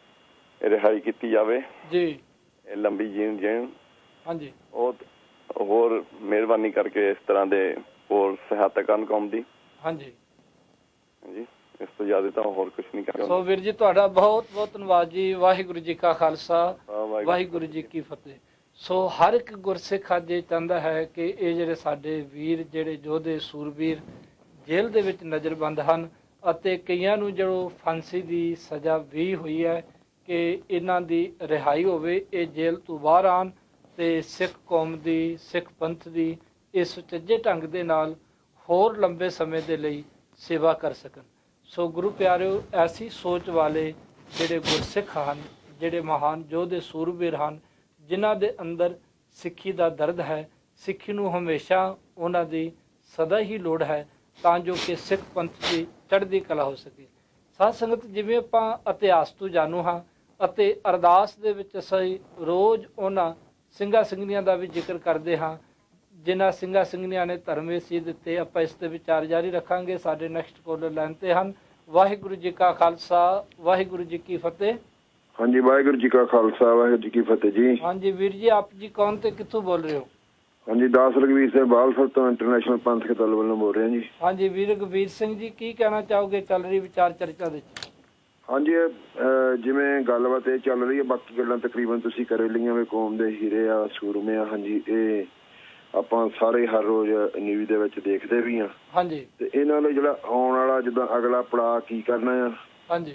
ਰਿਹਾਈ ਕੀਤੀ ਜਾਵੇ ਜੀ। ਇਹ ਲੰਬੀ ਜੀਣ ਜੀਣ। ਹਾਂਜੀ, ਉਹ ਹੋਰ ਮਿਹਰਬਾਨੀ ਕਰਕੇ ਇਸ ਤਰ੍ਹਾਂ ਦੇ ਹੋਰ ਸਹਾਇਤਾ ਕਰਨ ਕੌਮ ਦੀ। ਹਾਂਜੀ ਹਾਂਜੀ, ਇਸ ਤੋਂ ਜ਼ਿਆਦਾ ਤਾਂ ਹੋਰ ਕੁਝ ਨਹੀਂ ਕਰ। ਸੋ ਵੀਰ ਜੀ ਤੁਹਾਡਾ ਬਹੁਤ ਬਹੁਤ ਧੰਨਵਾਦ ਜੀ। ਵਾਹਿਗੁਰੂ ਜੀ ਕਾ ਖਾਲਸਾ, ਵਾਹਿਗੁਰੂ ਜੀ ਕੀ ਫਤਿਹ। ਸੋ ਹਰ ਇੱਕ ਗੁਰਸਿੱਖ ਅੱਜ ਇਹ ਚਾਹੁੰਦਾ ਹੈ ਕਿ ਇਹ ਜਿਹੜੇ ਸਾਡੇ ਵੀਰ, ਜਿਹੜੇ ਯੋਧੇ ਸੂਰਬੀਰ ਜੇਲ੍ਹ ਦੇ ਵਿੱਚ ਨਜ਼ਰਬੰਦ ਹਨ ਅਤੇ ਕਈਆਂ ਨੂੰ ਜੋ ਫਾਂਸੀ ਦੀ ਸਜ਼ਾ ਵੀ ਹੋਈ ਹੈ, ਕਿ ਇਹਨਾਂ ਦੀ ਰਿਹਾਈ ਹੋਵੇ, ਇਹ ਜੇਲ੍ਹ ਤੋਂ ਬਾਹਰ ਆਉਣ ਤੇ ਸਿੱਖ ਕੌਮ ਦੀ, ਸਿੱਖ ਪੰਥ ਦੀ ਇਸ ਸੁਚੱਜੇ ਢੰਗ ਦੇ ਨਾਲ ਹੋਰ ਲੰਬੇ ਸਮੇਂ ਦੇ ਲਈ ਸੇਵਾ ਕਰ ਸਕਣ। ਸੋ ਗੁਰੂ ਪਿਆਰਿਓ, ਐਸੀ ਸੋਚ ਵਾਲੇ ਜਿਹੜੇ ਗੁਰਸਿੱਖ ਹਨ, ਜਿਹੜੇ ਮਹਾਨ ਯੋਧੇ ਸੂਰਬੀਰ ਹਨ, ਜਿਨ੍ਹਾਂ ਦੇ ਅੰਦਰ ਸਿੱਖੀ ਦਾ ਦਰਦ ਹੈ, ਸਿੱਖੀ ਨੂੰ ਹਮੇਸ਼ਾ ਉਹਨਾਂ ਦੀ ਸਦਾ ਹੀ ਲੋੜ ਹੈ ਤਾਂ ਜੋ ਕਿ ਸਿੱਖ ਪੰਥ ਦੀ ਚੜ੍ਹਦੀ ਕਲਾ ਹੋ ਸਕੇ। ਸਾਧ ਸੰਗਤ, ਜਿਵੇਂ ਆਪਾਂ ਇਤਿਹਾਸ ਤੋਂ ਜਾਣੂ ਹਾਂ ਅਤੇ ਅਰਦਾਸ ਦੇ ਵਿੱਚ ਅਸੀਂ ਰੋਜ਼ ਉਹਨਾਂ ਸਿੰਘਾਂ ਸਿੰਘਣੀਆਂ ਦਾ ਵੀ ਜ਼ਿਕਰ ਕਰਦੇ ਹਾਂ ਜਿਨ੍ਹਾਂ ਸਿੰਘਾਂ ਸਿੰਘਣੀਆਂ ਨੇ ਧਰਮੇ ਸੀ ਦਿੱਤੇ। ਆਪਾਂ ਇਸ ਤੇ ਵਿਚਾਰ ਜਾਰੀ ਰੱਖਾਂਗੇ। ਸਾਡੇ ਨੈਕਸਟ ਕਾਲਰ ਲਾਈਨ ਤੇ ਹਨ। ਵਾਹਿਗੁਰੂ ਜੀ ਕਾ ਖਾਲਸਾ, ਵਾਹਿਗੁਰੂ ਜੀ ਕੀ ਫਤਿਹ। ਹਾਂਜੀ, ਵਾਹਿਗੁਰੂ ਜੀ ਕਾ ਖਾਲਸਾ, ਵਾਹਿਗੁਰੂ ਜੀ ਕੀ ਫਤਿਹ ਜੀ। ਹਾਂਜੀ ਵੀਰ ਜੀ, ਆਪ ਜੀ ਕੌਣ ਤੇ ਕਿੱਥੋਂ ਬੋਲ ਰਹੇ ਹੋ? ਹਾਂਜੀ, ਦਾਸ ਰਘਵੀਰ ਸਿੰਘ ਬਾਲਸਰ ਤੋਂ ਇੰਟਰਨੈਸ਼ਨਲ ਪੰਥਕ ਦਲ ਵੱਲੋਂ ਬੋਲ ਰਿਹਾ ਜੀ। ਹਾਂਜੀ ਵੀਰ ਰਘਵੀਰ ਸਿੰਘ ਜੀ, ਕੀ ਕਹਿਣਾ ਚਾਹੋਗੇ ਚੱਲ ਰਹੀ ਵਿਚਾਰ ਚਰਚਾ ਦੇ? ਹਾਂਜੀ, ਜਿਵੇਂ ਗੱਲਬਾਤ ਇਹ ਚੱਲ ਰਹੀ ਹੈ, ਬਾਕੀ ਗੱਲਾਂ ਤਕਰੀਬਨ ਤੁਸੀਂ ਕਰ ਲਈਆਂ ਵੀ ਕੌਮ ਦੇ ਹੀਰੇ ਆ, ਸੂਰਮੇ ਆ। ਹਾਂਜੀ, ਇਹ ਆਪਾਂ ਸਾਰੇ ਹਰ ਰੋਜ਼ ਨਿਊਜ਼ ਦੇ ਵਿੱਚ ਦੇਖਦੇ ਵੀ ਹਾਂ। ਹਾਂਜੀ, ਤੇ ਇਹਨਾਂ ਲਈ ਜਿਹੜਾ ਆਉਣ ਵਾਲਾ ਜਿੱਦਾਂ ਅਗਲਾ ਪੜਾਅ ਕੀ ਕਰਨਾ ਆ। ਹਾਂਜੀ,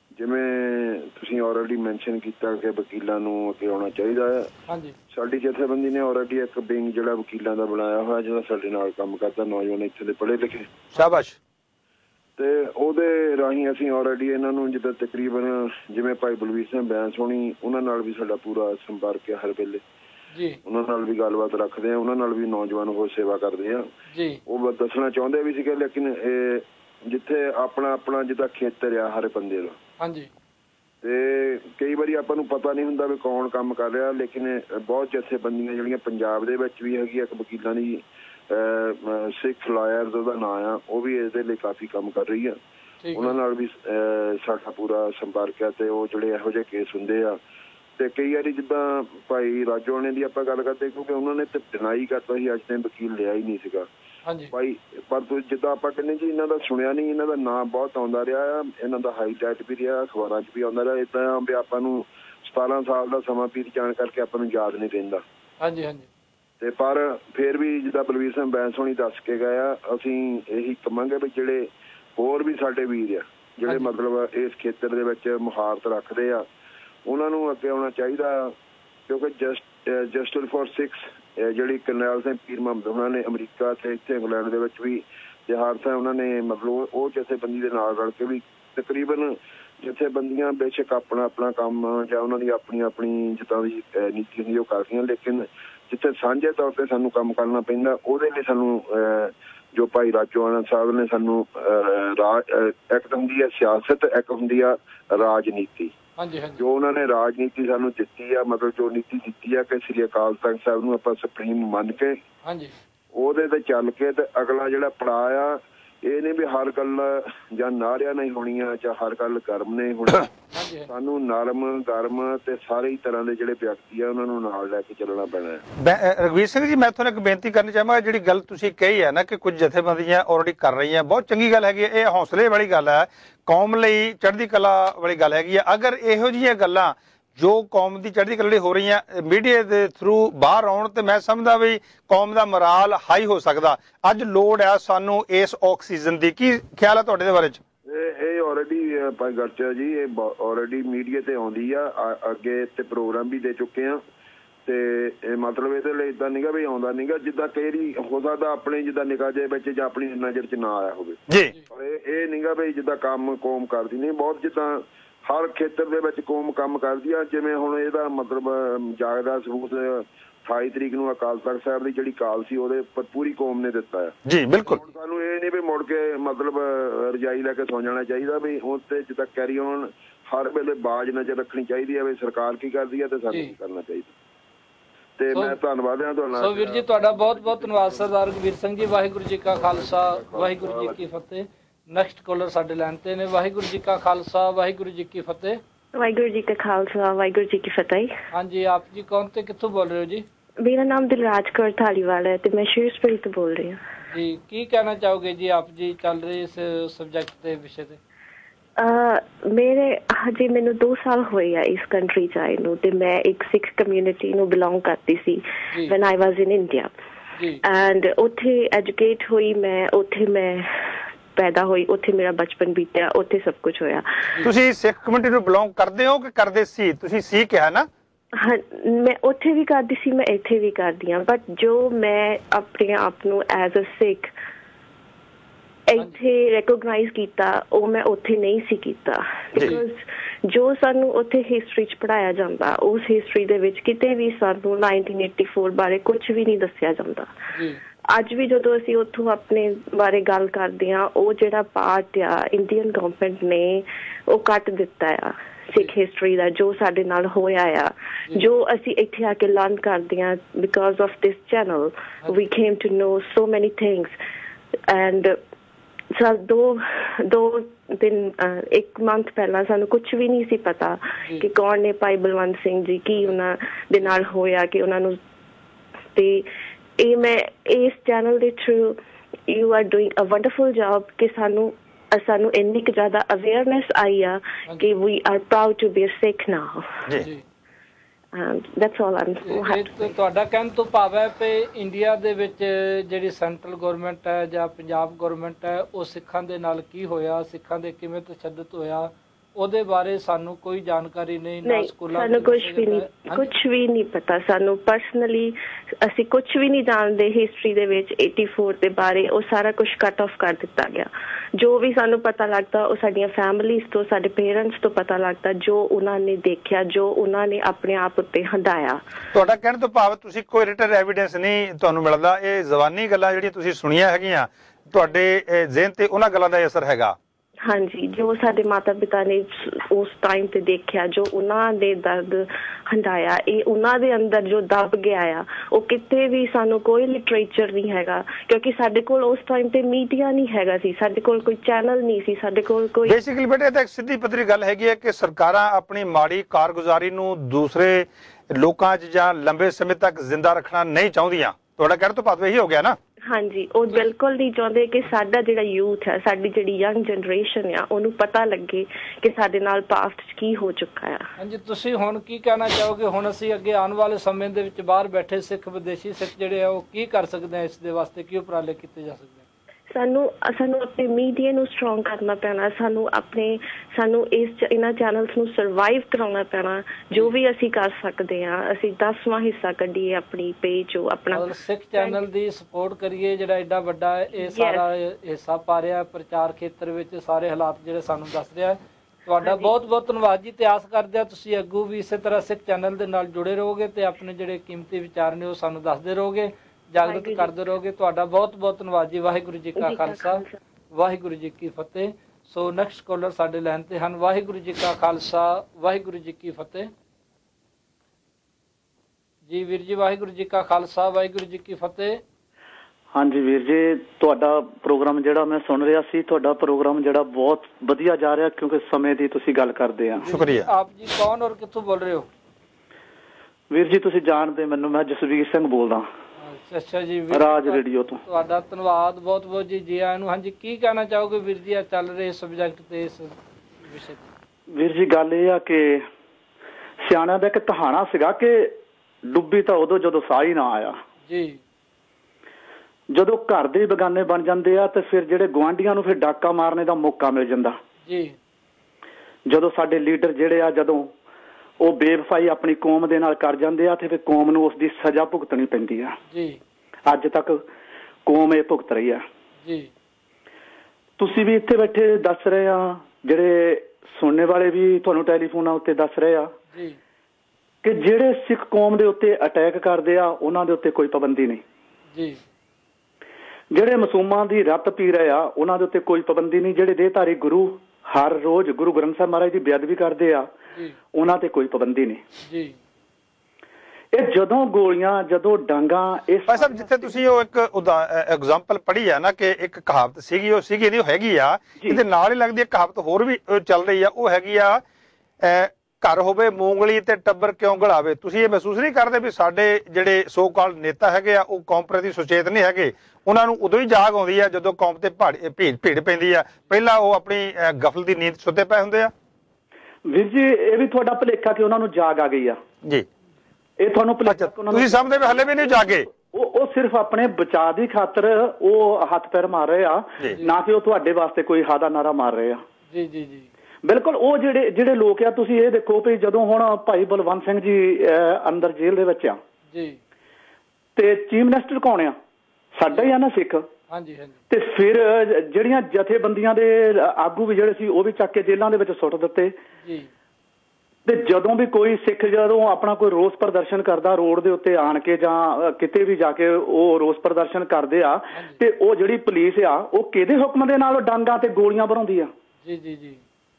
ਜਿਵੇਂ ਤੁਸੀਂ ਆਲਰੇਡੀ ਮੈਂਸ਼ਨ ਕੀਤਾ ਕਿ ਵਕੀਲਾਂ ਨੂੰ ਅੱਗੇ ਆਉਣਾ ਚਾਹੀਦਾ ਹੈ। ਹਾਂਜੀ, ਸਾਡੀ ਜਥੇਬੰਦੀ ਨੇ ਆਲਰੇਡੀ ਇੱਕ ਵਿੰਗ ਜਿਹੜਾ ਵਕੀਲਾਂ ਦਾ ਬਣਾਇਆ ਹੋਇਆ, ਜਿਹੜਾ ਸਾਡੇ ਨਾਲ ਕੰਮ ਕਰਦਾ, ਨੌਜਵਾਨ ਇੱਥੇ ਦੇ ਪੜ੍ਹੇ ਲਿਖੇ। ਸ਼ਾਬਾਸ਼। ਤੇ ਉਹਦੇ ਰਾਹੀਂ ਅਸੀਂ ਆਲਰੇਡੀ ਇਹਨਾਂ ਨੂੰ ਜਿੱਦਾਂ ਤਕਰੀਬਨ ਜਿਵੇਂ ਭਾਈ ਬਲਵੀਰ ਸਿੰਘ ਬੈਂਸ ਹੋਣੀ, ਉਹਨਾਂ ਨਾਲ ਵੀ ਸਾਡਾ ਪੂਰਾ ਸੰਪਰਕ ਹੈ ਹਰ ਵੇਲੇ ਜੀ। ਉਹਨਾਂ ਨਾਲ ਵੀ ਗੱਲਬਾਤ ਰੱਖਦੇ ਆ, ਉਹਨਾਂ ਨਾਲ ਵੀ ਨੌਜਵਾਨ ਉਹ ਸੇਵਾ ਕਰਦੇ ਆ ਜੀ। ਉਹ ਦੱਸਣਾ ਚਾਹੁੰਦੇ ਵੀ ਸੀਗੇ, ਲੇਕਿਨ ਇਹ ਜਿੱਥੇ ਆਪਣਾ ਆਪਣਾ ਜਿੱਦਾਂ ਖੇਤਰ ਆ ਹਰ ਬੰਦੇ ਦਾ। ਹਾਂਜੀ, ਤੇ ਕਈ ਵਾਰੀ ਆਪਾਂ ਨੂੰ ਪਤਾ ਨਹੀਂ ਹੁੰਦਾ ਵੀ ਕੌਣ ਕੰਮ ਕਰ ਰਿਹਾ, ਲੇਕਿਨ ਬਹੁਤ ਜਥੇਬੰਦੀਆਂ ਜਿਹੜੀਆਂ ਪੰਜਾਬ ਦੇ ਵਿੱਚ ਵੀ ਹੈਗੀ, ਇੱਕ ਵਕੀਲਾਂ ਦੀ ਸਿੱਖ ਲਾਇਰਸ ਉਹਦਾ ਨਾਂ ਆ, ਉਹ ਵੀ ਇਹਦੇ ਲਈ ਕਾਫੀ ਕੰਮ ਕਰ ਰਹੀ ਆ। ਉਹਨਾਂ ਨਾਲ ਵੀ ਸਾਡਾ ਪੂਰਾ ਸੰਪਰਕ ਹੈ ਤੇ ਉਹ ਜਿਹੜੇ ਇਹੋ ਜਿਹੇ ਕੇਸ ਹੁੰਦੇ ਆ ਤੇ ਕਈ ਵਾਰੀ ਜਿੱਦਾਂ ਭਾਈ ਰਾਜੋਆਣੇ ਦੀ ਆਪਾਂ ਗੱਲ ਕਰਦੇ, ਕਿਉਂਕਿ ਉਹਨਾਂ ਨੇ ਤੇ ਡਿਨਾਈ ਕਰਤਾ ਸੀ ਅੱਜ ਤਾਈਂ ਵਕੀਲ ਲਿਆ ਹੀ ਨਹੀਂ ਸੀਗਾ ਭਾਈ। ਪਰ ਜਿੱਦਾਂ ਆਪਾਂ ਕਹਿੰਦੇ ਜੀ, ਇਹਨਾਂ ਦਾ ਸੁਣਿਆ ਨਹੀਂ, ਇਹਨਾਂ ਦਾ ਨਾਂ ਬਹੁਤ ਆਉਂਦਾ ਰਿਹਾ ਆ, ਇਹਨਾਂ ਦਾ ਹਾਈਲਾਈਟ ਵੀ ਰਿਹਾ, ਅਖਬਾਰਾਂ 'ਚ ਵੀ ਆਉਂਦਾ ਰਿਹਾ। ਏਦਾਂ ਵੀ ਆਪਾਂ ਨੂੰ ਸਤਾਰਾਂ ਸਾਲ ਦਾ ਸਮਾਂ ਬੀਤ ਜਾਣ ਕਰਕੇ ਆਪਾਂ ਨੂੰ ਯਾਦ ਨਹੀਂ ਰਹਿੰਦਾ। ਹਾਂਜੀ ਹਾਂਜੀ। ਤੇ ਪਰ ਫਿਰ ਵੀ ਜਿੱਦਾਂ ਬਲਵੀਰ ਸਿੰਘ ਬੈਂਸ ਹੋਣੀ ਦੱਸ ਕੇ ਗਏ ਆ, ਅਸੀਂ ਇਹੀ ਕਹਾਂਗੇ ਵੀ ਜਿਹੜੇ ਹੋਰ ਵੀ ਸਾਡੇ ਵੀਰ ਆ ਜਿਹੜੇ ਮਤਲਬ ਇਸ ਖੇਤਰ ਦੇ ਵਿੱਚ ਮੁਹਾਰਤ ਰੱਖਦੇ ਆ, ਉਹਨਾਂ ਨੂੰ ਅੱਗੇ ਆਉਣਾ ਚਾਹੀਦਾ, ਕਿਉਂਕਿ ਜਸਟ ਜਸਟਿਸ ਫॉर ਸਿੱਖਸ ਜਿਹੜੀ ਕਰਨੈਲ ਸਿੰਘ ਪੀਰ ਮੁਹੰਮਦ ਉਹਨਾਂ ਨੇ ਅਮਰੀਕਾ ਤੇ ਇੱਥੇ ਇੰਗਲੈਂਡ ਦੇ ਵਿੱਚ ਵੀ ਜਹਾਜ਼ ਹੈ, ਉਹਨਾਂ ਨੇ ਮਤਲਬ ਉਹ ਜਥੇਬੰਦੀ ਦੇ ਨਾਲ ਰਲ ਕੇ ਵੀ ਤਕਰੀਬਨ ਜਥੇਬੰਦੀਆਂ ਬੇਸ਼ੱਕ ਆਪਣਾ ਆਪਣਾ ਕੰਮ ਜਾਂ ਉਹਨਾਂ ਦੀ ਆਪਣੀ ਆਪਣੀ ਜਿੱਦਾਂ ਦੀ ਨੀਤੀ ਹੁੰਦੀ ਉਹ ਕਰਦੀਆਂ, ਲੇਕਿਨ ਜਿੱਥੇ ਸਾਂਝੇ ਤੌਰ ਤੇ ਸਾਨੂੰ ਕੰਮ ਕਰਨਾ ਪੈਂਦਾ ਉਹਦੇ ਲਈ ਸਾਨੂੰ ਜੋ ਭਾਈ ਰਾਜੋਆਣਾ ਸਾਹਿਬ ਨੇ ਸਾਨੂੰ ਰਾਜ ਇੱਕ ਹੁੰਦੀ ਹੈ ਸਿਆਸਤ, ਇੱਕ ਹੁੰਦੀ ਆ ਰਾਜਨੀਤੀ। ਜੋ ਉਹਨਾਂ ਨੇ ਰਾਜਨੀਤੀ ਸਾਨੂੰ ਦਿੱਤੀ ਆ, ਮਤਲਬ ਜੋ ਨੀਤੀ ਦਿੱਤੀ ਆ ਕਿ ਸ੍ਰੀ ਅਕਾਲ ਤਖਤ ਸਾਹਿਬ ਨੂੰ ਆਪਾਂ ਸੁਪਰੀਮ ਮੰਨ ਕੇ ਉਹਦੇ ਤੇ ਚੱਲ ਕੇ ਤੇ ਅਗਲਾ ਜਿਹੜਾ ਪੜਾਅ ਆ ਇਹ ਨਹੀਂ ਵੀ ਹਰ ਗੱਲ ਜਾਂ ਨਾਰਿਆਂ ਨਹੀਂ ਹੋਣੀਆਂ ਜਾਂ ਹਰ ਗੱਲ ਗਰਮ ਨਹੀਂ ਹੋਣੀ, ਸਾਨੂੰ ਨਰਮ ਗਰਮ ਤੇ ਸਾਰੇ ਹੀ ਤਰ੍ਹਾਂ ਦੇ ਜਿਹੜੇ ਵਿਅਕਤੀ ਆ ਉਹਨਾਂ ਨੂੰ ਨਾਲ ਲੈ ਕੇ ਚੱਲਣਾ ਪੈਣਾ ਹੈ। ਰਘਵੀਰ ਸਿੰਘ ਜੀ, ਮੈਂ ਤੁਹਾਨੂੰ ਇੱਕ ਬੇਨਤੀ ਕਰਨੀ ਚਾਹਾਂਗਾ, ਜਿਹੜੀ ਗੱਲ ਤੁਸੀਂ ਕਹੀ ਹੈ ਨਾ ਕਿ ਕੁਝ ਜਥੇਬੰਦੀਆਂ ਆਲਰੇਡੀ ਕਰ ਰਹੀਆਂ, ਬਹੁਤ ਚੰਗੀ ਗੱਲ ਹੈਗੀ, ਇਹ ਹੌਸਲੇ ਵਾਲੀ ਗੱਲ ਹੈ, ਕੌਮ ਲਈ ਚੜ੍ਹਦੀ ਕਲਾ ਵਾਲੀ ਗੱਲ ਹੈਗੀ ਹੈ। ਅਗਰ ਇਹੋ ਜਿਹੀਆਂ ਗੱਲਾਂ ਜੋ ਕੌਮ ਦੀ ਚੜ੍ਹਦੀ ਕਲਾ ਲਈ ਹੋ ਰਹੀਆਂ ਮੀਡੀਆ ਦੇ ਥਰੂ ਬਾਹਰ ਆਉਣ ਤੇ ਮੈਂ ਸਮਝਦਾ ਵੀ ਕੌਮ ਦਾ ਮੋਰਾਲ ਹਾਈ ਹੋ ਸਕਦਾ। ਅੱਜ ਲੋੜ ਹੈ ਸਾਨੂੰ ਇਸ ਆਕਸੀਜਨ ਦੀ, ਕੀ ਖਿਆਲ ਹੈ ਤੁਹਾਡੇ ਦੇ ਬਾਰੇ ਚ? ਇਹ ਆਲਰੇਡੀ ਭਾਈ ਗਰਚਾ ਜੀ ਇਹ ਆਲਰੇਡੀ ਮੀਡੀਆ ਤੇ ਆਉਂਦੀ ਆ, ਅੱਗੇ ਤੇ ਪ੍ਰੋਗਰਾਮ ਵੀ ਦੇ ਚੁੱਕੇ ਆ ਤੇ ਮਤਲਬ ਇਹਦੇ ਲਈ ਇਦਾਂ ਨੀਗਾ ਵੀ ਆਉਂਦਾ ਨੀਗਾ, ਜਿੱਦਾਂ ਕਈ ਵਾਰੀ ਹੋ ਸਕਦਾ ਆਪਣੇ ਜਿੱਦਾਂ ਨਿਗਾਹ ਦੇ ਵਿੱਚ ਜਾਂ ਆਪਣੀ ਨਜ਼ਰ ਚ ਨਾ ਆਇਆ ਹੋਵੇ ਜੀ, ਇਹ ਨੀਗਾ ਵੀ ਜਿੱਦਾਂ ਕੰਮ ਕੌਮ ਕਰਦੀ ਨਹੀਂ, ਬਹੁਤ ਜਿੱਦਾਂ ਹਰ ਖੇਤਰ ਦੇ ਵਿੱਚ ਕੌਮ ਕੰਮ ਕਰਦੀ ਆ। ਜਿਵੇਂ ਹੁਣ ਇਹਦਾ ਮਤਲਬ ਜਾਗਦਾ ਸਬੂਤ ਅਠਾਈ ਤਰੀਕ ਨੂੰ ਅਕਾਲ ਤਖਤ ਸਾਹਿਬ ਦੀ ਜਿਹੜੀ ਕਾਲ ਸੀ ਉਹਦੇ ਉੱਪਰ ਪੂਰੀ ਕੌਮ ਨੇ ਦਿੱਤਾ ਹੈ ਜੀ। ਬਿਲਕੁਲ ਸਾਨੂੰ ਇਹ ਨਹੀਂ ਵੀ ਮੁੜ ਕੇ ਮਤਲਬ ਰਜਾਈ ਲੈ ਕੇ ਸੌ ਜਾਣਾ ਚਾਹੀਦਾ, ਵੀ ਹੁਣ ਤੇ ਜਿੱਦਾਂ ਕੈਰੀ ਔਨ ਹਰ ਵੇਲੇ ਬਾਜ਼ ਨਜ਼ਰ ਰੱਖਣੀ ਚਾਹੀਦੀ ਹੈ ਵੀ ਸਰਕਾਰ ਕੀ ਕਰਦੀ ਹੈ ਤੇ ਸਾਨੂੰ ਕੀ ਕਰਨਾ ਚਾਹੀਦਾ। ਤੇ ਮੈਂ ਧੰਨਵਾਦ ਹਾਂ ਤੁਹਾਡਾ। ਸੋ ਵੀਰ ਜੀ ਤੁਹਾਡਾ ਬਹੁਤ ਬਹੁਤ ਧੰਨਵਾਦ ਸਰਦਾਰ ਰਘਵੀਰ ਸਿੰਘ ਜੀ। ਵਾਹਿਗੁਰੂ ਜੀ ਕਾ ਖਾਲਸਾ, ਵਾਹਿਗੁਰੂ ਜੀ ਕੀ ਫਤਿਹ। ਨੈਕਸਟ ਕਾਲਰ ਸਾਡੇ ਲਾਈਨ ਤੇ ਨੇ। ਵਾਹਿਗੁਰੂ ਜੀ ਕਾ ਖਾਲਸਾ, ਵਾਹਿਗੁਰੂ ਜੀ ਕੀ ਫਤਿਹ। ਵਾਹਿਗੁਰੂ ਜੀ ਕਾ ਖਾਲਸਾ, ਵਾਹਿਗੁਰੂ ਜੀ ਕੀ ਫਤਿਹ। ਹਾਂਜੀ, ਆਪ ਜੀ ਕੌਣ ਤੇ ਕਿੱਥੋਂ ਬੋਲ ਰਹੇ ਹੋ ਜੀ? ਮੇਰਾ ਨਾਮ ਦਿਲਰਾਜ ਕੌਰ ਧਾਲੀਵਾਲ ਹੈ ਤੇ ਮੈਂ ਸ਼ੇਰਸਪੁਰੀ ਤੋਂ ਬੋਲ ਰਹੀ ਹਾਂ ਜੀ। ਕੀ ਕਹਿਣਾ ਚਾਹੋਗੇ ਜੀ ਆਪ ਜੀ ਚੱਲ ਰਹੇ ਇਸ ਸਬਜੈਕਟ ਦੇ ਵਿਸ਼ੇ ਤੇ? ਮੇਰੇ ਹਜੇ ਮੈਨੂੰ ਦੋ ਸਾਲ ਹੋਏ ਆ ਇਸ ਕੰਟਰੀ ਚ ਆਏ ਨੂੰ ਤੇ ਮੈਂ ਇੱਕ ਸਿੱਖ ਕਮਿਊਨਿਟੀ ਨੂੰ ਬਿਲੋਂਗ ਕਰਦੀ ਸੀ when I was in India and ਉੱਥੇ ਐਜੂਕੇਟ ਹੋਈ ਮੈਂ, ਉੱਥੇ ਮੈਂ ਪੈਦਾ ਹੋਈ, ਉੱਥੇ ਮੇਰਾ ਬਚਪਨ ਬੀਤਿਆ, ਉੱਥੇ ਸਭ ਕੁਝ ਹੋਇਆ। ਤੁਸੀਂ ਸਿੱਖ ਕਮਿਊਨਿਟੀ ਨੂੰ ਬਿਲੋਂਗ ਕਰਦੇ ਹੋ ਕਿ ਕਰਦੇ ਸੀ? ਤੁਸੀਂ ਸੀ ਕਿਹਾ ਨਾ? ਹਾਂ, ਮੈਂ ਉੱਥੇ ਵੀ ਕਰਦੀ ਸੀ, ਮੈਂ ਇੱਥੇ ਵੀ ਕਰਦੀ ਹਾਂ, ਬਟ ਜੋ ਮੈਂ ਆਪਣੇ ਆਪ ਨੂੰ ਐਜ਼ ਅ ਸਿੱਖ ਇੱਥੇ ਰੈਕੋਗਨਾਈਜ਼ ਕੀਤਾ ਉਹ ਮੈਂ ਉੱਥੇ ਨਹੀਂ ਸੀ ਕੀਤਾ, ਬਿਕੋਜ਼ ਜੋ ਸਾਨੂੰ ਉੱਥੇ ਹਿਸਟਰੀ ਚ ਪੜ੍ਹਾਇਆ ਜਾਂਦਾ ਉਸ ਹਿਸਟਰੀ ਦੇ ਵਿੱਚ ਕਿਤੇ ਵੀ ਸਾਨੂੰ ਨਾਈਨਟੀਨ ਏਟੀ ਫੋਰ ਬਾਰੇ ਕੁਝ ਵੀ ਨਹੀਂ ਦੱਸਿਆ ਜਾਂਦਾ। ਅੱਜ ਵੀ ਜਦੋਂ ਅਸੀਂ ਉੱਥੋਂ ਆਪਣੇ ਬਾਰੇ ਗੱਲ ਕਰਦੇ ਹਾਂ, ਉਹ ਜਿਹੜਾ ਪਾਰਟ ਆ ਇੰਡੀਅਨ ਗਵਰਨਮੈਂਟ ਨੇ ਉਹ ਕੱਟ ਦਿੱਤਾ ਆ ਸਿੱਖ ਹਿਸਟਰੀ ਦਾ, ਜੋ ਸਾਡੇ ਨਾਲ ਹੋਇਆ ਆ, ਜੋ ਅਸੀਂ ਇੱਥੇ ਆ ਕੇ ਲਰਨ ਕਰਦੇ ਹਾਂ। Because of this channel we came to know so many things and ਦੋ ਦੋ ਦਿਨ ਇੱਕ ਮੰਥ ਪਹਿਲਾਂ ਸਾਨੂੰ ਕੁਛ ਵੀ ਨਹੀਂ ਸੀ ਪਤਾ ਕਿ ਕੌਣ ਨੇ ਭਾਈ ਬਲਵੰਤ ਸਿੰਘ ਜੀ, ਕੀ ਉਹਨਾਂ ਦੇ ਨਾਲ ਹੋਇਆ, ਕਿ ਉਹਨਾਂ ਨੂੰ। ਤੇ ਇਹ ਮੈਂ ਇਸ ਚੈਨਲ ਦੇ through you are doing a wonderful job ਕਿ ਸਾਨੂੰ ਸਾਨੂੰ ਇੰਨੀ ਕੁ ਜ਼ਿਆਦਾ ਅਵੇਅਰਨੈਸ ਆਈ ਆ ਕਿ we are proud to be a Sikh now. That's all ਆਮ ਤੁਹਾਡਾ ਕਹਿਣ ਤੋਂ ਭਾਵ ਹੈ ਕਿ ਇੰਡੀਆ ਦੇ ਵਿੱਚ ਜਿਹੜੀ ਸੈਂਟਰਲ ਗੌਰਮੈਂਟ ਹੈ ਜਾਂ ਪੰਜਾਬ ਗੌਰਮੈਂਟ ਹੈ ਉਹ ਸਿੱਖਾਂ ਦੇ ਨਾਲ ਕੀ ਹੋਇਆ, ਸਿੱਖਾਂ ਦੇ ਕਿਵੇਂ ਤਸ਼ੱਦਦ ਹੋਇਆ, ਉਹਦੇ ਬਾਰੇ ਸਾਨੂੰ ਕੋਈ ਜਾਣਕਾਰੀ ਨਹੀਂ, ਨਾ ਸਕੂਲਾਂ ਸਾਨੂੰ ਕੁਝ ਵੀ ਨਹੀਂ ਕੁਝ ਵੀ ਨਹੀਂ ਪਤਾ। ਸਾਨੂੰ ਪਰਸਨਲੀ ਅਸੀਂ ਕੁਝ ਵੀ ਨਹੀਂ ਜਾਣਦੇ ਹਿਸਟਰੀ ਦੇ ਵਿੱਚ ਏਟੀ ਫੋਰ ਦੇ ਬਾਰੇ, ਉਹ ਸਾਰਾ ਕੁਝ ਕੱਟ ਆਫ ਕਰ ਦਿੱਤਾ ਗਿਆ। ਜੋ ਵੀ ਸਾਨੂੰ ਪਤਾ ਲੱਗਦਾ ਉਹ ਸਾਡੀਆਂ ਫੈਮਲੀਜ਼ ਤੋਂ, ਸਾਡੇ ਪੇਰੈਂਟਸ ਤੋਂ ਪਤਾ ਲੱਗਦਾ, ਜੋ ਉਹਨਾਂ ਨੇ ਦੇਖਿਆ, ਜੋ ਉਹਨਾਂ ਨੇ ਆਪਣੇ ਆਪ ਉੱਤੇ ਹੰਡਾਇਆ। ਤੁਹਾਡਾ ਕਹਿਣ ਤੋਂ ਭਾਵ ਤੁਸੀਂ ਕੋਈ ਰਿਟਨ ਐਵੀਡੈਂਸ ਨਹੀਂ ਤੁਹਾਨੂੰ ਮਿਲਦਾ, ਇਹ ਜ਼ਬਾਨੀ ਗੱਲਾਂ ਜਿਹੜੀਆਂ ਤੁਸੀਂ ਸੁਣੀਆਂ ਹੈਗੀਆਂ ਤੁਹਾਡੇ ਜ਼ਿਹਨ ਤੇ ਉਹਨਾਂ ਗੱਲਾਂ ਦਾ ਅਸਰ ਹੈਗਾ? ਹਾਂਜੀ, ਜੋ ਸਾਡੇ ਮਾਤਾ ਪਿਤਾ ਨੇ ਉਸ ਟਾਈਮ ਤੇ ਦੇਖਿਆ, ਜੋ ਉਹਨਾਂ ਦੇ ਦਰਦ ਹੰਡਾਇਆ, ਇਹ ਉਹਨਾਂ ਦੇ ਅੰਦਰ ਜੋ ਦਬ ਗਿਆ ਆ, ਉਹ ਕਿਤੇ ਵੀ ਸਾਨੂੰ ਕੋਈ ਲਿਟਰੇਚਰ ਨਹੀਂ ਹੈਗਾ, ਕਿਉਂਕਿ ਸਾਡੇ ਕੋਲ ਉਸ ਟਾਈਮ ਤੇ ਮੀਡੀਆ ਨਹੀਂ ਹੈਗਾ ਸੀ, ਸਾਡੇ ਕੋਲ ਕੋਈ ਚੈਨਲ ਨਹੀਂ ਸੀ, ਸਾਡੇ ਕੋਲ ਕੋਈ। ਬੇਸਿਕਲੀ ਬੇਟੇ ਤਾਂ ਇੱਕ ਸਿੱਧੀ ਪੱਧਰੀ ਗੱਲ ਹੈਗੀ ਹੈ ਕਿ ਸਰਕਾਰਾਂ ਆਪਣੀ ਮਾੜੀ ਕਾਰਗੁਜ਼ਾਰੀ ਨੂੰ ਦੂਸਰੇ ਲੋਕਾਂ 'ਚ ਜਾਂ ਲੰਬੇ ਸਮੇਂ ਤੱਕ ਜ਼ਿੰਦਾ ਰੱਖਣਾ ਨਹੀਂ ਚਾਹੁੰਦੀਆਂ। ਤੁਹਾਡਾ ਕਹਿਣ ਤੋਂ ਭਾਵ ਇਹੀ ਹੋ ਗਿਆ ਨਾ? ਹਾਂਜੀ, ਉਹ ਬਿਲਕੁਲ ਨਹੀਂ ਚਾਹੁੰਦੇ ਕਿ ਸਾਡਾ ਜਿਹੜਾ ਯੂਥ ਹੈ, ਸਾਡੀ ਜਿਹੜੀ ਯੰਗ ਜਨਰੇਸ਼ਨ ਆ, ਉਹਨੂੰ ਪਤਾ ਲੱਗੇ ਕਿ ਸਾਡੇ ਨਾਲ ਪਾਸਟ 'ਚ ਕੀ ਹੋ ਚੁੱਕਾ ਆ। ਹਾਂਜੀ, ਤੁਸੀਂ ਹੁਣ ਕੀ ਕਹਿਣਾ ਚਾਹੋਗੇ? ਹੁਣ ਅਸੀਂ ਅੱਗੇ ਆਉਣ ਵਾਲੇ ਸਮੇਂ ਦੇ ਵਿੱਚ ਬਾਹਰ ਬੈਠੇ ਸਿੱਖ, ਵਿਦੇਸ਼ੀ ਸਿੱਖ ਜਿਹੜੇ ਆ, ਉਹ ਕੀ ਕਰ ਸਕਦੇ ਆ? ਇਸ ਦੇ ਵਾਸਤੇ ਕੀ ਉਪਰਾਲੇ ਕੀਤੇ ਜਾ ਸਕਦੇ ਆ? ਸਾਨੂੰ ਸਾਨੂੰ ਆਪਣੇ ਮੀਡੀਆ ਨੂੰ ਸਟਰੋਂਗ ਕਰਨਾ ਪੈਣਾ, ਸਾਨੂੰ ਆਪਣੇ ਸਾਨੂੰ ਇਸ ਇਹਨਾਂ ਚੈਨਲਸ ਨੂੰ ਸਰਵਾਈਵ ਕਰਾਉਣਾ ਪੈਣਾ। ਜੋ ਵੀ ਅਸੀਂ ਕਰ ਸਕਦੇ ਹਾਂ, ਅਸੀਂ ਦਸਵਾਂ ਹਿੱਸਾ ਕੱਢੀਏ ਆਪਣੀ ਪੇਜ, ਆਪਣਾ ਸਿੱਖ ਚੈਨਲ ਦੀ ਸਪੋਰਟ ਕਰੀਏ, ਜਿਹੜਾ ਐਡਾ ਵੱਡਾ ਇਹ ਸਾਰਾ ਹਿੱਸਾ ਪਾ ਰਿਹਾ ਪ੍ਰਚਾਰ ਖੇਤਰ ਵਿੱਚ, ਸਾਰੇ ਹਾਲਾਤ ਜਿਹੜੇ ਸਾਨੂੰ ਦੱਸ ਰਿਹਾ। ਤੁਹਾਡਾ ਬਹੁਤ ਬਹੁਤ ਧੰਨਵਾਦ ਜੀ। ਤੇ ਆਸ ਕਰਦੇ ਹਾਂ ਤੁਸੀਂ ਅੱਗੋਂ ਵੀ ਇਸੇ ਤਰ੍ਹਾਂ ਸਿੱਖ ਚੈਨਲ ਦੇ ਨਾਲ ਜੁੜੇ ਰਹੋਗੇ ਤੇ ਆਪਣੇ ਜਿਹੜੇ ਕੀਮਤੀ ਵਿਚਾਰ ਨੇ ਉਹ ਸਾਨੂੰ ਦੱਸਦੇ ਰਹੋਗੇ, ਜਾਗਰੂਕ ਕਰਦੇ ਰਹੋਗੇ। ਤੁਹਾਡਾ ਬਹੁਤ ਬਹੁਤ ਧੰਨਵਾਦ ਜੀ। ਵਾਹਿਗੁਰੂ ਜੀ ਕਾ ਖਾਲਸਾ, ਵਾਹਿਗੁਰੂ ਜੀ ਕੀ ਫਤਿਹ। ਸੋ ਨੈਕਸਟ ਕਾਲਰ ਸਾਡੇ ਲਾਈਨ ਤੇ ਹਨ। ਵਾਹਿਗੁਰੂ ਜੀ ਕਾ ਖਾਲਸਾ, ਵਾਹਿਗੁਰੂ ਜੀ ਕੀ ਫਤਿਹ। ਜੀ ਵੀਰ ਜੀ, ਵਾਹਿਗੁਰੂ ਜੀ ਕਾ ਖਾਲਸਾ, ਵਾਹਿਗੁਰੂ ਜੀ ਕੀ ਫਤਿਹ। ਹਾਂਜੀ ਵੀਰ ਜੀ, ਤੁਹਾਡਾ ਪ੍ਰੋਗਰਾਮ ਜਿਹੜਾ ਮੈਂ ਸੁਣ ਰਿਹਾ ਸੀ, ਤੁਹਾਡਾ ਪ੍ਰੋਗਰਾਮ ਜਿਹੜਾ ਬਹੁਤ ਵਧੀਆ ਜਾ ਰਿਹਾ, ਕਿਉਂਕਿ ਸਮੇਂ ਦੀ ਤੁਸੀਂ ਗੱਲ ਕਰਦੇ ਆ। ਸ਼ੁਕਰੀਆ। ਆਪ ਜੀ ਕੌਣ ਔਰ ਕਿੱਥੋਂ ਬੋਲ ਰਹੇ ਹੋ? ਵੀਰ ਜੀ ਤੁਸੀਂ ਜਾਣਦੇ ਮੈਨੂੰ, ਮੈਂ ਜਸਵੀਰ ਸਿੰਘ ਬੋਲਦਾ। ਅੱਛਾ ਜੀ, ਰਾਜ ਰੇਡੀਓ ਤੋਂ। ਤੁਹਾਡਾ ਧੰਨਵਾਦ ਬਹੁਤ ਬਹੁਤ ਜੀ। ਜੀ ਆਇਆਂ ਨੂੰ। ਹਾਂਜੀ, ਕੀ ਕਹਿਣਾ ਚਾਹੋਗੇ ਵੀਰ ਜੀ ਚੱਲ ਰਹੇ ਸਬਜੈਕਟ ਤੇ, ਇਸ ਵਿਸ਼ੇ ਤੇ? ਵੀਰ ਜੀ ਗੱਲ ਇਹ ਆ ਕਿ ਸਿਆਣਿਆਂ ਦਾ ਇੱਕ ਕਹਾਣਾ ਸੀਗਾ ਕਿ ਡੁੱਬੀ ਤਾਂ ਉਦੋਂ ਜਦੋਂ ਸਾਹ ਹੀ ਨਾ ਆਇਆ ਜੀ। ਜਦੋਂ ਘਰ ਦੇ ਬੇਗਾਨੇ ਬਣ ਜਾਂਦੇ ਆ ਤੇ ਫਿਰ ਜਿਹੜੇ ਗੁਆਂਢੀਆਂ ਨੂੰ ਫਿਰ ਡਾਕਾ ਮਾਰਨੇ ਦਾ ਮੌਕਾ ਮਿਲ ਜਾਂਦਾ ਜੀ। ਜਦੋਂ ਸਾਡੇ ਲੀਡਰ ਜਿਹੜੇ ਆ, ਜਦੋਂ ਉਹ ਬੇਵਫਾਈ ਆਪਣੀ ਕੌਮ ਦੇ ਨਾਲ ਕਰ ਜਾਂਦੇ ਆ ਤੇ ਫਿਰ ਕੌਮ ਨੂੰ ਉਸ ਦੀ ਸਜ਼ਾ ਭੁਗਤਣੀ ਪੈਂਦੀ ਆ ਜੀ। ਅੱਜ ਤੱਕ ਕੌਮ ਇਹ ਭੁਗਤ ਰਹੀ ਆ ਜੀ। ਤੁਸੀਂ ਵੀ ਇੱਥੇ ਬੈਠੇ ਦੱਸ ਰਹੇ ਆ, ਜਿਹੜੇ ਸੁਣਨੇ ਵਾਲੇ ਵੀ ਤੁਹਾਨੂੰ ਟੈਲੀਫੋਨਾਂ ਉੱਤੇ ਦੱਸ ਰਹੇ ਆ ਜੀ ਕਿ ਜਿਹੜੇ ਸਿੱਖ ਕੌਮ ਦੇ ਉੱਤੇ ਅਟੈਕ ਕਰਦੇ ਆ ਉਹਨਾਂ ਦੇ ਉੱਤੇ ਕੋਈ ਪਾਬੰਦੀ ਨਹੀਂ ਜੀ। ਜਿਹੜੇ ਮਾਸੂਮਾਂ ਦੀ ਰੱਤ ਪੀ ਰਹੇ ਆ ਉਹਨਾਂ ਦੇ ਉੱਤੇ ਕੋਈ ਪਾਬੰਦੀ ਨਹੀਂ। ਜਿਹੜੇ ਦੇਹਧਾਰੀ ਗੁਰੂ ਹਰ ਰੋਜ਼ ਗੁਰੂ ਗ੍ਰੰਥ ਸਾਹਿਬ ਮਹਾਰਾਜ ਦੀ ਬੇਅਦਬੀ ਕਰਦੇ ਆ ਉਹਨਾਂ ਤੇ ਕੋਈ ਪਾਬੰਦੀ ਨਹੀਂ ਜੀ। ਇਹ ਜਦੋਂ ਗੋਲੀਆਂ, ਜਦੋਂ ਡਾਂਗਾ, ਇਸ ਭਾਈ ਸਾਹਿਬ ਜਿੱਥੇ ਤੁਸੀਂ ਉਹ ਇੱਕ ਐਗਜ਼ਾਮਪਲ ਪੜ੍ਹੀ ਆ ਨਾ ਕਿ ਇੱਕ ਕਹਾਵਤ ਸੀਗੀ, ਉਹ ਸੀਗੀ ਨਹੀਂ, ਉਹ ਹੈਗੀ ਆ, ਇਹਦੇ ਨਾਲ ਹੀ ਲੱਗਦੀ ਹੈ ਕਹਾਵਤ ਹੋਰ ਵੀ ਚੱਲ ਰਹੀ ਆ, ਉਹ ਹੈਗੀ ਆ ਘਰ ਹੋਵੇ ਮੂੰਗਲੀ ਤੇ ਟੱਬਰ ਕਿਉਂ ਗਲਾਵੇ। ਤੁਸੀਂ ਇਹ ਮਹਿਸੂਸ ਨਹੀਂ ਕਰਦੇ ਵੀ ਸਾਡੇ ਜਿਹੜੇ ਸੋ ਕਾਲ ਨੇਤਾ ਹੈਗੇ ਆ ਉਹ ਕੌਮ ਪ੍ਰਤੀ ਸੁਚੇਤ ਨਹੀਂ ਹੈਗੇ? ਉਹਨਾਂ ਨੂੰ ਉਦੋਂ ਹੀ ਜਾਗ ਆਉਂਦੀ ਆ ਜਦੋਂ ਕੌਮ ਤੇ ਭੀੜ ਭੀੜ ਪੈਂਦੀ ਆ, ਪਹਿਲਾਂ ਉਹ ਆਪਣੀ ਗਫਲ ਦੀ ਨੀਂਦ ਸੁੱਤੇ ਪਏ ਹੁੰਦੇ ਆ। ਵੀਰ ਜੀ ਇਹ ਵੀ ਤੁਹਾਡਾ ਭੁਲੇਖਾ ਕਿ ਉਹਨਾਂ ਨੂੰ ਜਾਗ ਆ ਗਈ ਆ ਜੀ। ਇਹ ਤੁਹਾਨੂੰ ਭੁਲੇਖਾ ਤੁਸੀਂ ਸਮਝਦੇ ਵੀ ਹਲੇ ਵੀ ਨਹੀਂ ਜਾਗੇ? ਉਹ ਉਹ ਸਿਰਫ ਆਪਣੇ ਬਚਾਅ ਦੀ ਖਾਤਰ ਉਹ ਹੱਥ ਪੈਰ ਮਾਰ ਰਹੇ ਆ, ਨਾ ਕਿ ਉਹ ਤੁਹਾਡੇ ਵਾਸਤੇ ਕੋਈ ਹਾਦਾ ਨਾਰਾ ਮਾਰ ਰਹੇ ਆ। ਜੀ ਜੀ ਜੀ ਬਿਲਕੁਲ। ਉਹ ਜਿਹੜੇ ਜਿਹੜੇ ਲੋਕ ਆ, ਤੁਸੀਂ ਇਹ ਦੇਖੋ ਵੀ ਜਦੋਂ ਹੁਣ ਭਾਈ ਬਲਵੰਤ ਸਿੰਘ ਜੀ ਅੰਦਰ ਜੇਲ੍ਹ ਦੇ ਵਿੱਚ ਆ ਜੀ, ਤੇ ਚੀਫ ਮਿਨਿਸਟਰ ਕੌਣ ਆ? ਸਾਡਾ ਹੀ ਆ ਨਾ, ਸਿੱਖ। ਹਾਂਜੀ ਹਾਂਜੀ। ਤੇ ਫਿਰ ਜਿਹੜੀਆਂ ਜਥੇਬੰਦੀਆਂ ਦੇ ਆਗੂ ਵੀ ਜਿਹੜੇ ਸੀ ਉਹ ਵੀ ਚੱਕ ਕੇ ਜੇਲ੍ਹਾਂ ਦੇ ਵਿੱਚ ਸੁੱਟ ਦਿੱਤੇ ਜੀ। ਤੇ ਜਦੋਂ ਵੀ ਕੋਈ ਸਿੱਖ ਜਦੋਂ ਆਪਣਾ ਕੋਈ ਰੋਸ ਪ੍ਰਦਰਸ਼ਨ ਕਰਦਾ ਰੋਡ ਦੇ ਉੱਤੇ ਆਣ ਕੇ ਜਾਂ ਕਿਤੇ ਵੀ ਜਾ ਕੇ ਉਹ ਰੋਸ ਪ੍ਰਦਰਸ਼ਨ ਕਰਦੇ ਆ, ਤੇ ਉਹ ਜਿਹੜੀ ਪੁਲਿਸ ਆ ਉਹ ਕਿਹਦੇ ਹੁਕਮ ਦੇ ਨਾਲ ਡਾਂਗਾ ਤੇ ਗੋਲੀਆਂ ਭਰਾਉਂਦੀ ਆ? ਜੀ ਜੀ ਜੀ।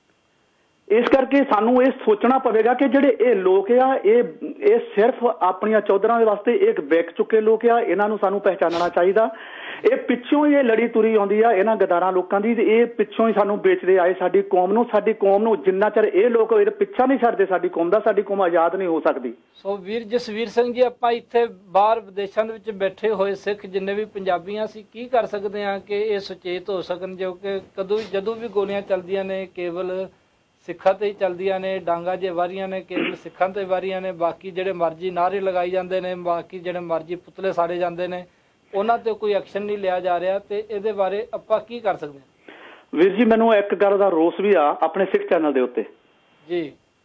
ਇਸ ਕਰਕੇ ਸਾਨੂੰ ਇਹ ਸੋਚਣਾ ਪਵੇਗਾ ਕਿ ਜਿਹੜੇ ਇਹ ਲੋਕ ਆ, ਇਹ ਇਹ ਸਿਰਫ ਆਪਣੀਆਂ ਚੌਧਰਾਂ ਦੇ ਵਾਸਤੇ ਇੱਕ ਵਿਕ ਚੁੱਕੇ ਲੋਕ ਆ। ਇਹਨਾਂ ਨੂੰ ਸਾਨੂੰ ਪਹਿਚਾਨਣਾ ਚਾਹੀਦਾ। ਇਹ ਪਿੱਛੋਂ ਹੀ ਇਹ ਲੜੀ ਤੁਰੀ ਆਉਂਦੀ ਆ ਇਹਨਾਂ ਗਦਾਰਾਂ ਲੋਕਾਂ ਦੀ, ਇਹ ਪਿੱਛੋਂ ਹੀ ਸਾਨੂੰ ਵੇਚਦੇ ਆਏ ਸਾਡੀ ਕੌਮ ਨੂੰ। ਸਾਡੀ ਕੌਮ ਨੂੰ ਜਿੰਨਾ ਚਿਰ ਇਹ ਲੋਕ ਇਹ ਪਿੱਛਾ ਨਹੀਂ ਛੱਡਦੇ ਸਾਡੀ ਕੌਮ ਦਾ, ਸਾਡੀ ਕੌਮ ਆਜ਼ਾਦ ਨਹੀਂ ਹੋ ਸਕਦੀ। ਸੋ ਵੀਰ ਜਸਵੀਰ ਸਿੰਘ ਜੀ, ਆਪਾਂ ਇੱਥੇ ਬਾਹਰ ਵਿਦੇਸ਼ਾਂ ਦੇ ਵਿੱਚ ਬੈਠੇ ਹੋਏ ਸਿੱਖ ਜਿੰਨੇ ਵੀ ਪੰਜਾਬੀਆਂ ਅਸੀਂ ਕੀ ਕਰ ਸਕਦੇ ਹਾਂ ਕਿ ਇਹ ਸੁਚੇਤ ਹੋ ਸਕਣ, ਜੋ ਕਿ ਕਦੋਂ ਜਦੋਂ ਵੀ ਗੋਲੀਆਂ ਚੱਲਦੀਆਂ ਨੇ ਕੇਵਲ ਸਿੱਖਾਂ ਤੇ ਹੀ ਚੱਲਦੀਆਂ ਨੇ, ਡਾਂਗਾ ਜੇ ਵਾਰੀਆਂ ਨੇ ਕੇਵਲ ਸਿੱਖਾਂ ਤੇ ਵਾਰੀਆਂ ਨੇ, ਬਾਕੀ ਜਿਹੜੇ ਮਰਜ਼ੀ ਨਾਅਰੇ ਲਗਾਈ ਜਾਂਦੇ ਨੇ, ਬਾਕੀ ਜਿਹੜੇ ਮਰਜ਼ੀ ਪੁਤਲੇ ਸਾੜੇ ਜਾਂਦੇ ਨੇ, ਉਹਨਾਂ ਤੇ ਕੋਈ ਐਕਸ਼ਨ ਨਹੀਂ ਲਿਆ ਜਾ ਰਿਹਾ। ਤੇ ਇਹਦੇ ਬਾਰੇ ਆਪਾਂ ਕੀ ਕਰ ਸਕਦੇ ਹਾਂ? ਵੀਰ ਜੀ ਮੈਨੂੰ ਇੱਕ ਗੱਲ ਦਾ ਰੋਸ ਵੀ ਆ ਆਪਣੇ ਸਿੱਖ ਚੈਨਲ ਦੇ ਉੱਤੇ ਜੀ,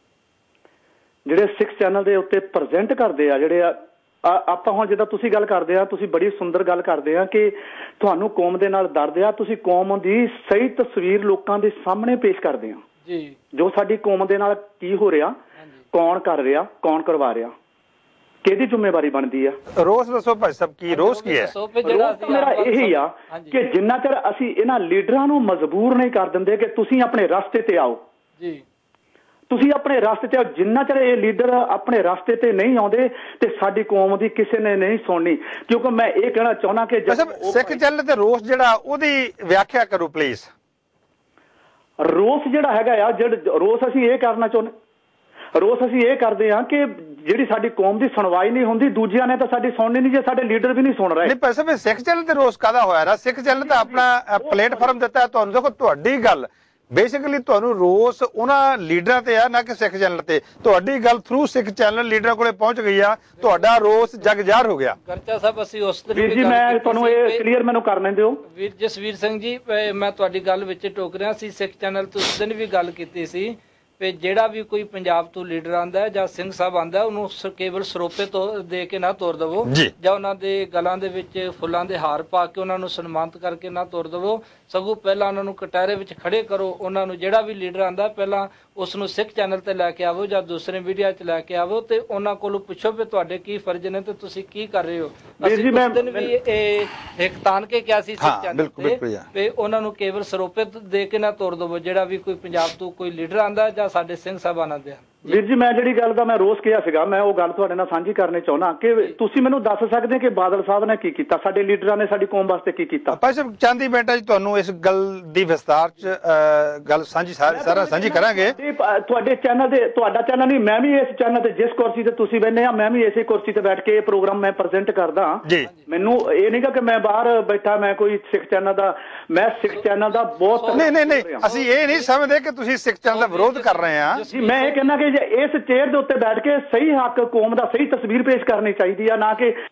ਜਿਹੜੇ ਸਿੱਖ ਚੈਨਲ ਦੇ ਉੱਤੇ ਪ੍ਰੈਜ਼ੈਂਟ ਕਰਦੇ ਆ, ਜਿਹੜੇ ਆ ਆਪਾਂ ਹੁਣ ਜਿੱਦਾਂ ਤੁਸੀਂ ਗੱਲ ਕਰਦੇ ਆ, ਤੁਸੀਂ ਬੜੀ ਸੁੰਦਰ ਗੱਲ ਕਰਦੇ ਆ ਕਿ ਤੁਹਾਨੂੰ ਕੌਮ ਦੇ ਨਾਲ ਦਰਦ ਆ, ਤੁਸੀਂ ਕੌਮ ਦੀ ਸਹੀ ਤਸਵੀਰ ਲੋਕਾਂ ਦੇ ਸਾਹਮਣੇ ਪੇਸ਼ ਕਰਦੇ ਆ ਜੀ, ਜੋ ਸਾਡੀ ਕੌਮ ਦੇ ਨਾਲ ਕੀ ਹੋ ਰਿਹਾ, ਕੌਣ ਕਰ ਰਿਹਾ, ਕੌਣ ਕਰਵਾ ਰਿਹਾ, ਕਿਹਦੀ ਜ਼ਿੰਮੇਵਾਰੀ ਬਣਦੀ ਆ। ਰੋਸ ਦੱਸੋ ਭਾਈ ਸਾਹਿਬ, ਕੀ ਰੋਸ ਕੀ ਹੈ? ਮੇਰਾ ਇਹੀ ਆ ਕਿ ਜਿੰਨਾ ਚਿਰ ਅਸੀਂ ਇਹਨਾਂ ਲੀਡਰਾਂ ਨੂੰ ਮਜਬੂਰ ਨਹੀਂ ਕਰ ਦਿੰਦੇ ਕਿ ਤੁਸੀਂ ਆਪਣੇ ਰਸਤੇ ਤੇ ਆਓ ਜੀ, ਤੁਸੀਂ ਆਪਣੇ ਰਸਤੇ ਤੇ ਆਓ, ਜਿੰਨਾ ਚਿਰ ਇਹ ਲੀਡਰ ਆਪਣੇ ਰਸਤੇ ਤੇ ਨਹੀਂ ਆਉਂਦੇ ਤੇ ਸਾਡੀ ਕੌਮ ਦੀ ਕਿਸੇ ਨੇ ਨਹੀਂ ਸੁਣਨੀ। ਕਿਉਂਕਿ ਮੈਂ ਇਹ ਕਹਿਣਾ ਚਾਹੁੰਦਾ ਕਿ ਸਿੱਖ ਚੈਨਲ ਤੇ ਰੋਸ ਜਿਹੜਾ ਉਹਦੀ ਵਿਆਖਿਆ ਕਰੋ ਪਲੀਜ਼। ਰੋਸ ਜਿਹੜਾ ਹੈਗਾ ਆ, ਜਿਹੜਾ ਰੋਸ ਅਸੀਂ ਇਹ ਕਰਨਾ ਚਾਹੁੰਦੇ, ਰੋਸ ਅਸੀਂ ਇਹ ਕਰਦੇ ਹਾਂ ਕਿ ਜਿਹੜੀ ਸਾਡੀ ਕੌਮ ਦੀ ਸੁਣਵਾਈ ਨਹੀਂ ਹੁੰਦੀ, ਦੂਜਿਆਂ ਨੇ ਤਾਂ ਸਾਡੀ ਸੁਣਨੀ ਨਹੀਂ, ਜੇ ਸਾਡੇ ਲੀਡਰ ਵੀ ਨਹੀਂ ਸੁਣ ਰਹੇ। ਨਹੀਂ ਭਾਈ ਸਾਹਿਬ, ਸਿੱਖ ਚੈਨਲ ਤੇ ਰੋਸ ਕਾਹਦਾ ਹੋਇਆ ਨਾ? ਸਿੱਖ ਚੈਨਲ ਤਾਂ ਆਪਣਾ ਪਲੇਟਫਾਰਮ ਦਿੱਤਾ ਤੁਹਾਨੂੰ। ਦੇਖੋ ਤੁਹਾਡੀ ਗੱਲ ਬੇਸਿਕਲੀ ਤੁਹਾਨੂੰ ਰੋਸ ਉਹਨਾਂ ਲੀਡਰਾਂ ਤੇ ਆ, ਨਾ ਕਿ ਸਿੱਖ ਚੈਨਲ ਤੇ। ਤੁਹਾਡੀ ਗੱਲ ਥਰੂ ਸਿੱਖ ਚੈਨਲ ਲੀਡਰਾਂ ਕੋਲੇ ਪਹੁੰਚ ਗਈ ਆ, ਤੁਹਾਡਾ ਰੋਸ ਜਗ ਜ਼ਾਹਰ ਹੋ ਗਿਆ। ਗਰਚਾ ਸਾਹਿਬ ਅਸੀਂ ਉਸ ਦਿਨ ਵੀਰ ਜੀ ਮੈਂ ਤੁਹਾਨੂੰ ਇਹ ਕਲੀਅਰ ਮੈਨੂੰ ਕਰਨੇ ਦਿਓ। ਵੀਰ ਜਸਵੀਰ ਸਿੰਘ ਜੀ, ਮੈਂ ਤੁਹਾਡੀ ਗੱਲ ਵਿੱਚ ਟੋਕ ਰਿਹਾ ਸੀ। ਸਿੱਖ ਚੈਨਲ ਤੋਂ ਉਸ ਦਿਨ ਵੀ ਗੱਲ ਕੀਤੀ ਸੀ ਵੀ ਜਿਹੜਾ ਵੀ ਕੋਈ ਪੰਜਾਬ ਤੋਂ ਲੀਡਰ ਆਂਦਾ ਜਾਂ ਸਿੰਘ ਸਾਹਿਬ ਆਂਦਾ ਉਹਨੂੰ ਕੇਵਲ ਸਰੋਪੇ ਤੋਂ ਦੇ ਕੇ ਨਾ ਤੋਰ ਦੇਵੋ, ਜਾਂ ਉਹਨਾਂ ਦੇ ਗਲਾਂ ਦੇ ਵਿੱਚ ਫੁੱਲਾਂ ਦੇ ਹਾਰ ਪਾ ਕੇ ਉਹਨਾਂ ਨੂੰ ਸਨਮਾਨਿਤ ਕਰਕੇ ਨਾ ਤੋਰ ਦੇਵੋ। ਸਗੋਂ ਪਹਿਲਾਂ ਉਹਨਾਂ ਨੂੰ ਕਟਹਿਰੇ ਵਿੱਚ ਖੜੇ ਕਰੋ। ਉਹਨਾਂ ਨੂੰ ਜਿਹੜਾ ਵੀ ਲੀਡਰ ਆਂਦਾ ਪਹਿਲਾਂ ਉਸ ਨੂੰ ਸਿੱਖ ਚੈਨਲ ਤੇ ਲੈ ਕੇ ਆਵੋ ਜਾਂ ਦੂਸਰੇ ਮੀਡੀਆ 'ਚ ਲੈ ਕੇ ਆਵੋ ਤੇ ਉਹਨਾਂ ਕੋਲੋਂ ਪੁੱਛੋ ਵੀ ਤੁਹਾਡੇ ਕੀ ਫਰਜ਼ ਨੇ ਤੇ ਤੁਸੀਂ ਕੀ ਕਰ ਰਹੇ ਹੋ। ਅਸੀਂ ਉਸ ਦਿਨ ਵੀ ਇਹ ਇੱਕ ਤਾਨ ਕੇ ਕਿਹਾ ਸੀ ਸਿੱਖ ਚੈਨਲ ਤੇ ਵੀ ਉਹਨਾਂ ਨੂੰ ਕੇਵਲ ਸਰੋਪੇ ਦੇ ਕੇ ਨਾ ਤੋਰ ਦੇਵੋ ਜਿਹੜਾ ਵੀ ਕੋਈ ਪੰਜਾਬ ਤੋਂ ਕੋਈ ਲੀਡਰ ਆਂਦਾ ਜਾਂ ਸਾਡੇ ਸਿੰਘ ਸਾਹਿਬਾਨਾਂ ਦੇ। ਵੀਰ ਜੀ ਮੈਂ ਜਿਹੜੀ ਗੱਲ ਦਾ ਮੈਂ ਰੋਸ ਕਿਹਾ ਸੀਗਾ, ਮੈਂ ਉਹ ਗੱਲ ਤੁਹਾਡੇ ਨਾਲ ਸਾਂਝੀ ਕਰਨੀ ਚਾਹੁੰਦਾ ਕਿ ਤੁਸੀਂ ਮੈਨੂੰ ਦੱਸ ਸਕਦੇ ਕਿ ਬਾਦਲ ਸਾਹਿਬ ਨੇ ਕੀ ਕੀਤਾ, ਸਾਡੇ ਲੀਡਰਾਂ ਨੇ ਸਾਡੀ ਕੌਮ ਵਾਸਤੇ ਕੀ ਕੀਤਾ। ਭਾਈ ਸਾਹਿਬ ਚੰਦ ਹੀ ਮਿੰਟਾਂ 'ਚ ਤੁਹਾਨੂੰ ਇਸ ਗੱਲ ਦੀ ਵਿਸਤਾਰ 'ਚ ਗੱਲ ਸਾਂਝੀ ਸਾਰਾ ਸਾਂਝੀ ਕਰਾਂਗੇ। ਤੁਹਾਡੇ ਚੈਨਲ ਤੇ, ਤੁਹਾਡਾ ਚੈਨਲ ਨਹੀਂ, ਮੈਂ ਵੀ ਇਸ ਚੈਨਲ ਤੇ ਜਿਸ ਕੁਰਸੀ ਤੇ ਤੁਸੀਂ ਬੈਠੇ ਆ ਮੈਂ ਵੀ ਇਸੇ ਕੁਰਸੀ ਤੇ ਬੈਠ ਕੇ ਇਹ ਪ੍ਰੋਗਰਾਮ ਮੈਂ ਪ੍ਰੈਜ਼ੈਂਟ ਕਰਦਾ ਜੀ। ਮੈਨੂੰ ਇਹ ਨਹੀਂਗਾ ਕਿ ਮੈਂ ਬਾਹਰ ਬੈਠਾ ਮੈਂ ਕੋਈ ਸਿੱਖ ਚੈਨਲ ਦਾ, ਮੈਂ ਸਿੱਖ ਚੈਨਲ ਦਾ ਬਹੁਤ ਨਹੀਂ ਨਹੀਂ ਨਹੀਂ ਅਸੀਂ ਇਹ ਨਹੀਂ ਸਮਝਦੇ ਕਿ ਤੁਸੀਂ ਸਿੱਖ ਚੈਨਲ ਦਾ ਵਿਰੋਧ ਕਰ ਰਹੇ ਆ ਜੀ। ਮੈਂ ਇਹ ਕਹਿੰਦਾ ਕਿ ਇਸ ਚੇਅਰ ਦੇ ਉੱਤੇ ਬੈਠ ਕੇ ਸਹੀ ਹੱਕ ਕੌਮ ਦਾ ਸਹੀ ਤਸਵੀਰ ਪੇਸ਼ ਕਰਨੀ ਚਾਹੀਦੀ ਆ, ਨਾ ਕਿ।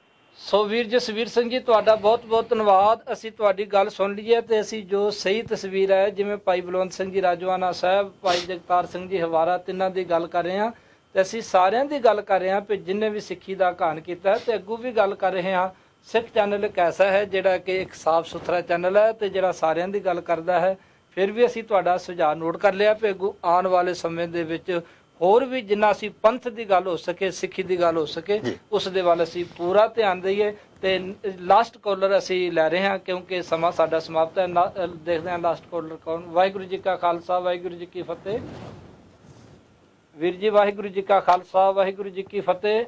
ਸੋ ਵੀਰ ਜਸਵੀਰ ਸਿੰਘ ਜੀ ਤੁਹਾਡਾ ਬਹੁਤ ਬਹੁਤ ਧੰਨਵਾਦ। ਅਸੀਂ ਤੁਹਾਡੀ ਗੱਲ ਸੁਣ ਲਈ ਹੈ ਤੇ ਅਸੀਂ ਜੋ ਸਹੀ ਤਸਵੀਰ ਹੈ, ਜਿਵੇਂ ਭਾਈ ਬਲਵੰਤ ਸਿੰਘ ਜੀ ਰਾਜੋਆਣਾ ਸਾਹਿਬ, ਭਾਈ ਜਗਤਾਰ ਸਿੰਘ ਜੀ ਹਵਾਰਾ, ਤਿੰਨਾਂ ਦੀ ਗੱਲ ਕਰ ਰਹੇ ਹਾਂ ਤੇ ਅਸੀਂ ਸਾਰਿਆਂ ਦੀ ਗੱਲ ਕਰ ਰਹੇ ਹਾਂ ਕਿ ਜਿੰਨੇ ਵੀ ਸਿੱਖੀ ਦਾ ਘਾਣ ਕੀਤਾ ਤੇ ਅੱਗੋਂ ਵੀ ਗੱਲ ਕਰ ਰਹੇ ਹਾਂ। ਸਿੱਖ ਚੈਨਲ ਇੱਕ ਐਸਾ ਹੈ ਜਿਹੜਾ ਕਿ ਇੱਕ ਸਾਫ਼ ਸੁਥਰਾ ਚੈਨਲ ਹੈ ਤੇ ਜਿਹੜਾ ਸਾਰਿਆਂ ਦੀ ਗੱਲ ਕਰਦਾ ਹੈ। ਫਿਰ ਵੀ ਅਸੀਂ ਤੁਹਾਡਾ ਸੁਝਾਅ ਨੋਟ ਕਰ ਲਿਆ ਕਿ ਅੱਗੋਂ ਆਉਣ ਵਾਲੇ ਸਮੇਂ ਦੇ ਵਿੱਚ ਹੋਰ ਵੀ ਜਿੰਨਾ ਅਸੀਂ ਪੰਥ ਦੀ ਗੱਲ ਹੋ ਸਕੇ, ਸਿੱਖੀ ਦੀ ਗੱਲ ਹੋ ਸਕੇ, ਉਸ ਦੇ ਵੱਲ ਅਸੀਂ ਪੂਰਾ ਧਿਆਨ ਦਈਏ। ਤੇ ਲਾਸਟ ਕਾਲਰ ਅਸੀਂ ਲੈ ਰਹੇ ਹਾਂ ਕਿਉਂਕਿ ਸਮਾਂ ਸਾਡਾ ਸਮਾਪਤ ਹੈ। ਦੇਖਦੇ ਹਾਂ ਲਾਸਟ ਕਾਲਰ ਕੌਣ। ਵਾਹਿਗੁਰੂ ਜੀ ਕਾ ਖਾਲਸਾ, ਵਾਹਿਗੁਰੂ ਜੀ ਕੀ ਫਤਿਹ। ਵੀਰ ਜੀ ਵਾਹਿਗੁਰੂ ਜੀ ਕਾ ਖਾਲਸਾ, ਵਾਹਿਗੁਰੂ ਜੀ ਕੀ ਫਤਿਹ।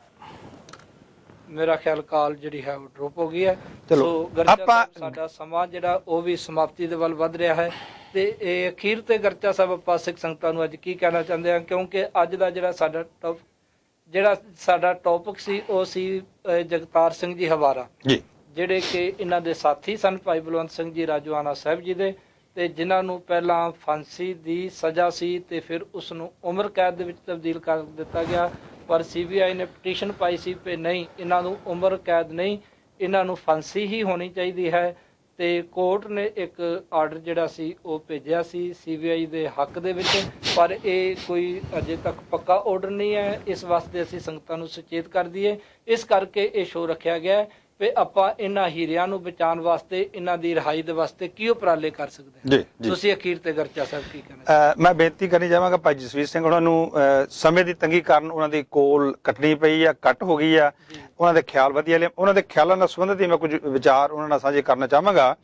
ਮੇਰਾ ਖਿਆਲ ਕਾਲ ਜਿਹੜੀ ਹੈ ਉਹ ਡ੍ਰੌਪ ਹੋ ਗਈ ਹੈ। ਸੋ ਗਰਚਾ ਸਾਡਾ ਸਮਾਂ ਜਿਹੜਾ ਉਹ ਵੀ ਸਮਾਪਤੀ ਦੇ ਵੱਲ ਵੱਧ ਰਿਹਾ ਹੈ ਤੇ ਇਹ ਅਖੀਰ ਤੇ ਗਰਚਾ ਸਾਹਿਬ ਆਪਾਂ ਸਿੱਖ ਸੰਗਤਾਂ ਨੂੰ ਅੱਜ ਕੀ ਕਹਿਣਾ ਚਾਹੁੰਦੇ ਹਾਂ, ਕਿਉਂਕਿ ਅੱਜ ਦਾ ਜਿਹੜਾ ਸਾਡਾ ਟੌਪ ਜਿਹੜਾ ਸਾਡਾ ਟੌਪਿਕ ਸੀ ਉਹ ਸੀ ਜਗਤਾਰ ਸਿੰਘ ਜੀ ਹਵਾਰਾ ਜੀ, ਜਿਹੜੇ ਕਿ ਇਹਨਾਂ ਦੇ ਸਾਥੀ ਸਨ ਭਾਈ ਬਲਵੰਤ ਸਿੰਘ ਜੀ ਰਾਜੋਆਣਾ ਸਾਹਿਬ ਜੀ ਦੇ, ਤੇ ਜਿਨ੍ਹਾਂ ਨੂੰ ਪਹਿਲਾਂ ਫਾਂਸੀ ਦੀ ਸਜ਼ਾ ਸੀ ਤੇ ਫਿਰ ਉਸ ਨੂੰ ਉਮਰ ਕੈਦ ਦੇ ਵਿੱਚ ਤਬਦੀਲ ਕਰ ਦਿੱਤਾ ਗਿਆ। ਪਰ ਸੀ ਬੀ ਆਈ ਨੇ ਪਟੀਸ਼ਨ ਪਾਈ ਸੀ ਕਿ ਨਹੀਂ, ਇਹਨਾਂ ਨੂੰ ਉਮਰ ਕੈਦ ਨਹੀਂ, ਇਹਨਾਂ ਨੂੰ ਫਾਂਸੀ ਹੀ ਹੋਣੀ ਚਾਹੀਦੀ ਹੈ। ਤੇ ਕੋਰਟ ਨੇ ਇੱਕ ਆਰਡਰ ਜਿਹੜਾ ਸੀ ਉਹ ਭੇਜਿਆ ਸੀ ਸੀ ਬੀ ਆਈ ਦੇ ਹੱਕ ਦੇ ਵਿੱਚ, ਪਰ ਇਹ ਕੋਈ ਅਜੇ ਤੱਕ ਪੱਕਾ ਆਰਡਰ ਨਹੀਂ ਹੈ। ਇਸ ਵਾਸਤੇ ਅਸੀਂ ਸੰਗਤਾਂ ਨੂੰ ਸੁਚੇਤ ਕਰ ਦਈਏ, ਇਸ ਕਰਕੇ ਇਹ ਸ਼ੋਅ ਰੱਖਿਆ ਗਿਆ ਵੀ ਆਪਾਂ ਇਹਨਾਂ ਹੀਰਿਆਂ ਨੂੰ ਬਚਾਉਣ ਵਾਸਤੇ, ਇਹਨਾਂ ਦੀ ਰਿਹਾਈ ਦੇ ਵਾਸਤੇ ਕੀ ਉਪਰਾਲੇ ਕਰ ਸਕਦੇ ਹਾਂ। ਤੁਸੀਂ ਅਖੀਰ ਤੇ ਗਰਚਾ ਸਾਹਿਬ ਕੀ ਕਹਿਣਾ? ਮੈਂ ਬੇਨਤੀ ਕਰਨੀ ਚਾਹਾਂਗਾ ਭਾਈ ਜਸਵੀਰ ਸਿੰਘ ਉਹਨਾਂ ਨੂੰ, ਸਮੇਂ ਦੀ ਤੰਗੀ ਕਾਰਨ ਉਹਨਾਂ ਦੀ ਕੋਲ ਕੱਟਣੀ ਪਈ ਆ, ਕੱਟ ਹੋ ਗਈ ਆ। ਉਹਨਾਂ ਦੇ ਖਿਆਲ ਵਧੀਆ ਲਿਆ, ਉਹਨਾਂ ਦੇ ਖਿਆਲਾਂ ਨਾਲ ਸੰਬੰਧਿਤ ਹੀ ਮੈਂ ਕੁਝ ਵਿਚਾਰ ਉਹਨਾਂ ਨਾਲ ਸਾਂਝੇ ਕਰਨਾ ਚਾਹਾਂਗਾ।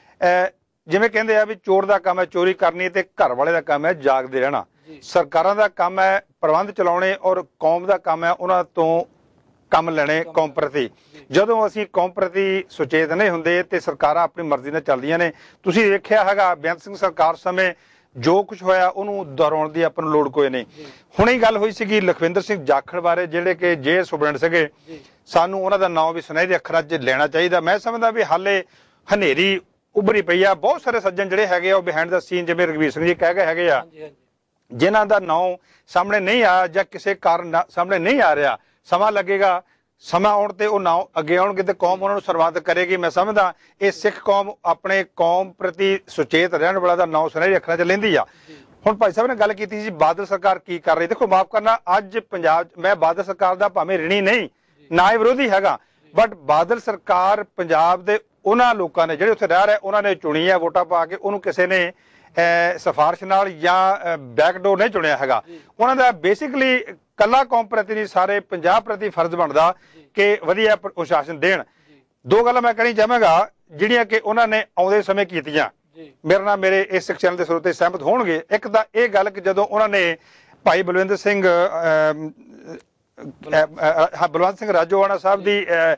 ਜਿਵੇਂ ਕਹਿੰਦੇ ਆ ਵੀ ਚੋਰ ਦਾ ਕੰਮ ਹੈ ਚੋਰੀ ਕਰਨੀ ਤੇ ਘਰ ਵਾਲੇ ਦਾ ਕੰਮ ਹੈ ਜਾਗਦੇ ਰਹਿਣਾ। ਸਰਕਾਰਾਂ ਦਾ ਕੰਮ ਹੈ ਪ੍ਰਬੰਧ ਚਲਾਉਣੇ ਔਰ ਕੌਮ ਦਾ ਕੰਮ ਹੈ ਉਹਨਾਂ ਤੋਂ ਕੰਮ ਲੈਣੇ ਕੌਮ ਪ੍ਰਤੀ। ਜਦੋਂ ਅਸੀਂ ਕੌਮ ਪ੍ਰਤੀ ਸੁਚੇਤ ਨਹੀਂ ਹੁੰਦੇ ਤੇ ਸਰਕਾਰਾਂ ਆਪਣੀ ਮਰਜ਼ੀ ਨਾਲ ਚੱਲਦੀਆਂ ਨੇ। ਤੁਸੀਂ ਵੇਖਿਆ ਹੈਗਾ ਬੇਅੰਤ ਸਿੰਘ ਸਰਕਾਰ ਸਮੇਂ ਜੋ ਕੁਝ ਹੋਇਆ ਉਹਨੂੰ ਦੁਹਰਾਉਣ ਦੀ ਆਪਾਂ ਨੂੰ ਲੋੜ ਕੋਈ ਨਹੀਂ। ਹੁਣੇ ਗੱਲ ਹੋਈ ਸੀਗੀ ਲਖਵਿੰਦਰ ਸਿੰਘ ਜਾਖੜ ਬਾਰੇ, ਜਿਹੜੇ ਕਿ ਜੇ ਸੁਪਰਡੈਂਟ ਸੀਗੇ। ਸਾਨੂੰ ਉਹਨਾਂ ਦਾ ਨਾਮ ਵੀ ਸੁਨਹਿਰੇ ਅੱਖਰਾਂ 'ਚ ਲੈਣਾ ਚਾਹੀਦਾ। ਮੈਂ ਸਮਝਦਾ ਵੀ ਹਾਲੇ ਹਨੇਰੀ ਉੱਭਰੀ ਪਈ ਆ। ਬਹੁਤ ਸਾਰੇ ਸੱਜਣ ਜਿਹੜੇ ਹੈਗੇ ਆ ਉਹ ਬਿਹਾਈਂਡ ਦਾ ਸੀਨ, ਜਿਵੇਂ ਰਘਵੀਰ ਸਿੰਘ ਜੀ ਕਹਿ ਗਏ ਹੈਗੇ ਆ, ਜਿਨ੍ਹਾਂ ਦਾ ਨਾਮ ਸਾਹਮਣੇ ਨਹੀਂ ਆਇਆ ਜਾਂ ਕਿਸੇ ਕਾਰਨ ਸਾਹਮਣੇ ਨਹੀਂ ਆ ਰਿਹਾ। ਸਮਾਂ ਲੱਗੇਗਾ, ਸਮਾਂ ਆਉਣ ਤੇ ਉਹ ਨਾ ਅੱਗੇ ਆਉਣਗੇ ਤੇ ਕੌਮ ਉਹਨਾਂ ਨੂੰ ਸਰਬੱਤ ਕਰੇਗੀ। ਮੈਂ ਸਮਝਦਾ ਇਹ ਸਿੱਖ ਕੌਮ ਆਪਣੇ ਕੌਮ ਪ੍ਰਤੀ ਸੁਚੇਤ ਰਹਿਣ ਵਾਲਾ ਦਾ ਨਾਂ ਸੁਨਹਿਰੇ ਅੱਖਰਾਂ 'ਚ ਲੈਂਦੀ ਆ। ਹੁਣ ਭਾਈ ਸਾਹਿਬ ਨੇ ਗੱਲ ਕੀਤੀ ਸੀ ਬਾਦਲ ਸਰਕਾਰ ਕੀ ਕਰ ਰਹੀ। ਦੇਖੋ ਮਾਫ ਕਰਨਾ, ਅੱਜ ਪੰਜਾਬ ਮੈਂ ਬਾਦਲ ਸਰਕਾਰ ਦਾ ਭਾਵੇਂ ਰਿਣੀ ਨਹੀਂ ਨਾ ਹੀ ਵਿਰੋਧੀ ਹੈਗਾ, ਬਟ ਬਾਦਲ ਸਰਕਾਰ ਪੰਜਾਬ ਦੇ ਉਹਨਾਂ ਲੋਕਾਂ ਨੇ ਜਿਹੜੇ ਉੱਥੇ ਰਹਿ ਰਹੇ ਉਹਨਾਂ ਨੇ ਚੁਣੀ ਹੈ ਵੋਟਾਂ ਪਾ ਕੇ। ਉਹਨੂੰ ਕਿਸੇ ਨੇ ਸਿਫਾਰਿਸ਼ ਨਾਲ ਜਾਂ ਬੈਕਡੋਰ ਨਹੀਂ ਚੁਣਿਆ ਹੈਗਾ। ਉਹਨਾਂ ਦਾ ਬੇਸਿਕਲੀ ਕੱਲਾ ਕੌਮ ਪ੍ਰਤੀ ਨਹੀਂ ਸਾਰੇ ਪੰਜਾਬ ਪ੍ਰਤੀ ਫਰਜ਼ ਬਣਦਾ ਕਿ ਵਧੀਆ ਪ੍ਰਸ਼ਾਸਨ ਦੇਣ। ਦੋ ਗੱਲਾਂ ਮੈਂ ਕਹਿਣੀ ਚਾਹਾਂਗਾ ਜਿਹੜੀਆਂ ਕਿ ਉਹਨਾਂ ਨੇ ਆਉਂਦੇ ਸਮੇਂ ਕੀਤੀਆਂ, ਮੇਰੇ ਨਾਲ ਮੇਰੇ ਇਸ ਸਿੱਖ ਚੈਨਲ ਦੇ ਸਰੋਤੇ ਸਹਿਮਤ ਹੋਣਗੇ। ਇੱਕ ਤਾਂ ਇਹ ਗੱਲ ਕਿ ਜਦੋਂ ਉਹਨਾਂ ਨੇ ਭਾਈ ਬਲਵਿੰਦਰ ਸਿੰਘ ਬਲਵੰਤ ਸਿੰਘ ਰਾਜੋਆਣਾ ਸਾਹਿਬ ਦੀ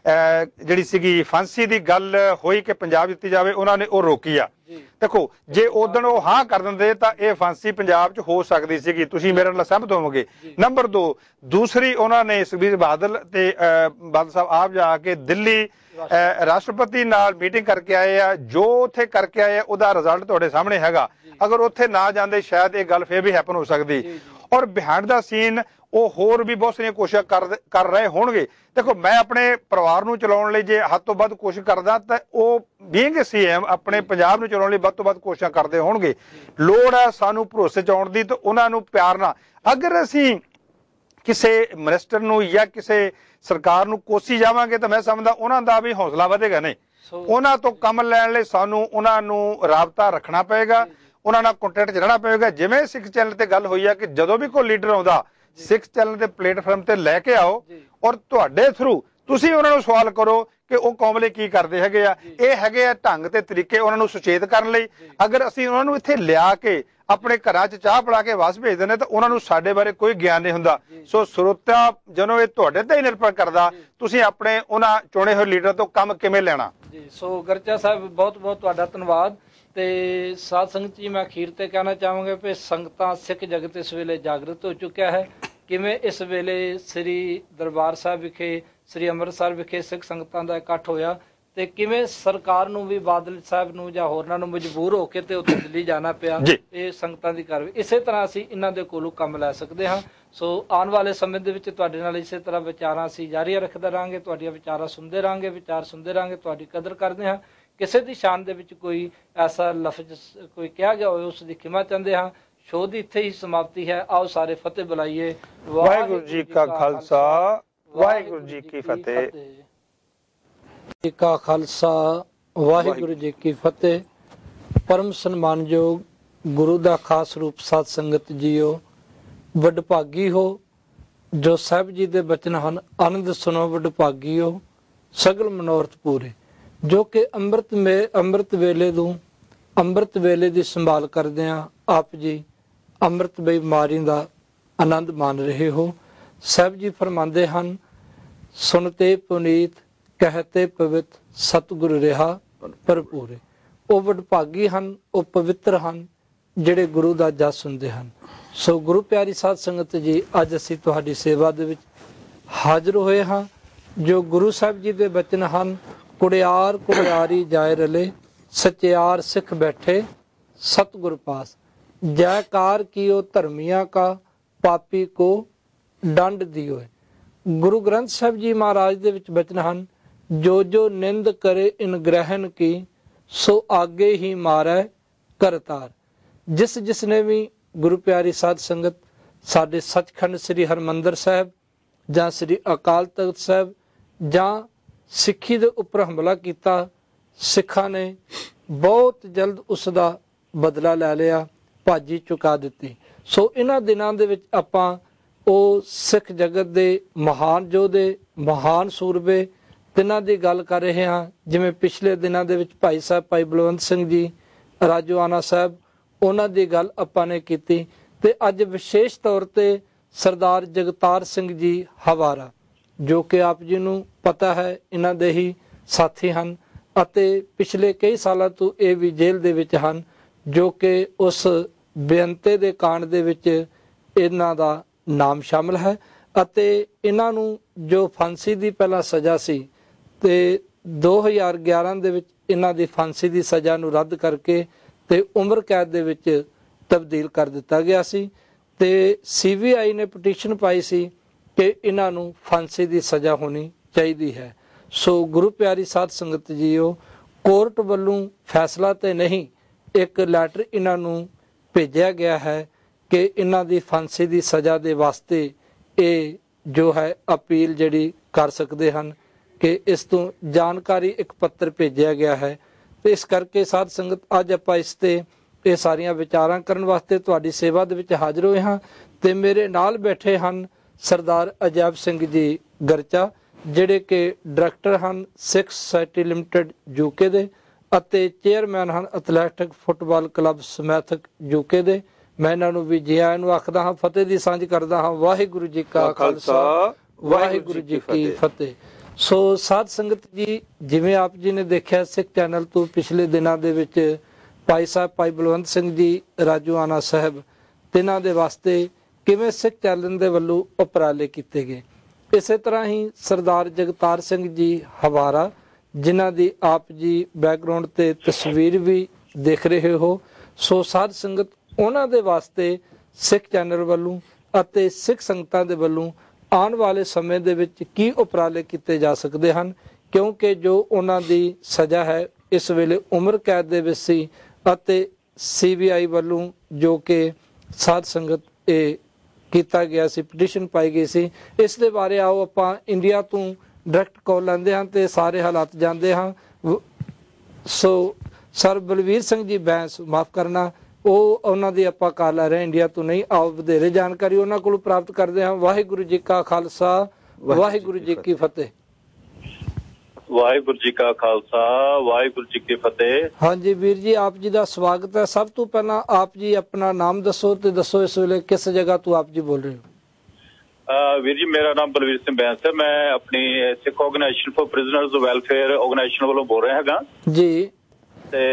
ਜਿਹੜੀ ਸੀਗੀ ਫਾਂਸੀ ਦੀ ਗੱਲ ਹੋਈ ਕਿ ਪੰਜਾਬ ਦਿੱਤੀ ਜਾਵੇ, ਉਹਨਾਂ ਨੇ ਉਹ ਰੋਕੀ ਆ। ਦੇਖੋ ਜੇ ਉਦਣ ਉਹ ਹਾਂ ਕਰ ਦਿੰਦੇ ਤਾਂ ਇਹ ਫਾਂਸੀ ਪੰਜਾਬ 'ਚ ਹੋ ਸਕਦੀ ਸੀਗੀ, ਤੁਸੀਂ ਮੇਰੇ ਨਾਲ ਸਹਿਮਤ ਹੋਵੋਗੇ। ਨੰਬਰ ਦੋ, ਦੂਸਰੀ ਉਹਨਾਂ ਨੇ ਸੁਖਬੀਰ ਬਾਦਲ ਤੇ ਬਾਦਲ ਸਾਹਿਬ ਆਪ ਜਾ ਕੇ ਦਿੱਲੀ ਰਾਸ਼ਟਰਪਤੀ ਨਾਲ ਮੀਟਿੰਗ ਕਰਕੇ ਆਏ ਆ। ਜੋ ਉੱਥੇ ਕਰਕੇ ਆਏ ਆ ਉਹਦਾ ਰਿਜ਼ਲਟ ਤੁਹਾਡੇ ਸਾਹਮਣੇ ਹੈਗਾ। ਅਗਰ ਉੱਥੇ ਨਾ ਜਾਂਦੇ ਸ਼ਾਇਦ ਇਹ ਗੱਲ ਫੇਰ ਵੀ ਹੈਪਨ ਹੋ ਸਕਦੀ। ਔਰ ਬਿਹਾਈਂਡ ਦਾ ਸੀਨ ਉਹ ਹੋਰ ਵੀ ਬਹੁਤ ਸਾਰੀਆਂ ਕੋਸ਼ਿਸ਼ਾਂ ਕਰ ਕਰ ਰਹੇ ਹੋਣਗੇ। ਦੇਖੋ ਮੈਂ ਆਪਣੇ ਪਰਿਵਾਰ ਨੂੰ ਚਲਾਉਣ ਲਈ ਜੇ ਹੱਦ ਤੋਂ ਵੱਧ ਕੋਸ਼ਿਸ਼ ਕਰਦਾ ਤਾਂ ਉਹ ਬੀਇੰਗ ਸੀਐਮ ਆਪਣੇ ਪੰਜਾਬ ਨੂੰ ਚਲਾਉਣ ਲਈ ਵੱਧ ਤੋਂ ਵੱਧ ਕੋਸ਼ਿਸ਼ਾਂ ਕਰਦੇ ਹੋਣਗੇ। ਲੋੜ ਹੈ ਸਾਨੂੰ ਭਰੋਸੇ 'ਚ ਆਉਣ ਦੀ ਤੇ ਉਹਨਾਂ ਨੂੰ ਪਿਆਰ ਨਾਲ। ਅਗਰ ਅਸੀਂ ਕਿਸੇ ਮਿਨਿਸਟਰ ਨੂੰ ਜਾਂ ਕਿਸੇ ਸਰਕਾਰ ਨੂੰ ਕੋਸੀ ਜਾਵਾਂਗੇ ਤਾਂ ਮੈਂ ਸਮਝਦਾ ਉਹਨਾਂ ਦਾ ਵੀ ਹੌਸਲਾ ਵਧੇਗਾ ਨਹੀਂ। ਉਹਨਾਂ ਤੋਂ ਕੰਮ ਲੈਣ ਲਈ ਸਾਨੂੰ ਉਹਨਾਂ ਨੂੰ ਰਾਬਤਾ ਰੱਖਣਾ ਪਏਗਾ, ਉਹਨਾਂ ਨਾਲ ਕੰਟੈਕਟ 'ਚ ਰਹਿਣਾ ਪਏਗਾ। ਜਿਵੇਂ ਸਿੱਖ ਚੈਨਲ ਤੇ ਗੱਲ ਹੋਈ ਆ ਕਿ ਜਦੋਂ ਵੀ ਕੋਈ ਲੀਡਰ ਆਉਂਦਾ ਸਿੱਖ ਚੈਨਲ ਦੇ ਪਲੇਟਫਾਰਮ ਤੇ ਲੈ ਕੇ ਆਓ ਔਰ ਤੁਹਾਡੇ ਥਰੂ ਤੁਸੀਂ ਉਹਨਾਂ ਨੂੰ ਸਵਾਲ ਕਰੋ ਕਿ ਉਹ ਕੌਮ ਲਈ ਕੀ ਕਰਦੇ ਹੈਗੇ ਆ। ਇਹ ਹੈਗੇ ਆ ਢੰਗ ਤੇ ਤਰੀਕੇ ਉਹਨਾਂ ਨੂੰ ਸੁਚੇਤ ਕਰਨ ਲਈ। ਅਗਰ ਅਸੀਂ ਉਹਨਾਂ ਨੂੰ ਇੱਥੇ ਲਿਆ ਕੇ ਆਪਣੇ ਘਰਾਂ 'ਚ ਚਾਹ ਪਿਲਾ ਕੇ ਵਾਪਸ ਭੇਜ ਦਿੰਦੇ ਤਾਂ ਉਹਨਾਂ ਨੂੰ ਸਾਡੇ ਬਾਰੇ ਕੋਈ ਗਿਆਨ ਨਹੀਂ ਹੁੰਦਾ। ਸੋ ਸਰੋਤਾ ਜਦੋਂ ਇਹ ਤੁਹਾਡੇ ਤੇ ਹੀ ਨਿਰਭਰ ਕਰਦਾ ਤੁਸੀਂ ਆਪਣੇ ਉਹਨਾਂ ਚੁਣੇ ਹੋਏ ਲੀਡਰ ਤੋਂ ਕੰਮ ਕਿਵੇਂ ਲੈਣਾ। ਜੀ ਸੋ ਗਰਚਾ ਸਾਹਿਬ ਬਹੁਤ ਬਹੁਤ ਤੁਹਾਡਾ ਧੰਨਵਾਦ। ਤੇ ਸਾਧ ਸੰਗਤ ਜੀ ਮੈਂ ਅਖੀਰ ਤੇ ਕਹਿਣਾ ਚਾਹਾਂਗਾ ਕਿ ਸੰਗਤਾਂ ਸਿੱਖ ਜਗਤ ਇਸ ਵੇਲੇ ਜਾਗਰਤ ਹੋ ਚੁੱਕਿਆ ਹੈ। ਕਿਵੇਂ ਇਸ ਵੇਲੇ ਸ੍ਰੀ ਦਰਬਾਰ ਸਾਹਿਬ ਵਿਖੇ ਸ੍ਰੀ ਅੰਮ੍ਰਿਤਸਰ ਵਿਖੇ ਸਿੱਖ ਸੰਗਤਾਂ ਦਾ ਇਕੱਠ ਹੋਇਆ ਤੇ ਕਿਵੇਂ ਸਰਕਾਰ ਨੂੰ ਵੀ ਬਾਦਲ ਸਾਹਿਬ ਨੂੰ ਜਾਂ ਹੋਰਨਾਂ ਨੂੰ ਮਜਬੂਰ ਹੋ ਕੇ ਤੇ ਉੱਥੇ ਦਿੱਲੀ ਜਾਣਾ ਪਿਆ ਇਹ ਸੰਗਤਾਂ ਦੀ ਕਾਰਵਾਈ। ਇਸੇ ਤਰ੍ਹਾਂ ਅਸੀਂ ਇਹਨਾਂ ਦੇ ਕੋਲੋਂ ਕੰਮ ਲੈ ਸਕਦੇ ਹਾਂ। ਸੋ ਆਉਣ ਵਾਲੇ ਸਮੇਂ ਦੇ ਵਿੱਚ ਤੁਹਾਡੇ ਨਾਲ ਇਸੇ ਤਰ੍ਹਾਂ ਵਿਚਾਰਾਂ ਅਸੀਂ ਜਾਰੀ ਰੱਖਦੇ ਰਹਾਂਗੇ, ਤੁਹਾਡੀਆਂ ਵਿਚਾਰਾਂ ਸੁਣਦੇ ਰਹਾਂਗੇ, ਵਿਚਾਰ ਸੁਣਦੇ ਰਹਾਂਗੇ। ਤੁਹਾਡੀ ਕਦਰ ਕਰਦੇ ਹਾਂ। ਕਿਸੇ ਦੀ ਸ਼ਾਨ ਦੇ ਵਿੱਚ ਕੋਈ ਐਸਾ ਲਫ਼ਜ਼ ਕੋਈ ਕਿਹਾ ਗਿਆ ਹੋਵੇ ਉਸ ਦੀ ਖਿਮਾ ਚਾਹੁੰਦੇ ਹਾਂ। ਸ਼ੋਅ ਦੀ ਇੱਥੇ ਹੀ ਸਮਾਪਤੀ ਹੈ। ਆਓ ਸਾਰੇ ਫਤਿਹ ਬੁਲਾਈਏ। ਵਾਹਿਗੁਰੂ ਜੀ ਕਾ ਖਾਲਸਾ, ਵਾਹਿਗੁਰੂ ਜੀ ਕੀ ਫਤਿਹ। ਜੀ ਕਾ ਖਾਲਸਾ, ਵਾਹਿਗੁਰੂ ਜੀ ਕੀ ਫਤਿਹ। ਪਰਮ ਸਨਮਾਨਯੋਗ ਗੁਰੂ ਦਾ ਖਾਸ ਰੂਪ ਸਾਧ ਸੰਗਤ ਜੀਓ, ਵਡਭਾਗੀ ਹੋ ਜੋ ਸਾਹਿਬ ਜੀ ਦੇ ਬਚਨ ਹਨ। ਆਨੰਦ ਸੁਣੋ ਵਡਭਾਗੀਓ, ਸਗਲ ਮਨੋਰਥ ਪੂਰੇ। ਜੋ ਕਿ ਅੰਮ੍ਰਿਤ ਮੇ ਅੰਮ੍ਰਿਤ ਵੇਲੇ ਨੂੰ ਅੰਮ੍ਰਿਤ ਵੇਲੇ ਦੀ ਸੰਭਾਲ ਕਰਦੇ ਆ। ਆਪ ਜੀ ਅੰਮ੍ਰਿਤ ਬਿਮਾਰੀ ਦਾ ਆਨੰਦ ਮਾਣ ਰਹੇ ਹੋ। ਸਾਹਿਬ ਜੀ ਫਰਮਾਉਂਦੇ ਹਨ, ਸੁਣਤੇ ਪੁਨੀਤ ਕਹਤੇ ਪਵਿੱਤ ਸਤਿਗੁਰ ਰਿਹਾ ਭਰਪੂਰੇ। ਉਹ ਵਡਭਾਗੀ ਹਨ, ਉਹ ਪਵਿੱਤਰ ਹਨ ਜਿਹੜੇ ਗੁਰੂ ਦਾ ਜਸ ਸੁਣਦੇ ਹਨ। ਸੋ ਗੁਰੂ ਪਿਆਰੀ ਸਾਧ ਸੰਗਤ ਜੀ, ਅੱਜ ਅਸੀਂ ਤੁਹਾਡੀ ਸੇਵਾ ਦੇ ਵਿੱਚ ਹਾਜ਼ਰ ਹੋਏ ਹਾਂ। ਜੋ ਗੁਰੂ ਸਾਹਿਬ ਜੀ ਦੇ ਬਚਨ ਹਨ, ਕੁੜਿਆਰ ਕੁੜਿਆਰੀ ਜਾਏ ਰਲੇ, ਸਚਿਆਰ ਸਿੱਖ ਬੈਠੇ ਸਤਿਗੁਰ ਪਾਸ। ਜੈਕਾਰ ਕੀਓ ਧਰਮੀਆਂ ਕਾ, ਪਾਪੀ ਕੋ ਡੰਡ ਦਿਓ। ਗੁਰੂ ਗ੍ਰੰਥ ਸਾਹਿਬ ਜੀ ਮਹਾਰਾਜ ਦੇ ਵਿੱਚ ਬਚਨ ਹਨ, ਜੋ ਜੋ ਨਿੰਦ ਕਰੇ ਇਨ ਗ੍ਰਹਿਣ ਕੀ, ਸੋ ਆਗੇ ਹੀ ਮਾਰੈ ਕਰਤਾਰ। ਜਿਸ ਜਿਸ ਨੇ ਵੀ ਗੁਰੂ ਪਿਆਰੀ ਸਾਧ ਸੰਗਤ ਸਾਡੇ ਸੱਚਖੰਡ ਸ੍ਰੀ ਹਰਿਮੰਦਰ ਸਾਹਿਬ ਜਾਂ ਸ੍ਰੀ ਅਕਾਲ ਤਖਤ ਸਾਹਿਬ ਜਾਂ ਸਿੱਖੀ ਦੇ ਉੱਪਰ ਹਮਲਾ ਕੀਤਾ, ਸਿੱਖਾਂ ਨੇ ਬਹੁਤ ਜਲਦ ਉਸ ਦਾ ਬਦਲਾ ਲੈ ਲਿਆ, ਭਾਜੀ ਚੁਕਾ ਦਿੱਤੀ। ਸੋ ਇਹਨਾਂ ਦਿਨਾਂ ਦੇ ਵਿੱਚ ਆਪਾਂ ਉਹ ਸਿੱਖ ਜਗਤ ਦੇ ਮਹਾਨ ਯੋਧੇ, ਮਹਾਨ ਸੂਰਬੇ ਤਿੰਨਾਂ ਦੀ ਗੱਲ ਕਰ ਰਹੇ ਹਾਂ। ਜਿਵੇਂ ਪਿਛਲੇ ਦਿਨਾਂ ਦੇ ਵਿੱਚ ਭਾਈ ਸਾਹਿਬ ਭਾਈ ਬਲਵੰਤ ਸਿੰਘ ਜੀ ਰਾਜੋਆਣਾ ਸਾਹਿਬ, ਉਹਨਾਂ ਦੀ ਗੱਲ ਆਪਾਂ ਨੇ ਕੀਤੀ। ਤੇ ਅੱਜ ਵਿਸ਼ੇਸ਼ ਤੌਰ ਤੇ ਸਰਦਾਰ ਜਗਤਾਰ ਸਿੰਘ ਜੀ ਹਵਾਰਾ, ਜੋ ਕਿ ਆਪ ਜੀ ਨੂੰ ਪਤਾ ਹੈ ਇਹਨਾਂ ਦੇ ਹੀ ਸਾਥੀ ਹਨ ਅਤੇ ਪਿਛਲੇ ਕਈ ਸਾਲਾਂ ਤੋਂ ਇਹ ਵੀ ਜੇਲ੍ਹ ਦੇ ਵਿੱਚ ਹਨ, ਜੋ ਕਿ ਉਸ ਬੇਅੰਤੇ ਦੇ ਕਾਂਡ ਦੇ ਵਿੱਚ ਇਹਨਾਂ ਦਾ ਨਾਮ ਸ਼ਾਮਲ ਹੈ। ਅਤੇ ਇਹਨਾਂ ਨੂੰ ਜੋ ਫਾਂਸੀ ਦੀ ਪਹਿਲਾਂ ਸਜ਼ਾ ਸੀ ਤੇ ਦੋ ਹਜ਼ਾਰ ਗਿਆਰਾਂ ਦੇ ਵਿੱਚ ਇਹਨਾਂ ਦੀ ਫਾਂਸੀ ਦੀ ਸਜ਼ਾ ਨੂੰ ਰੱਦ ਕਰਕੇ ਤੇ ਉਮਰ ਕੈਦ ਦੇ ਵਿੱਚ ਤਬਦੀਲ ਕਰ ਦਿੱਤਾ ਗਿਆ ਸੀ। ਤੇ ਸੀ ਬੀ ਆਈ ਨੇ ਪਟੀਸ਼ਨ ਪਾਈ ਸੀ ਕਿ ਇਹਨਾਂ ਨੂੰ ਫਾਂਸੀ ਦੀ ਸਜ਼ਾ ਹੋਣੀ ਚਾਹੀਦੀ ਹੈ। ਸੋ ਗੁਰੂ ਪਿਆਰੀ ਸਾਧ ਸੰਗਤ ਜੀਓ, ਕੋਰਟ ਵੱਲੋਂ ਫੈਸਲਾ ਤੇ ਨਹੀਂ, ਇੱਕ ਲੈਟਰ ਇਹਨਾਂ ਨੂੰ ਭੇਜਿਆ ਗਿਆ ਹੈ ਕਿ ਇਹਨਾਂ ਦੀ ਫਾਂਸੀ ਦੀ ਸਜ਼ਾ ਦੇ ਵਾਸਤੇ ਇਹ ਜੋ ਹੈ ਅਪੀਲ ਜਿਹੜੀ ਕਰ ਸਕਦੇ ਹਨ, ਕਿ ਇਸ ਤੋਂ ਜਾਣਕਾਰੀ ਇੱਕ ਪੱਤਰ ਭੇਜਿਆ ਗਿਆ ਹੈ। ਤੇ ਇਸ ਕਰਕੇ ਸਾਧ ਸੰਗਤ ਅੱਜ ਆਪਾਂ ਇਸ ਤੇ ਇਹ ਸਾਰੀਆਂ ਵਿਚਾਰਾਂ ਕਰਨ ਵਾਸਤੇ ਤੁਹਾਡੀ ਸੇਵਾ ਦੇ ਵਿੱਚ ਹਾਜ਼ਰ ਹੋਏ ਹਾਂ। ਤੇ ਮੇਰੇ ਨਾਲ ਬੈਠੇ ਹਨ ਸਰਦਾਰ ਅਜੈਬ ਸਿੰਘ ਜੀ ਗਰਚਾ, ਜਿਹੜੇ ਕਿ ਡਾਇਰੈਕਟਰ ਹਨ ਸਿੱਖ ਸੁਸਾਇਟੀ ਲਿਮਟਿਡ ਯੂਕੇ ਦੇ ਅਤੇ ਚੇਅਰਮੈਨ ਹਨ athletic football club Smethwick UK ਦੇ। ਮੈਂ ਇਹਨਾਂ ਨੂੰ ਵੀ ਜੀ ਆਇਆਂ ਨੂੰ ਆਖਦਾ ਹਾਂ, ਫਤਿਹ ਦੀ ਸਾਂਝ ਕਰਦਾ ਹਾਂ। ਵਾਹਿਗੁਰੂ ਜੀ ਕਾ ਖਾਲਸਾ, ਵਾਹਿਗੁਰੂ ਜੀ ਕੀ ਫਤਿਹ। ਸੋ ਸਾਧ ਸੰਗਤ ਜੀ, ਜਿਵੇਂ ਆਪ ਜੀ ਨੇ ਦੇਖਿਆ ਸਿੱਖ ਚੈਨਲ ਤੋਂ ਪਿਛਲੇ ਦਿਨਾਂ ਦੇ ਵਿੱਚ ਭਾਈ ਸਾਹਿਬ ਭਾਈ ਬਲਵੰਤ ਸਿੰਘ ਜੀ ਰਾਜੂਆਣਾ ਸਾਹਿਬ ਤਿੰਨਾਂ ਦੇ ਵਾਸਤੇ ਕਿਵੇਂ ਸਿੱਖ ਚੈਨਲ ਦੇ ਵੱਲੋਂ ਉਪਰਾਲੇ ਕੀਤੇ ਗਏ। ਇਸੇ ਤਰ੍ਹਾਂ ਹੀ ਸਰਦਾਰ ਜਗਤਾਰ ਸਿੰਘ ਜੀ ਹਵਾਰਾ, ਜਿਨ੍ਹਾਂ ਦੀ ਆਪ ਜੀ ਬੈਕਗ੍ਰਾਉਂਡ ਤੇ ਤਸਵੀਰ ਵੀ ਦੇਖ ਰਹੇ ਹੋ। ਸੋ ਸਾਧ ਸੰਗਤ, ਉਹਨਾਂ ਦੇ ਵਾਸਤੇ ਸਿੱਖ ਚੈਨਲ ਵੱਲੋਂ ਅਤੇ ਸਿੱਖ ਸੰਗਤਾਂ ਦੇ ਵੱਲੋਂ ਆਉਣ ਵਾਲੇ ਸਮੇਂ ਦੇ ਵਿੱਚ ਕੀ ਉਪਰਾਲੇ ਕੀਤੇ ਜਾ ਸਕਦੇ ਹਨ, ਕਿਉਂਕਿ ਜੋ ਉਹਨਾਂ ਦੀ ਸਜ਼ਾ ਹੈ ਇਸ ਵੇਲੇ ਉਮਰ ਕੈਦ ਦੇ ਵਿੱਚ ਸੀ ਅਤੇ ਸੀ ਬੀ ਆਈ ਵੱਲੋਂ ਜੋ ਕਿ ਸਾਧ ਸੰਗਤ ਇਹ ਕੀਤਾ ਗਿਆ ਸੀ, ਪਟੀਸ਼ਨ ਪਾਈ ਗਈ ਸੀ। ਇਸ ਦੇ ਬਾਰੇ ਆਓ ਆਪਾਂ ਇੰਡੀਆ ਤੋਂ ਡਾਇਰੈਕਟ ਕਾਲ ਲੈਂਦੇ ਹਾਂ ਤੇ ਸਾਰੇ ਹਾਲਾਤ ਜਾਣਦੇ ਹਾਂ। ਸੋ ਸਰ ਬਲਵੀਰ ਸਿੰਘ ਜੀ ਬੈਂਸ, ਮਾਫ ਕਰਨਾ, ਉਹ ਉਹਨਾਂ ਦੀ ਆਪਾਂ ਕਾਲ ਲੈ ਰਹੇ ਇੰਡੀਆ ਤੋਂ ਨਹੀਂ। ਆਓ ਵਧੇਰੇ ਜਾਣਕਾਰੀ ਉਹਨਾਂ ਕੋਲੋਂ ਪ੍ਰਾਪਤ ਕਰਦੇ ਹਾਂ। ਵਾਹਿਗੁਰੂ ਜੀ ਕਾ ਖਾਲਸਾ, ਵਾਹਿਗੁਰੂ ਜੀ ਕੀ ਫਤਿਹ। ਵਾਹਿਗੁਰੂ ਜੀ ਕਾ ਖਾਲਸਾ, ਵਾਹਿਗੁਰੂ ਜੀ ਕੀ ਫਤਿਹ। ਹਾਂਜੀ ਵੀਰ ਜੀ, ਆਪ ਜੀ ਦਾ ਸਵਾਗਤ ਹੈ। ਸਭ ਤੋਂ ਪਹਿਲਾਂ ਆਪ ਜੀ ਆਪਣਾ ਨਾਮ ਦੱਸੋ ਤੇ ਦੱਸੋ ਇਸ ਵੇਲੇ ਕਿਸ ਜਗ੍ਹਾ ਤੋਂ ਆਪ ਜੀ ਬੋਲ ਰਹੇ ਹੋ। ਵੀਰ ਜੀ, ਮੇਰਾ ਨਾਮ ਬਲਵੀਰ ਸਿੰਘ ਬੈਂਸ ਹੈ। ਮੈਂ ਆਪਣੀ Sikh organisation for prisoners welfare organisation ਵੱਲੋਂ ਬੋਲ ਰਿਹਾ ਹੈਗਾ ਜੀ। ਤੇ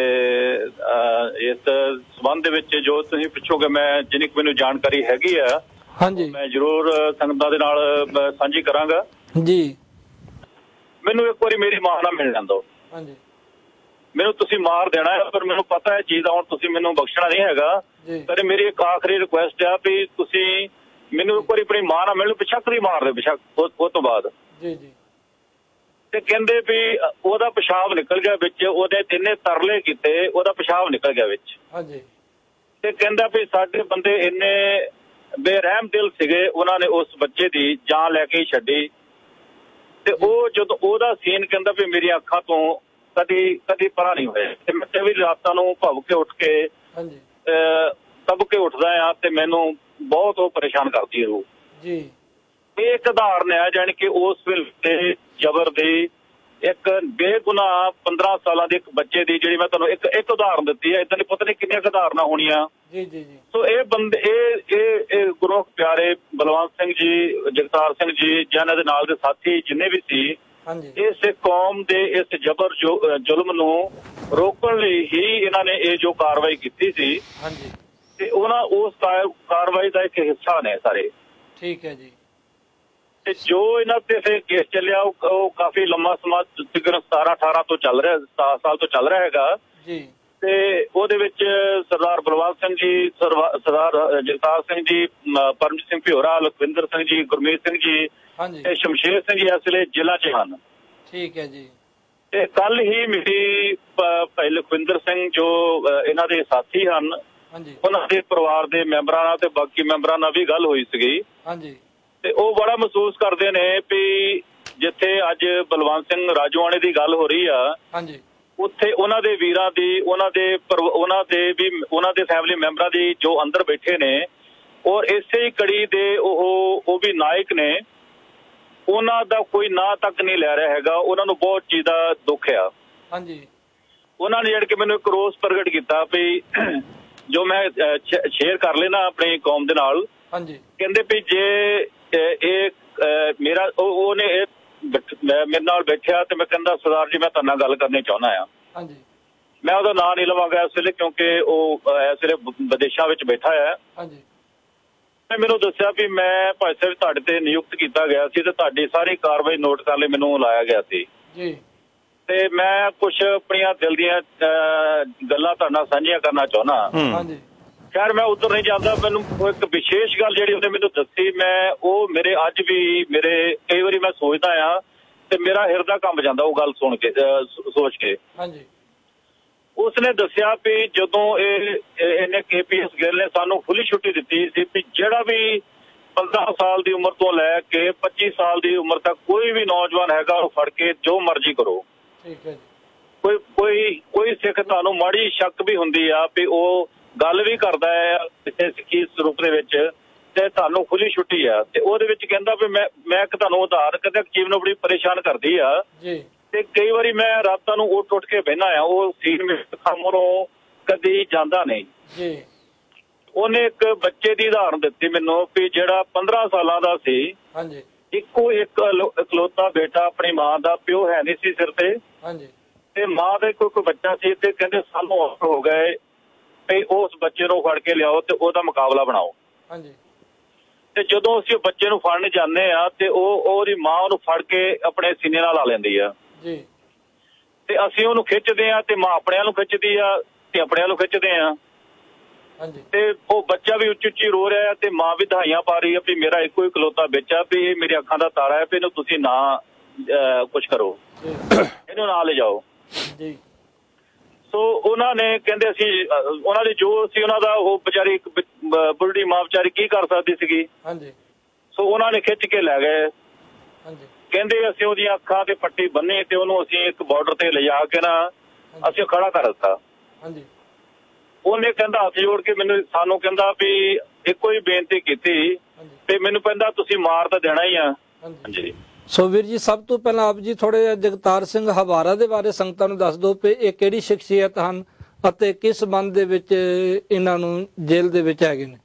ਇਸ ਸਬੰਧ ਦੇ ਵਿੱਚ ਜੋ ਤੁਸੀਂ ਪੁੱਛੋਗੇ, ਮੈਂ ਜਿੰਨੀ ਕੁ ਮੈਨੂੰ ਜਾਣਕਾਰੀ ਹੈਗੀ ਆ ਹਾਂਜੀ ਮੈਂ ਜ਼ਰੂਰ ਸੰਗਤਾਂ ਦੇ ਨਾਲ ਸਾਂਝੀ ਕਰਾਂਗਾ ਜੀ। ਮੈਨੂੰ ਇੱਕ ਵਾਰੀ ਮੇਰੀ ਮਾਂ ਨਾਲ ਮਿਲ ਲੈਂਦਾ। ਹਾਂਜੀ, ਮੈਨੂੰ ਤੁਸੀਂ ਮਾਰ ਦੇਣਾ ਹੈ, ਪਰ ਮੈਨੂੰ ਪਤਾ ਹੈ ਚੀਜ਼ ਦਾ, ਹੁਣ ਤੁਸੀਂ ਮੈਨੂੰ ਬਖਸ਼ਣਾ ਨਹੀਂ ਹੈਗਾ। ਪਰ ਮੇਰੀ ਇੱਕ ਆਖਰੀ ਰਿਕੁਐਸਟ ਆ ਵੀ ਤੁਸੀਂ ਮੈਨੂੰ ਇੱਕ ਵਾਰੀ ਆਪਣੀ ਮਾਂ ਨਾਲ ਮਿਲੋ, ਬੇਸ਼ੱਕ ਦੀ ਮਾਰ ਦੇ, ਬੇਸ਼ੱਕ ਉਹ ਤੋਂ ਬਾਅਦ ਜੀ ਜੀ। ਤੇ ਕਹਿੰਦੇ ਵੀ ਉਹਦਾ ਪਿਸ਼ਾਬ ਨਿਕਲ ਗਿਆ ਵਿੱਚ, ਉਹਦੇ ਤਿੰਨੇ ਤਰਲੇ ਕੀਤੇ, ਉਹਦਾ ਪਿਸ਼ਾਬ ਨਿਕਲ ਗਿਆ ਵਿੱਚ। ਹਾਂਜੀ, ਤੇ ਕਹਿੰਦਾ ਵੀ ਸਾਡੇ ਬੰਦੇ ਇੰਨੇ ਬੇਰਹਿਮ ਦਿਲ ਸੀਗੇ, ਉਹਨਾਂ ਨੇ ਉਸ ਬੱਚੇ ਦੀ ਜਾਨ ਲੈ ਕੇ ਹੀ ਛੱਡੀ। ਤੇ ਉਹ ਜਦੋਂ ਉਹਦਾ ਸੀਨ ਕਹਿੰਦਾ ਵੀ ਮੇਰੀਆਂ ਅੱਖਾਂ ਤੋਂ ਕਦੀ ਕਦੀ ਪਰਾਂ ਨਹੀਂ ਹੋਇਆ। ਤੇ ਮੈਂ ਵੀ ਰਾਤਾਂ ਨੂੰ ਭਵ ਕੇ ਉੱਠ ਕੇ ਤਬ ਕੇ ਉੱਠਦਾ ਆ ਤੇ ਮੈਨੂੰ ਬਹੁਤ ਉਹ ਪਰੇਸ਼ਾਨ ਕਰਦੀ ਰੂਹ ਜੀ। ਇਹ ਇੱਕ ਉਦਾਹਰਨ ਹੈ, ਜਾਣੀ ਕਿ ਉਸ ਵੇਲੇ ਜ਼ਬਰ ਦੀ ਇੱਕ ਬੇਗੁਨਾਹ ਪੰਦਰਾਂ ਸਾਲਾਂ ਦੇ ਇੱਕ ਬੱਚੇ ਦੀ, ਜਿਹੜੀ ਮੈਂ ਤੁਹਾਨੂੰ ਇੱਕ ਇੱਕ ਉਦਾਹਰਨ ਦਿੱਤੀ ਹੈ। ਏਦਾਂ ਦੀ ਪਤਾ ਨਹੀਂ ਕਿੰਨੀਆਂ ਉਦਾਹਰਨਾਂ ਹੋਣੀਆਂ ਜੀ ਜੀ ਜੀ। ਸੋ ਇਹ ਬੰਦੇ ਇਹ ਇਹ ਇਹ ਗੁਰੂ ਪਿਆਰੇ ਬਲਵੰਤ ਸਿੰਘ ਜੀ, ਜਗਤਾਰ ਸਿੰਘ ਜੀ, ਜਿਹਨਾਂ ਦੇ ਨਾਲ ਦੇ ਸਾਥੀ ਜਿੰਨੇ ਵੀ ਸੀ, ਇਸ ਕੌਮ ਦੇ ਇਸ ਜਬਰ ਜ਼ੁਲਮ ਨੂੰ ਰੋਕਣ ਲਈ ਹੀ ਇਹਨਾਂ ਨੇ ਇਹ ਜੋ ਕਾਰਵਾਈ ਕੀਤੀ ਸੀ। ਹਾਂਜੀ, ਤੇ ਉਹਨਾਂ ਉਸ ਕਾਰਵਾਈ ਦਾ ਇੱਕ ਹਿੱਸਾ ਨੇ ਸਾਰੇ। ਠੀਕ ਹੈ ਜੀ। ਤੇ ਜੋ ਇਹਨਾਂ ਤੇ ਫਿਰ ਕੇਸ ਚੱਲਿਆ ਉਹ ਕਾਫੀ ਲੰਮਾ ਸਮਾਂ, ਤਕਰੀਬਨ ਸਤਾਰਾਂ ਅਠਾਰਾਂ ਤੋਂ ਚੱਲ ਰਿਹਾ, ਸਤਾਰਾਂ ਸਾਲ ਤੋਂ ਚੱਲ ਰਿਹਾ ਹੈਗਾ ਜੀ। ਤੇ ਉਹਦੇ ਵਿੱਚ ਸਰਦਾਰ ਬਲਵੰਤ ਸਿੰਘ ਜੀ, ਸਰਦਾਰ ਜਗਤਾਰ ਸਿੰਘ ਜੀ, ਪਰਮਜੀਤ ਸਿੰਘ ਭਿਓਰਾ, ਲਖਵਿੰਦਰ ਸਿੰਘ ਜੀ, ਗੁਰਮੀਤ ਸਿੰਘ ਜੀ ਤੇ ਸ਼ਮਸ਼ੇਰ ਸਿੰਘ ਜੀ ਇਸ ਵੇਲੇ ਜੇਲ੍ਹਾਂ 'ਚ ਹਨ। ਠੀਕ ਹੈ ਜੀ। ਤੇ ਕੱਲ ਹੀ ਮੇਰੀ ਭਾਈ ਲਖਵਿੰਦਰ ਸਿੰਘ ਜੋ ਇਹਨਾਂ ਦੇ ਸਾਥੀ ਹਨ, ਉਹਨਾਂ ਦੇ ਪਰਿਵਾਰ ਦੇ ਮੈਂਬਰਾਂ ਨਾਲ ਤੇ ਬਾਕੀ ਮੈਂਬਰਾਂ ਨਾਲ ਵੀ ਗੱਲ ਹੋਈ ਸੀਗੀ। ਹਾਂਜੀ, ਤੇ ਉਹ ਬੜਾ ਮਹਿਸੂਸ ਕਰਦੇ ਨੇ ਵੀ ਜਿੱਥੇ ਅੱਜ ਬਲਵੰਤ ਸਿੰਘ ਰਾਜੂਆਣੇ ਦੀ ਗੱਲ ਹੋ ਰਹੀ ਆ, ਹਾਂਜੀ, ਉੱਥੇ ਉਹਨਾਂ ਦੇ ਵੀਰਾਂ ਦੀ, ਉਹਨਾਂ ਦੇ ਉਹਨਾਂ ਦੇ ਵੀ ਉਹਨਾਂ ਦੇ ਫੈਮਿਲੀ ਮੈਂਬਰਾਂ ਦੀ ਜੋ ਅੰਦਰ ਬੈਠੇ ਨੇ, ਔਰ ਇਸੇ ਹੀ ਕੜੀ ਦੇ ਉਹ ਉਹ ਵੀ ਨਾਇਕ ਨੇ, ਉਹਨਾਂ ਦਾ ਕੋਈ ਨਾਂ ਤੱਕ ਨਹੀਂ ਲੈ ਰਿਹਾ ਹੈਗਾ। ਉਹਨਾਂ ਨੂੰ ਬਹੁਤ ਚੀਜ਼ ਦਾ ਦੁੱਖ ਆ। ਹਾਂਜੀ, ਉਹਨਾਂ ਨੇ ਜਿਹੜਾ ਕਿ ਮੈਨੂੰ ਇੱਕ ਰੋਸ ਪ੍ਰਗਟ ਕੀਤਾ ਵੀ ਜੋ ਮੈਂ ਸ਼ੇਅਰ ਕਰ ਲੈਣਾ ਆਪਣੀ ਕੌਮ ਦੇ ਨਾਲ। ਹਾਂਜੀ, ਕਹਿੰਦੇ ਵੀ ਜੇ ਇਹ ਮੇਰਾ ਉਹਨੇ ਮੇਰੇ ਨਾਲ ਬੈਠਿਆ ਤੇ ਮੈਂ ਕਹਿੰਦਾ ਸਰਦਾਰ ਜੀ ਮੈਂ ਤੁਹਾਡੇ ਨਾਲ ਗੱਲ ਕਰਨੀ ਚਾਹੁੰਦਾ ਆ। ਹਾਂਜੀ, ਮੈਂ ਉਹਦਾ ਨਾਂ ਨਹੀਂ ਲਵਾਂਗਾ ਇਸ ਵੇਲੇ ਕਿਉਂਕਿ ਉਹ ਇਸ ਵੇਲੇ ਵਿਦੇਸ਼ਾਂ ਵਿੱਚ ਬੈਠਾ ਹੈ। ਹਾਂਜੀ, ਮੈਨੂੰ ਦੱਸਿਆ ਵੀ ਮੈਂ ਭਾਈ ਸਾਹਿਬ ਤੁਹਾਡੇ ਤੇ ਨਿਯੁਕਤ ਕੀਤਾ ਗਿਆ ਸੀ ਤੇ ਤੁਹਾਡੀ ਸਾਰੀ ਕਾਰਵਾਈ ਨੋਟ ਕਰਨ ਲਈ ਮੈਨੂੰ ਲਾਇਆ ਗਿਆ ਸੀ ਜੀ। ਤੇ ਮੈਂ ਕੁਝ ਆਪਣੀਆਂ ਦਿਲ ਦੀਆਂ ਗੱਲਾਂ ਤੁਹਾਡੇ ਨਾਲ ਸਾਂਝੀਆਂ ਕਰਨਾ ਚਾਹੁੰਦਾ। ਹਾਂਜੀ, ਖੈਰ ਮੈਂ ਉੱਧਰ ਨਹੀਂ ਜਾਂਦਾ। ਮੈਨੂੰ ਇੱਕ ਵਿਸ਼ੇਸ਼ ਗੱਲ ਜਿਹੜੀ ਉਹਨੇ ਮੈਨੂੰ ਦੱਸੀ, ਮੈਂ ਉਹ ਮੇਰੇ ਅੱਜ ਵੀ ਮੇਰੇ ਕਈ ਵਾਰੀ ਮੈਂ ਸੋਚਦਾ ਆ ਤੇ ਮੇਰਾ ਹਿਰਦਾ ਕੰਬ ਜਾਂਦਾ ਉਹ ਗੱਲ ਸੁਣ ਕੇ, ਸੋਚ ਕੇ। ਹਾਂਜੀ, ਉਸਨੇ ਦੱਸਿਆ ਵੀ ਜਦੋਂ ਇਹ ਇਹਨੇ ਕੇ ਪੀ ਐਸ ਗਿੱਲ ਨੇ ਸਾਨੂੰ ਖੁੱਲੀ ਛੁੱਟੀ ਦਿੱਤੀ ਸੀ ਵੀ ਜਿਹੜਾ ਵੀ ਪੰਦਰਾਂ ਸਾਲ ਦੀ ਉਮਰ ਤੋਂ ਲੈ ਕੇ ਪੱਚੀ ਸਾਲ ਦੀ ਉਮਰ ਤੱਕ ਕੋਈ ਵੀ ਨੌਜਵਾਨ ਹੈਗਾ ਉਹ ਫੜ ਕੇ ਜੋ ਮਰਜ਼ੀ ਕਰੋ। ਠੀਕ ਹੈ ਜੀ। ਕੋਈ ਕੋਈ ਕੋਈ ਸਿੱਖ ਤੁਹਾਨੂੰ ਮਾੜੀ ਸ਼ੱਕ ਵੀ ਹੁੰਦੀ ਆ ਵੀ ਉਹ ਗੱਲ ਵੀ ਕਰਦਾ ਹੈ ਕਿਸੇ ਸਿੱਖੀ ਸਰੂਪ ਦੇ ਵਿੱਚ, ਤੇ ਤੁਹਾਨੂੰ ਖੁੱਲੀ ਛੁੱਟੀ ਆ। ਤੇ ਉਹਦੇ ਵਿੱਚ ਕਹਿੰਦਾ ਵੀ ਮੈਂ ਮੈਂ ਇੱਕ ਤੁਹਾਨੂੰ ਉਦਾਹਰਨ ਕਹਿੰਦਾ ਜੀਵਨ ਨੂੰ ਬੜੀ ਪਰੇਸ਼ਾਨ ਕਰਦੀ ਆ ਜੀ। ਤੇ ਕਈ ਵਾਰੀ ਮੈਂ ਰਾਤਾਂ ਨੂੰ ਉੱਠ ਉੱਠ ਕੇ ਬਹਿਨਾ ਆ, ਉਹ ਸੀਨ ਮੇਰੇ ਸਾਹਮਣੋਂ ਕਦੀ ਜਾਂਦਾ ਨਹੀਂ ਜੀ। ਉਹਨੇ ਇੱਕ ਬੱਚੇ ਦੀ ਉਦਾਹਰਨ ਦਿੱਤੀ ਮੈਨੂੰ ਵੀ ਜਿਹੜਾ ਪੰਦਰਾਂ ਸਾਲਾਂ ਦਾ ਸੀ। ਹਾਂਜੀ, ਇੱਕੋ ਇੱਕ ਇਕਲੌਤਾ ਬੇਟਾ ਆਪਣੀ ਮਾਂ ਦਾ, ਪਿਓ ਹੈ ਨਹੀਂ ਸੀ ਸਿਰ ਤੇ, ਹਾਂਜੀ, ਤੇ ਮਾਂ ਦਾ ਕੋਈ ਕੋਈ ਬੱਚਾ ਸੀ ਤੇ ਕਹਿੰਦੇ ਸਾਨੂੰ ਔਖੇ ਹੋ ਗਏ ਤੇ ਉਸ ਬੱਚੇ ਨੂੰ ਫੜ ਕੇ ਲਿਆਓ ਤੇ ਉਹਦਾ ਮੁਕਾਬਲਾ ਬਣਾਓ। ਹਾਂਜੀ, ਤੇ ਜਦੋਂ ਅਸੀਂ ਉਹ ਬੱਚੇ ਨੂੰ ਫੜਨ ਜਾਂਦੇ ਆ ਤੇ ਉਹ ਉਹਦੀ ਮਾਂ ਉਹਨੂੰ ਫੜ ਕੇ ਆਪਣੇ ਸੀਨੇ ਨਾਲ ਲਾ ਲੈਂਦੀ ਆ ਜੀ, ਤੇ ਅਸੀਂ ਉਹਨੂੰ ਖਿੱਚਦੇ ਆ ਤੇ ਮਾਂ ਆਪਣਿਆਂ ਨੂੰ ਖਿੱਚਦੀ ਆ ਤੇ ਆਪਣਿਆਂ ਨੂੰ ਖਿੱਚਦੇ ਆ। ਹਾਂਜੀ, ਤੇ ਉਹ ਬੱਚਾ ਵੀ ਉੱਚੀ ਉੱਚੀ ਰੋ ਰਿਹਾ ਤੇ ਮਾਂ ਵੀ ਦਹਾਈਆਂ ਪਾ ਰਹੀ ਆ ਵੀ ਮੇਰਾ ਇੱਕੋ ਹੀ ਇਕਲੌਤਾ ਬੱਚਾ, ਵੀ ਇਹ ਮੇਰੀ ਅੱਖਾਂ ਦਾ ਤਾਰਾ ਹੈ, ਵੀ ਇਹਨੂੰ ਤੁਸੀਂ ਨਾ ਕੁਛ ਕਰੋ, ਇਹਨੂੰ ਨਾ ਲੈ ਜਾਓ ਜੀ। ਸੋ ਉਹਨਾਂ ਨੇ ਕਹਿੰਦੇ ਅਸੀਂ ਉਹਨਾਂ ਦੀ ਜੋ ਸੀ ਉਹਨਾਂ ਦਾ, ਉਹ ਵਿਚਾਰੀ ਇੱਕ ਬੁੱਢੀ ਮਾਂ ਵਿਚਾਰੀ ਕੀ ਕਰ ਸਕਦੀ ਸੀਗੀ। ਹਾਂਜੀ, ਸੋ ਉਹਨਾਂ ਨੇ ਖਿੱਚ ਕੇ ਲੈ ਗਏ। ਹਾਂਜੀ, ਕਹਿੰਦੇ ਅਸੀਂ ਉਹਦੀਆਂ ਅੱਖਾਂ ਤੇ ਪੱਟੀ ਬੰਨੀ ਤੇ ਉਹਨੂੰ ਅਸੀਂ ਇੱਕ ਬਾਰਡਰ ਤੇ ਲਿਜਾ ਕੇ ਨਾ ਅਸੀਂ ਖੜਾ ਕਰ ਦਿੱਤਾ। ਹਾਂਜੀ, ਉਹਨੇ ਕਹਿੰਦਾ ਹੱਥ ਜੋੜ ਕੇ ਮੈਨੂੰ ਸਾਨੂੰ ਕਹਿੰਦਾ ਵੀ ਇੱਕੋ ਹੀ ਬੇਨਤੀ ਕੀਤੀ ਤੇ ਮੈਨੂੰ ਕਹਿੰਦਾ ਤੁਸੀਂ ਮਾਰ ਤਾਂ ਦੇਣਾ ਹੀ ਆ। ਹਾਂਜੀ। ਸੋ ਵੀਰ ਜੀ, ਸਭ ਤੋਂ ਪਹਿਲਾਂ ਆਪ ਜੀ ਥੋੜੇ ਜਿਹਾ ਜਗਤਾਰ ਸਿੰਘ ਹਵਾਰਾ ਦੇ ਬਾਰੇ ਸੰਗਤਾਂ ਨੂੰ ਦੱਸ ਦਿਓ ਕਿ ਇਹ ਕਿਹੜੀ ਸ਼ਖਸੀਅਤ ਹਨ ਅਤੇ ਕਿਸ ਸੰਬੰਧ ਦੇ ਵਿੱਚ ਇਹਨਾਂ ਨੂੰ ਜੇਲ੍ਹ ਦੇ ਵਿੱਚ ਹੈਗੇ ਨੇ।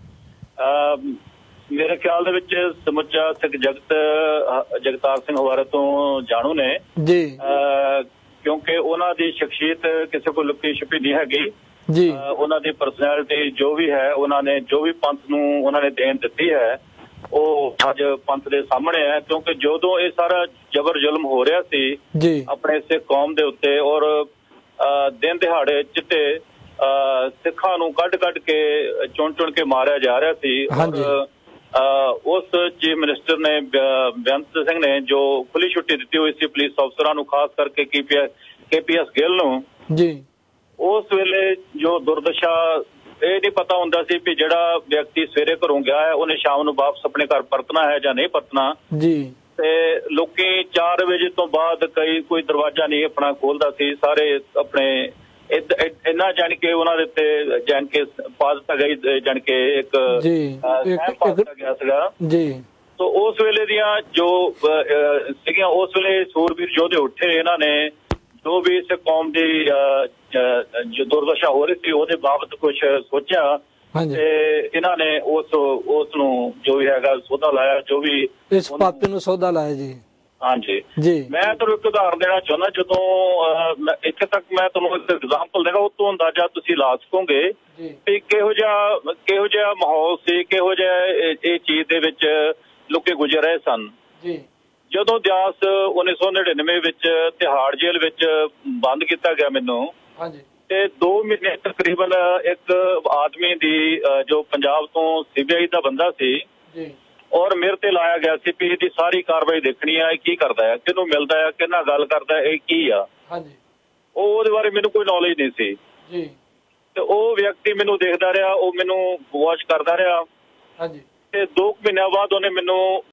ਮੇਰੇ ਖਿਆਲ ਦੇ ਵਿੱਚ ਸਮੁੱਚਾ ਸਿੱਖ ਜਗਤ ਜਗਤਾਰ ਸਿੰਘ ਹਵਾਰਾ ਤੋਂ ਜਾਣੂ ਨੇ ਜੀ, ਕਿਉਂਕਿ ਉਹਨਾਂ ਦੀ ਸ਼ਖਸੀਅਤ ਕਿਸੇ ਕੋਲ ਲੁਕੀ ਛੁਪੀ ਨਹੀਂ ਹੈਗੀ ਜੀ। ਉਹਨਾਂ ਦੀ ਪਰਸਨੈਲਿਟੀ ਜੋ ਵੀ ਹੈ, ਉਹਨਾਂ ਨੇ ਜੋ ਵੀ ਪੰਥ ਨੂੰ ਉਹਨਾਂ ਨੇ ਦੇਣ ਦਿੱਤੀ ਹੈ ਉਹ ਅੱਜ ਪੰਥ ਦੇ ਸਾਹਮਣੇ ਹੈ। ਕਿਉਂਕਿ ਜਦੋਂ ਇਹ ਸਾਰਾ ਜ਼ਬਰ ਜ਼ੁਲਮ ਹੋ ਰਿਹਾ ਸੀ ਜੀ ਆਪਣੇ ਸਿੱਖ ਕੌਮ ਦੇ ਉੱਤੇ, ਔਰ ਦਿਨ ਦਿਹਾੜੇ ਚਿੱਟੇ ਸਿੱਖਾਂ ਨੂੰ ਕੱਢ ਕੱਢ ਕੇ ਚੁਣ ਚੁਣ ਕੇ ਮਾਰਿਆ ਜਾ ਰਿਹਾ ਸੀ, ਉਸ ਚੀਫ ਮਿਨਿਸਟਰ ਨੇ ਬੇਅੰਤ ਸਿੰਘ ਨੇ ਜੋ ਖੁੱਲੀ ਛੁੱਟੀ ਦਿੱਤੀ ਹੋਈ ਸੀ ਪੁਲਿਸ ਅਫਸਰਾਂ ਨੂੰ, ਖਾਸ ਕਰਕੇ ਕੇ ਪੀ ਐਸ ਗਿੱਲ ਨੂੰ ਜੀ, ਉਸ ਵੇਲੇ ਜੋ ਦੁਰਦਸ਼ਾ ਇਹ ਨਹੀਂ ਪਤਾ ਹੁੰਦਾ ਸੀ ਵੀ ਜਿਹੜਾ ਵਿਅਕਤੀ ਸਵੇਰੇ ਘਰੋਂ ਗਿਆ ਹੈ ਉਹਨੇ ਸ਼ਾਮ ਨੂੰ ਵਾਪਸ ਆਪਣੇ ਘਰ ਪਰਤਣਾ ਹੈ ਜਾਂ ਨਹੀਂ ਪਰਤਣਾ ਜੀ। ਤੇ ਲੋਕੀ ਚਾਰ ਵਜੇ ਤੋਂ ਬਾਅਦ ਕਈ ਕੋਈ ਦਰਵਾਜ਼ਾ ਨਹੀਂ ਆਪਣਾ ਖੋਲਦਾ ਸੀ, ਸਾਰੇ ਆਪਣੇ ਇੰਨਾ ਜਾਣ ਕੇ ਉਹਨਾਂ ਦੇ ਉੱਤੇ ਜਾਣ ਕੇ ਪਾ ਦਿੱਤਾ ਗਿਆ, ਜਾਣ ਕੇ ਇੱਕ ਪਾ ਦਿੱਤਾ ਗਿਆ ਸੀਗਾ ਜੀ। ਸੋ ਉਸ ਵੇਲੇ ਦੀਆਂ ਜੋ ਸੀਗੀਆਂ, ਉਸ ਵੇਲੇ ਸੂਰਬੀਰ ਯੋਧੇ ਉੱਠੇ, ਇਹਨਾਂ ਨੇ ਜੋ ਵੀ ਇਸ ਕੌਮ ਦੀ ਜੋ ਦੁਰਦਸ਼ਾ ਹੋ ਰਹੀ ਸੀ ਉਹਦੇ ਬਾਬਤ ਕੁਝ ਸੋਚਿਆ ਤੇ ਇਹਨਾਂ ਨੇ ਉਸ ਉਸ ਨੂੰ ਜੋ ਵੀ ਹੈਗਾ ਸੌਦਾ ਲਾਇਆ, ਜੋ ਵੀ ਇਸ ਪਾਪੇ ਨੂੰ ਸੌਦਾ ਲਾਇਆ ਜੀ। ਹਾਂਜੀ ਜੀ। ਮੈਂ ਤੁਹਾਨੂੰ ਇੱਕ ਉਦਾਹਰਨ ਦੇਣਾ ਚਾਹੁੰਦਾ, ਜਦੋਂ ਇੱਥੇ ਤੱਕ ਮੈਂ ਤੁਹਾਨੂੰ ਇੱਕ ਐਗਜ਼ਾਮਪਲ ਦੇਗਾ, ਉਹ ਤੋਂ ਅੰਦਾਜ਼ਾ ਤੁਸੀਂ ਲਾ ਸਕੋਗੇ ਵੀ ਕਿਹੋ ਜਿਹਾ ਕਿਹੋ ਜਿਹਾ ਮਾਹੌਲ ਸੀ, ਕਿਹੋ ਜਿਹਾ ਇਹ ਚੀਜ਼ ਦੇ ਵਿੱਚ ਲੋਕੀ ਗੁਜ਼ਰ ਰਹੇ ਸਨ ਜੀ। ਜਦੋਂ ਦਿਆਸ ਉੱਨੀ ਸੌ ਨੜਿਨਵੇਂ ਵਿੱਚ ਤਿਹਾੜ ਜੇਲ੍ਹ ਵਿੱਚ ਬੰਦ ਕੀਤਾ ਗਿਆ ਮੈਨੂੰ, ਤੇ ਦੋ ਮਹੀਨੇ ਤਕਰੀਬਨ ਇੱਕ ਆਦਮੀ ਦੀ ਜੋ ਪੰਜਾਬ ਤੋਂ ਸੀ ਬੀ ਆਈ ਦਾ ਬੰਦਾ ਸੀ ਔਰ ਮੇਰੇ ਤੇ ਲਾਇਆ ਗਿਆ ਸੀ ਵੀ ਇਹਦੀ ਸਾਰੀ ਕਾਰਵਾਈ ਦੇਖਣੀ ਆ, ਇਹ ਕੀ ਕਰਦਾ ਹੈ, ਕਿਹਨੂੰ ਮਿਲਦਾ ਹੈ, ਕਿਹਨਾਂ ਗੱਲ ਕਰਦਾ, ਇਹ ਕੀ ਆ। ਉਹ ਉਹਦੇ ਬਾਰੇ ਮੈਨੂੰ ਕੋਈ ਨੌਲੇਜ ਨਹੀਂ ਸੀ ਜੀ। ਤੇ ਉਹ ਵਿਅਕਤੀ ਮੈਨੂੰ ਦੇਖਦਾ ਰਿਹਾ, ਉਹ ਮੈਨੂੰ ਵਾਚ ਕਰਦਾ ਰਿਹਾ ਤੇ ਦੋ ਮਹੀਨਿਆਂ ਬਾਅਦ ਉਹਨੇ ਮੈਨੂੰ